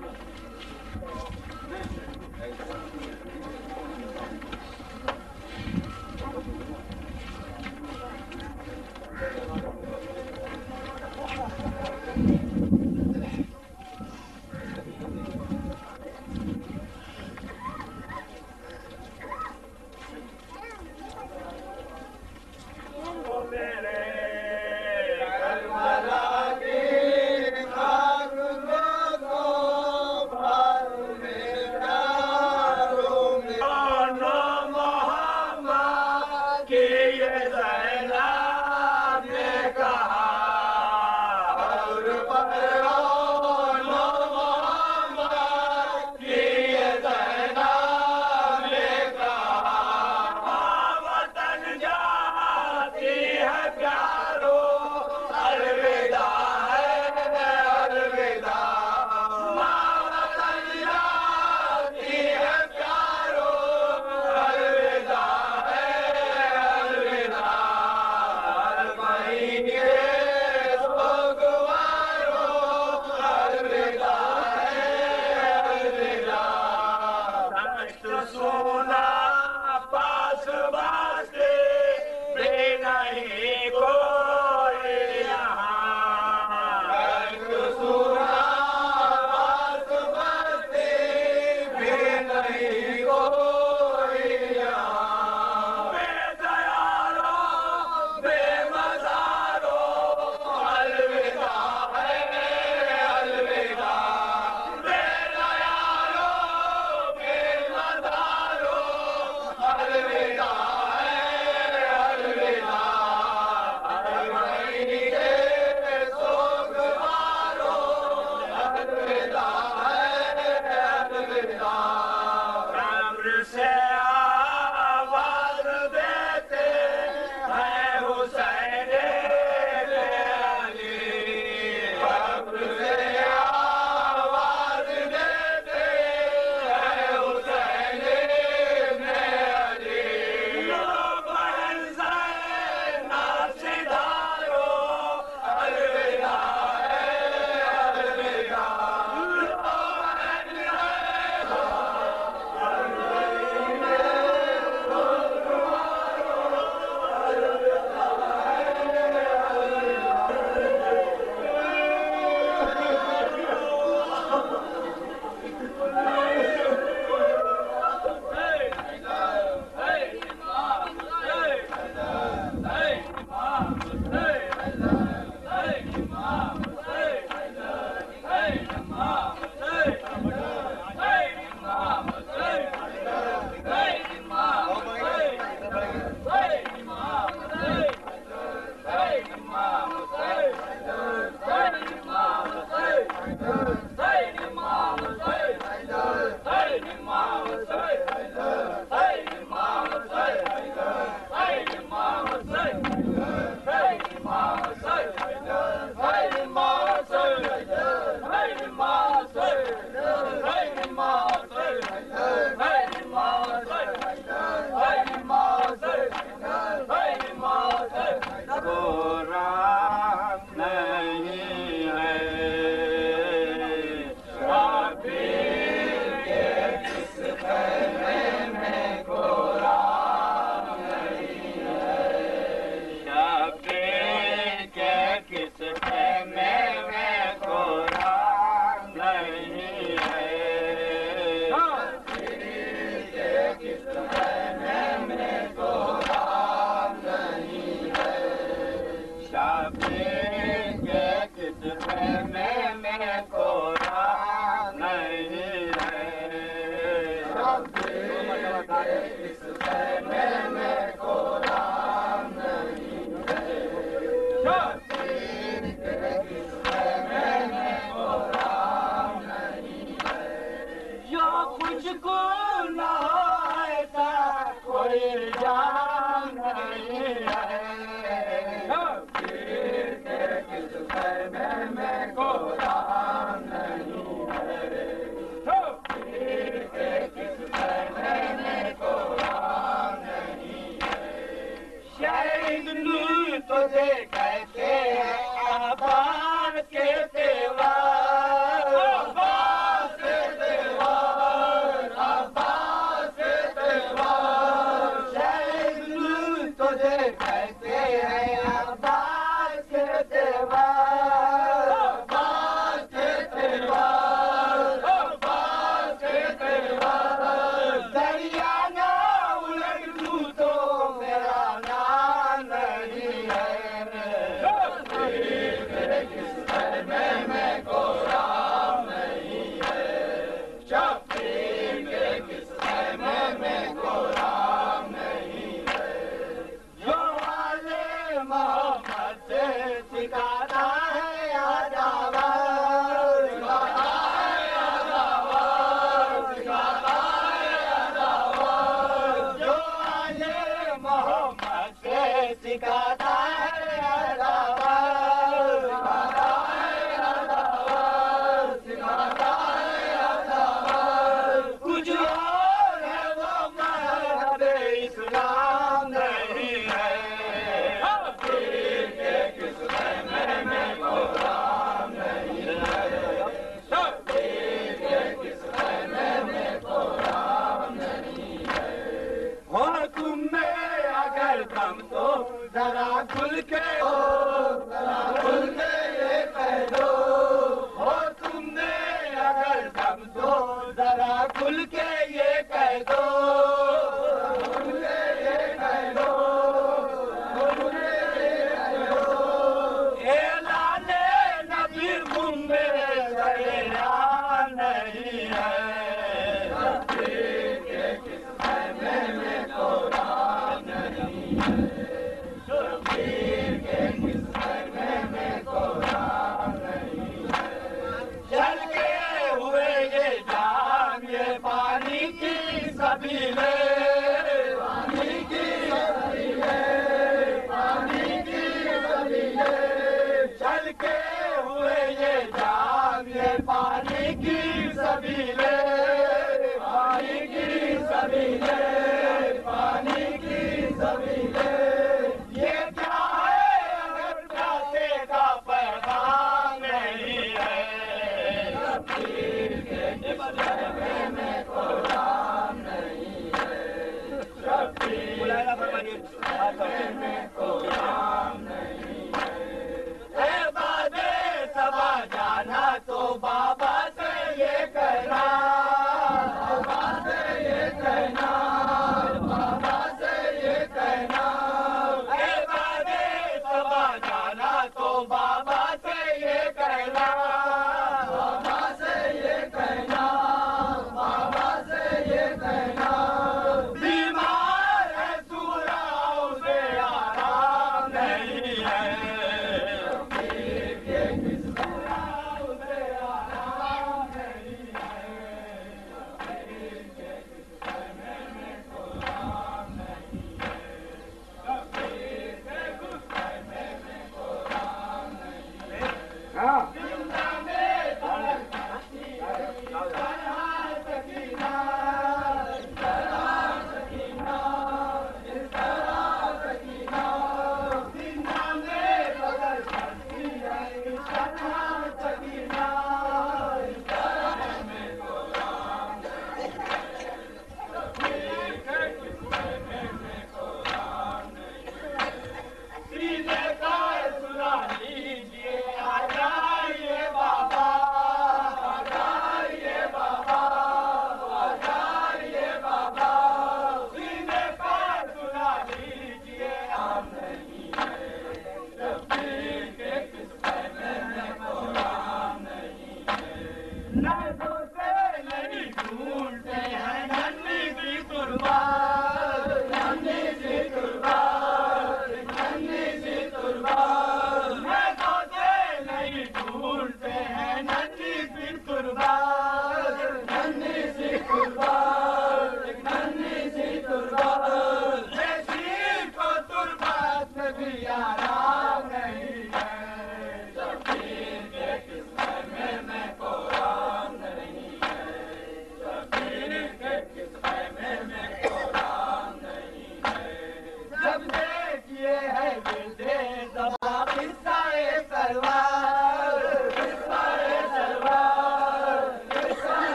कहते हैं आबाद के तेवर, आबाद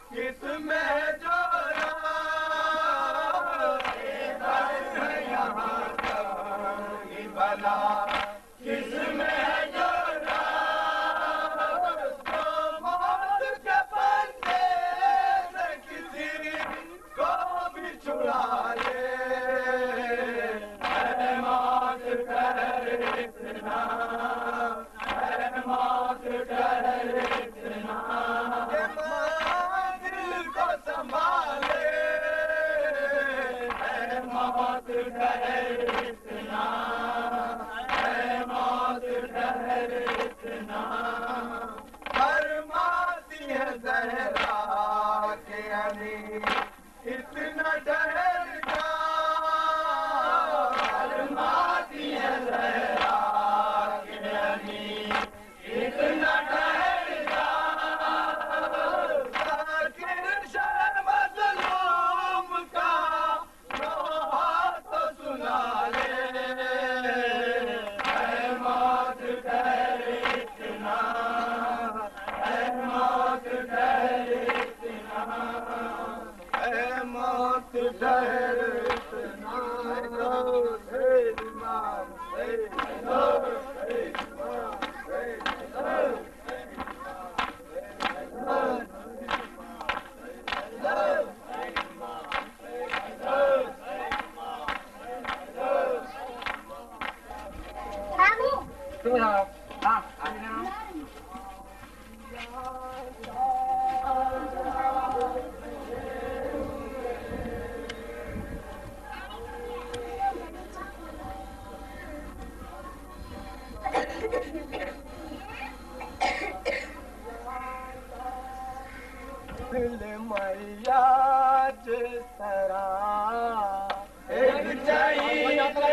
کس میں جو بس یہاں کی بلا کس میں جو موت کے پندے سے کسی کو بھی چھڑا لے موت ڈر اتنا موت ڈر اتنا دل کو سنبھالے موت ڈر اتنا موت ڈر اتنا فرماتی ہے زہرا کہ علی اتنا ڈر جا فرماتی ہے زہرا کہ علی اتنا ڈر جا ساکن شرم مظلوم کا روحا تو سنا لے اے موت ڈر اتنا اے موت ڈر اتنا اے موت ڈر اتنا اے امام اے امام اے امام اے امام دل میا جس طرح ایک چاہیے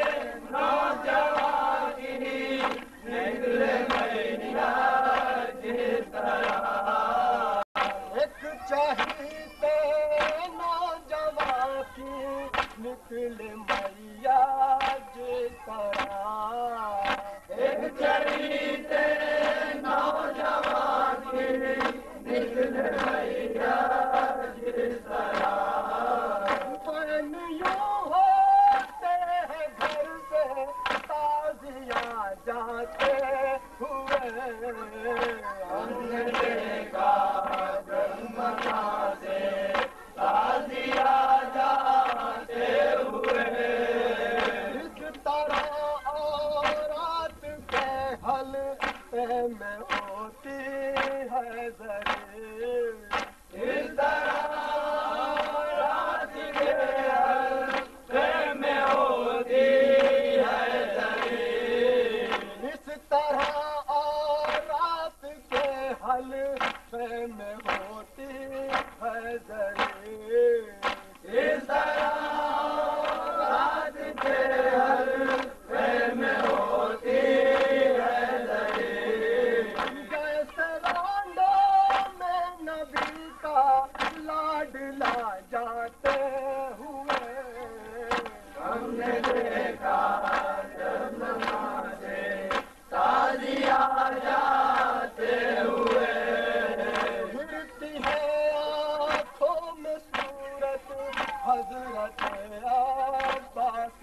نوجوان کی نکلے میا جس طرح ایک چاہیے نوجوان کی نکلے میا جس طرح ایک چاہیے نوجوان کی نکلے میا جس طرح پن یوں ہوتے ہیں گھر سے تازیاں جاتے ہوئے ہم نے دیکھا جگمگا سے تازیاں جاتے ہوئے اس طرح عورت کے حلقے میں ہوتی ہے ذرے اس طرح رات کے حلقے میں ہوتی ہے ذرے اس طرح رات کے حلقے میں ہوتی ہے ذرے اس طرح رات کے حلقے میں ہوتی ہے ذرے جیسے رانڈوں میں نبی کا لاڈلا جاتے ہوئے ہم نے دیکھا جب نمازے تازیاں جاتے ہوئے گرتی ہے آنکھوں میں صورت حضرت عباس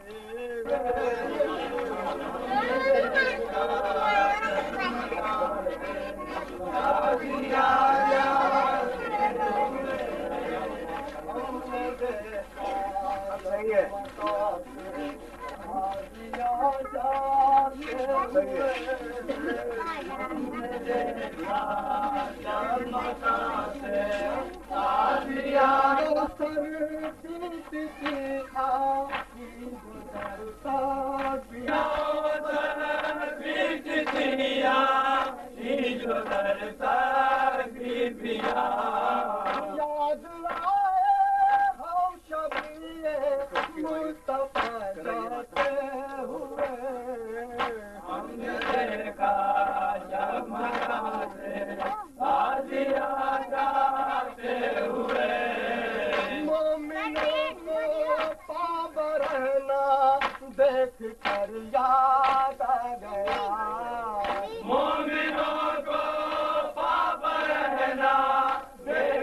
یاد آئے ہم شبیہ مصطفیٰ جاتے ہوئے ہم نے دیکھا جگمگا سے تازیاں جاتے ہوئے مومنوں کو پاب رہنا دیکھ کر یاد آ گیا مومنوں کو پاب رہنا دیکھ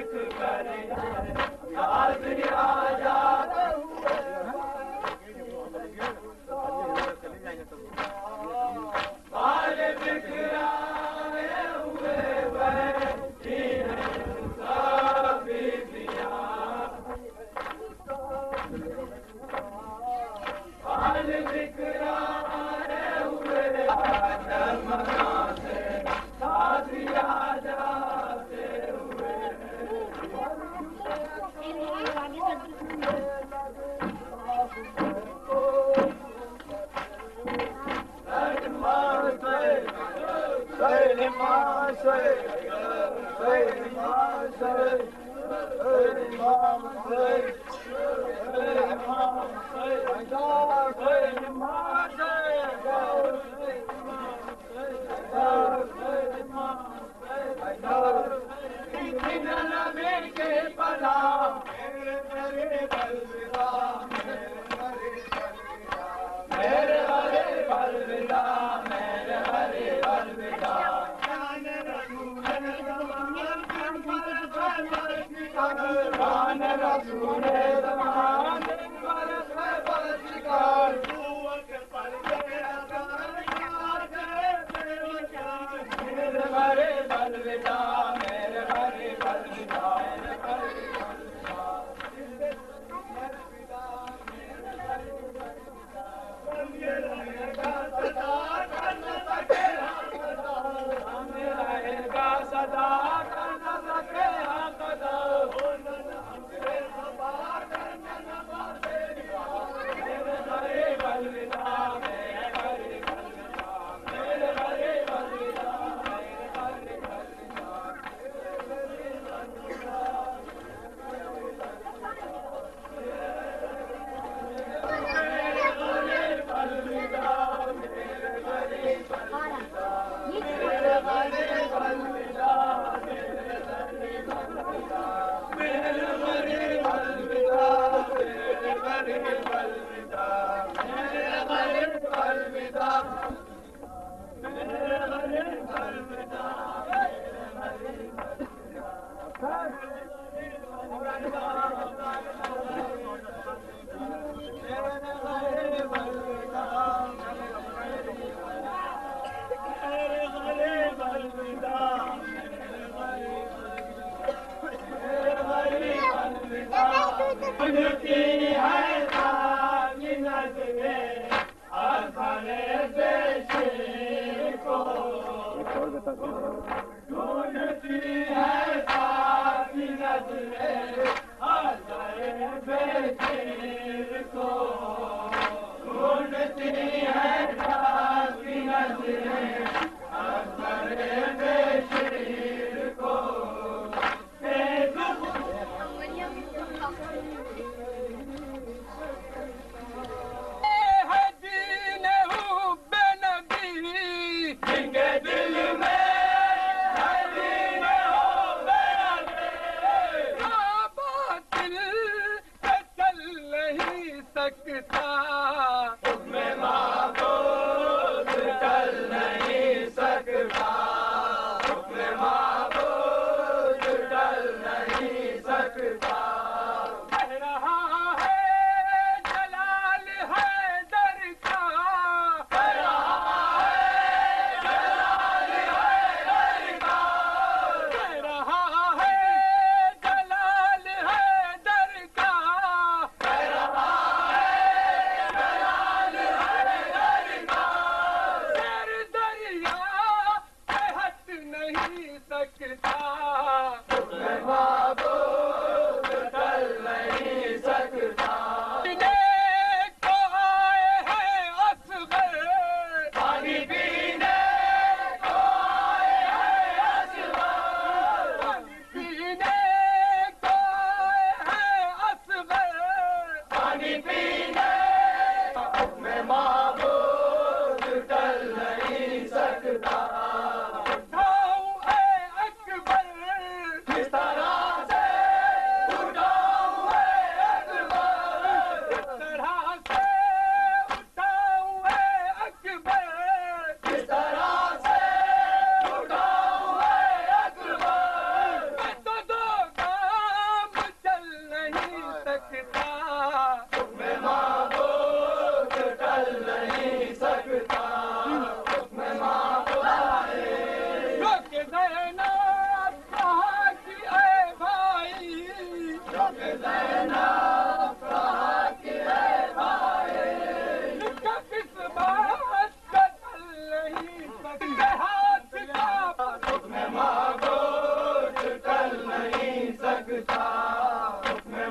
سکتا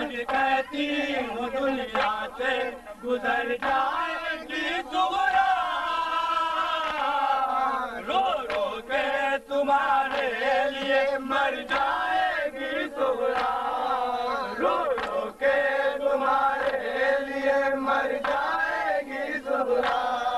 بھی کہتی ہوں دنیا سے گزر جائے گی صغرا رو رو کے تمہارے لیے مر جائے گی صغرا رو رو کے تمہارے لیے مر جائے گی صغرا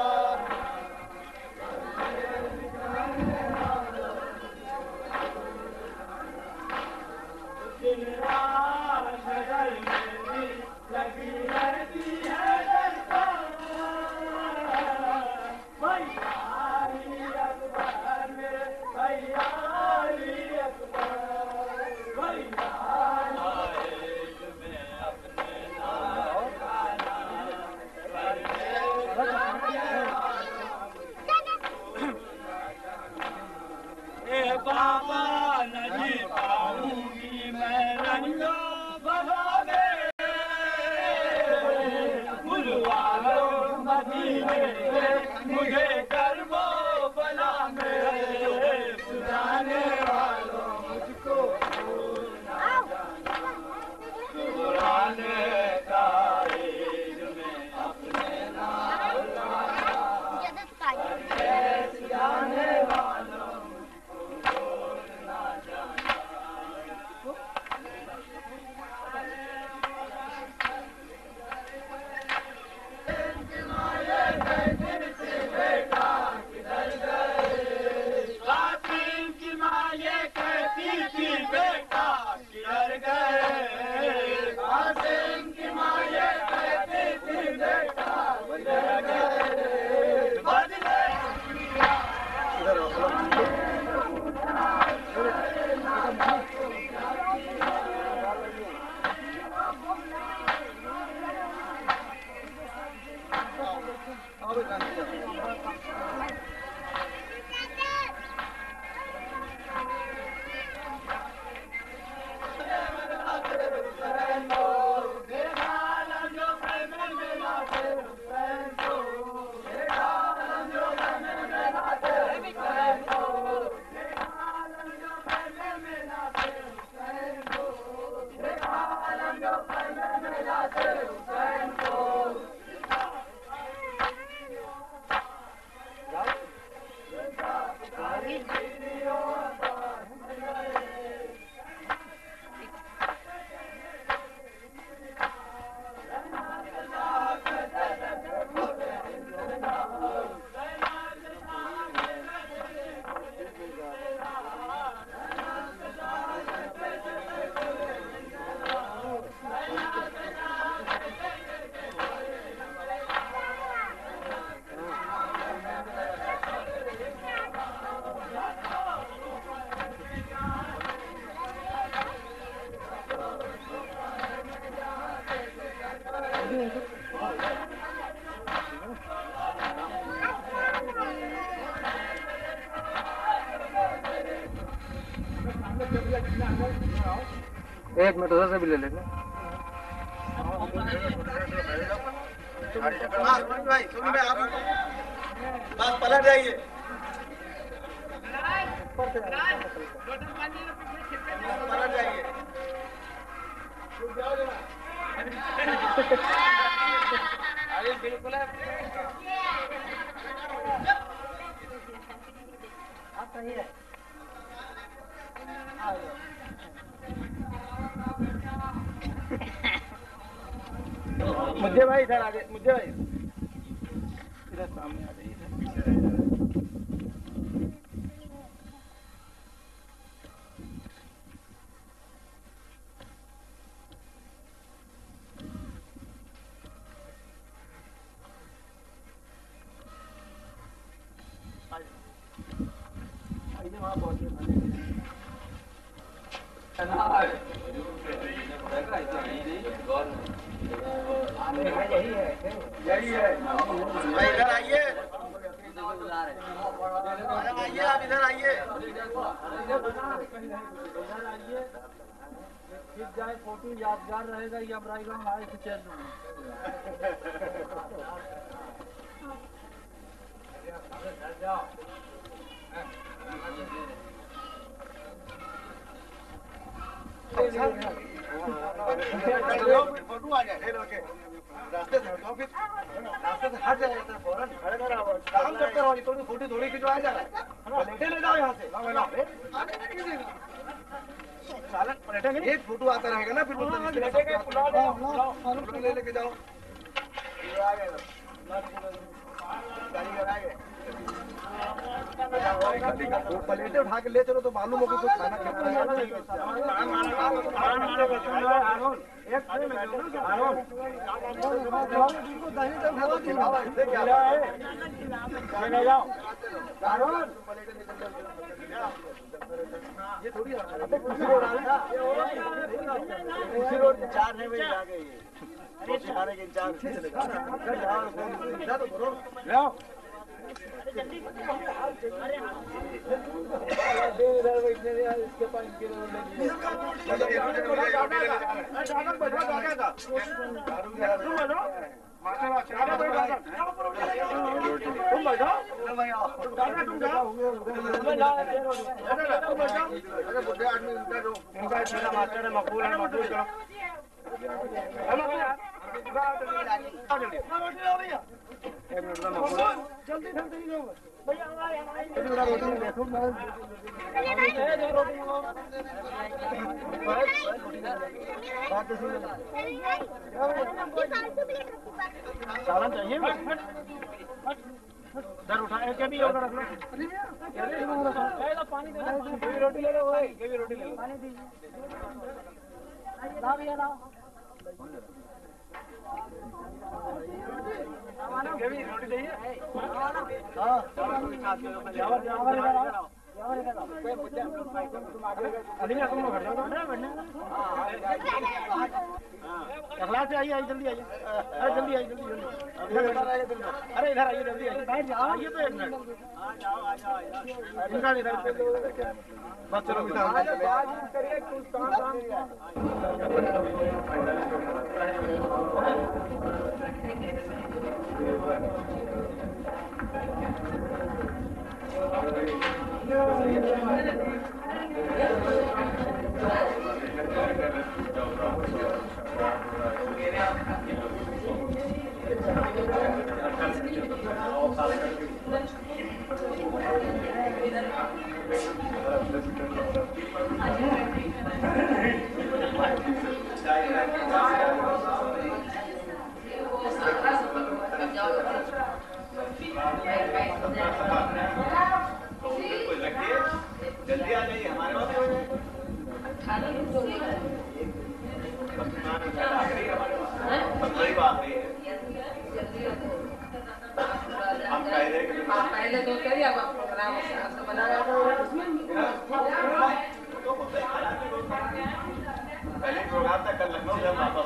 بابا نہیں پاؤں گی میں رنگو بابا بلوالو مدینے مجھے کربو بلا میں بلانے والوں مجھ کو بلانے کا عید میں اپنے نام سجانے والوں ایک منٹ ادھر سے بھی لے لینا بس پلٹ جائیے پلٹ جائیے بالکل صحیح ہے مجھے بھائی ادھر آ جائے مجھے بھائی ادھر سامنے آ جائیے وہاں پہنچے یہی ہے ادھر آئیے آپ ادھر آئیے کھینچ جائے فوٹو یادگار رہے گا یہ ابرائی گاؤں آئے کھینچے फोटो आ जाए रास्ते से हटो फिर रास्ते से हट जाएगा तो फौरन खड़े कर काम करते रहो थोड़ी फोटो थोड़ी खिंचवाया जा रहा है लेटे ले जाओ यहाँ से एक फोटो आता रहेगा ना फिर ले लेके जाओ प्लेटें उठा के ले चलो तो मालूम हो कि कुछ खाना ये थोड़ी रोड 4 बजे आ गई खाने के इंतजार मकबूल है मकबूल करो जल्दी सालन चाहिए दर उठाए क्या भी होगा रख लो पानी रोटी ले लो रोटी ले लो पानी दीजिए रोटी चाहिए से आइए जल्दी आइए अरे जल्दी आइए जल्दी अरे इधर आइए जल्दी आइए बैठ जाओ आइए तो 1 मिनट बस चलो जल्दी आ जाइए हमारे पास बड़ी बात है हम पहले तो करिए आप प्रोग्राम बना पहले प्रोग्राम तक कल लखनऊ जब वापस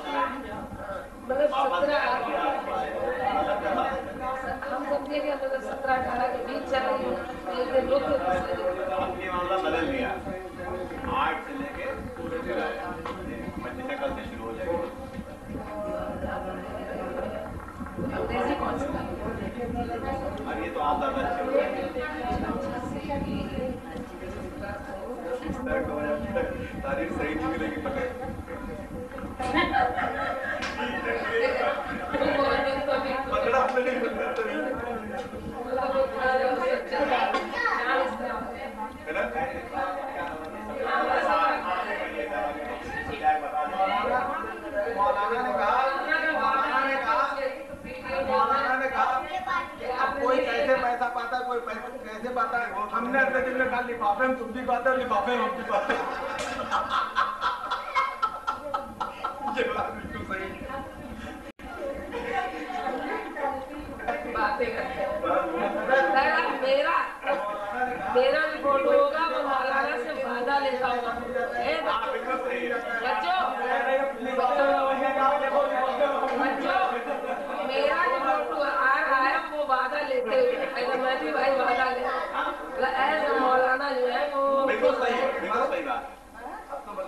हम समझे कि 17-18 के बीच चल रही मामला बदल लिया 8 से लेके पूरे जुलाई 25 कल से शुरू हो जाएगी अब ये तो आप ज्यादा अच्छे हो तारीख सही नहीं मिलेगी पता कोई कैसे पैसा पाता है कोई पैसा कैसे पाता है हमने अपने दिन में कहा लिफाफे में तुम भी पाते हो लिफाफे में हम भी पाते ये बात बिल्कुल सही बातें करते मेरा भी बोल होगा वो मौलाना से वादा लेता होगा बच्चों मेरा जो फोटो आ रहा है वो वादा लेते हुए मैं भी भाई वादा ले ऐसा मौलाना जो है वो बिल्कुल सही बात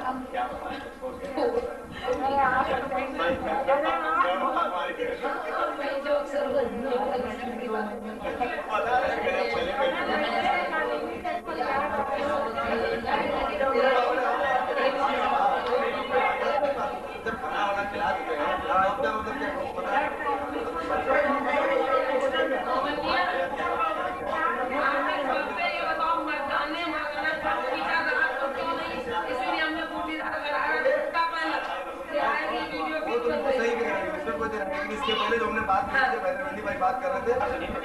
इसके पहले जो हमने बात की थी, पहले भाई बात कर रहे थे।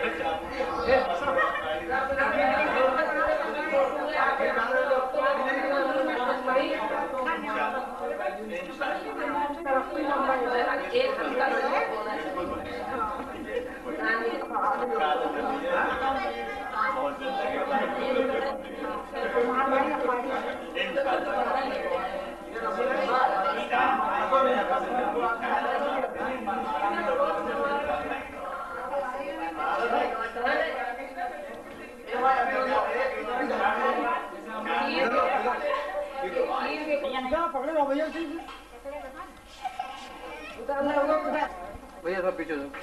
भैया सब पीछे दो।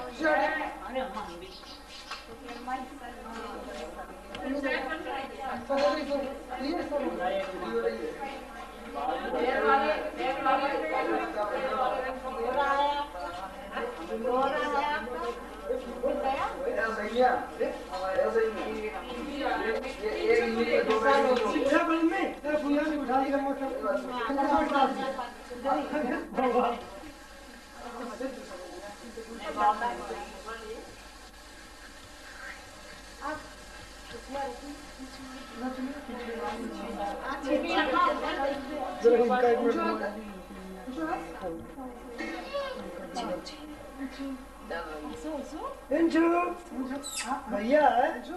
भैया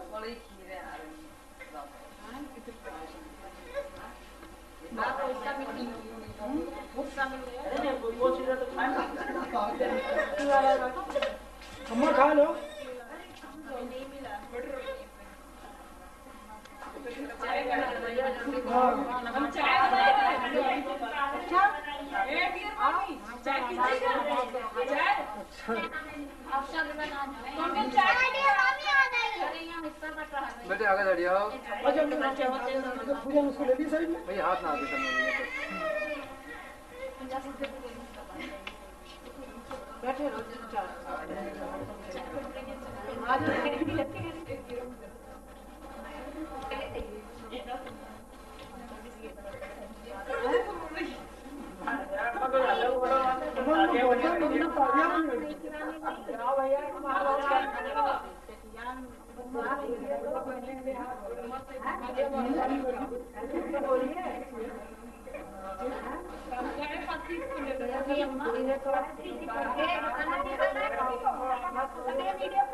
अम्मा खा लो। बेटे आगे बैठ जाओ। पूजा उसको ले ली साइड में। भैया हाथ ना आगे करना। बैठे रहो वीडियो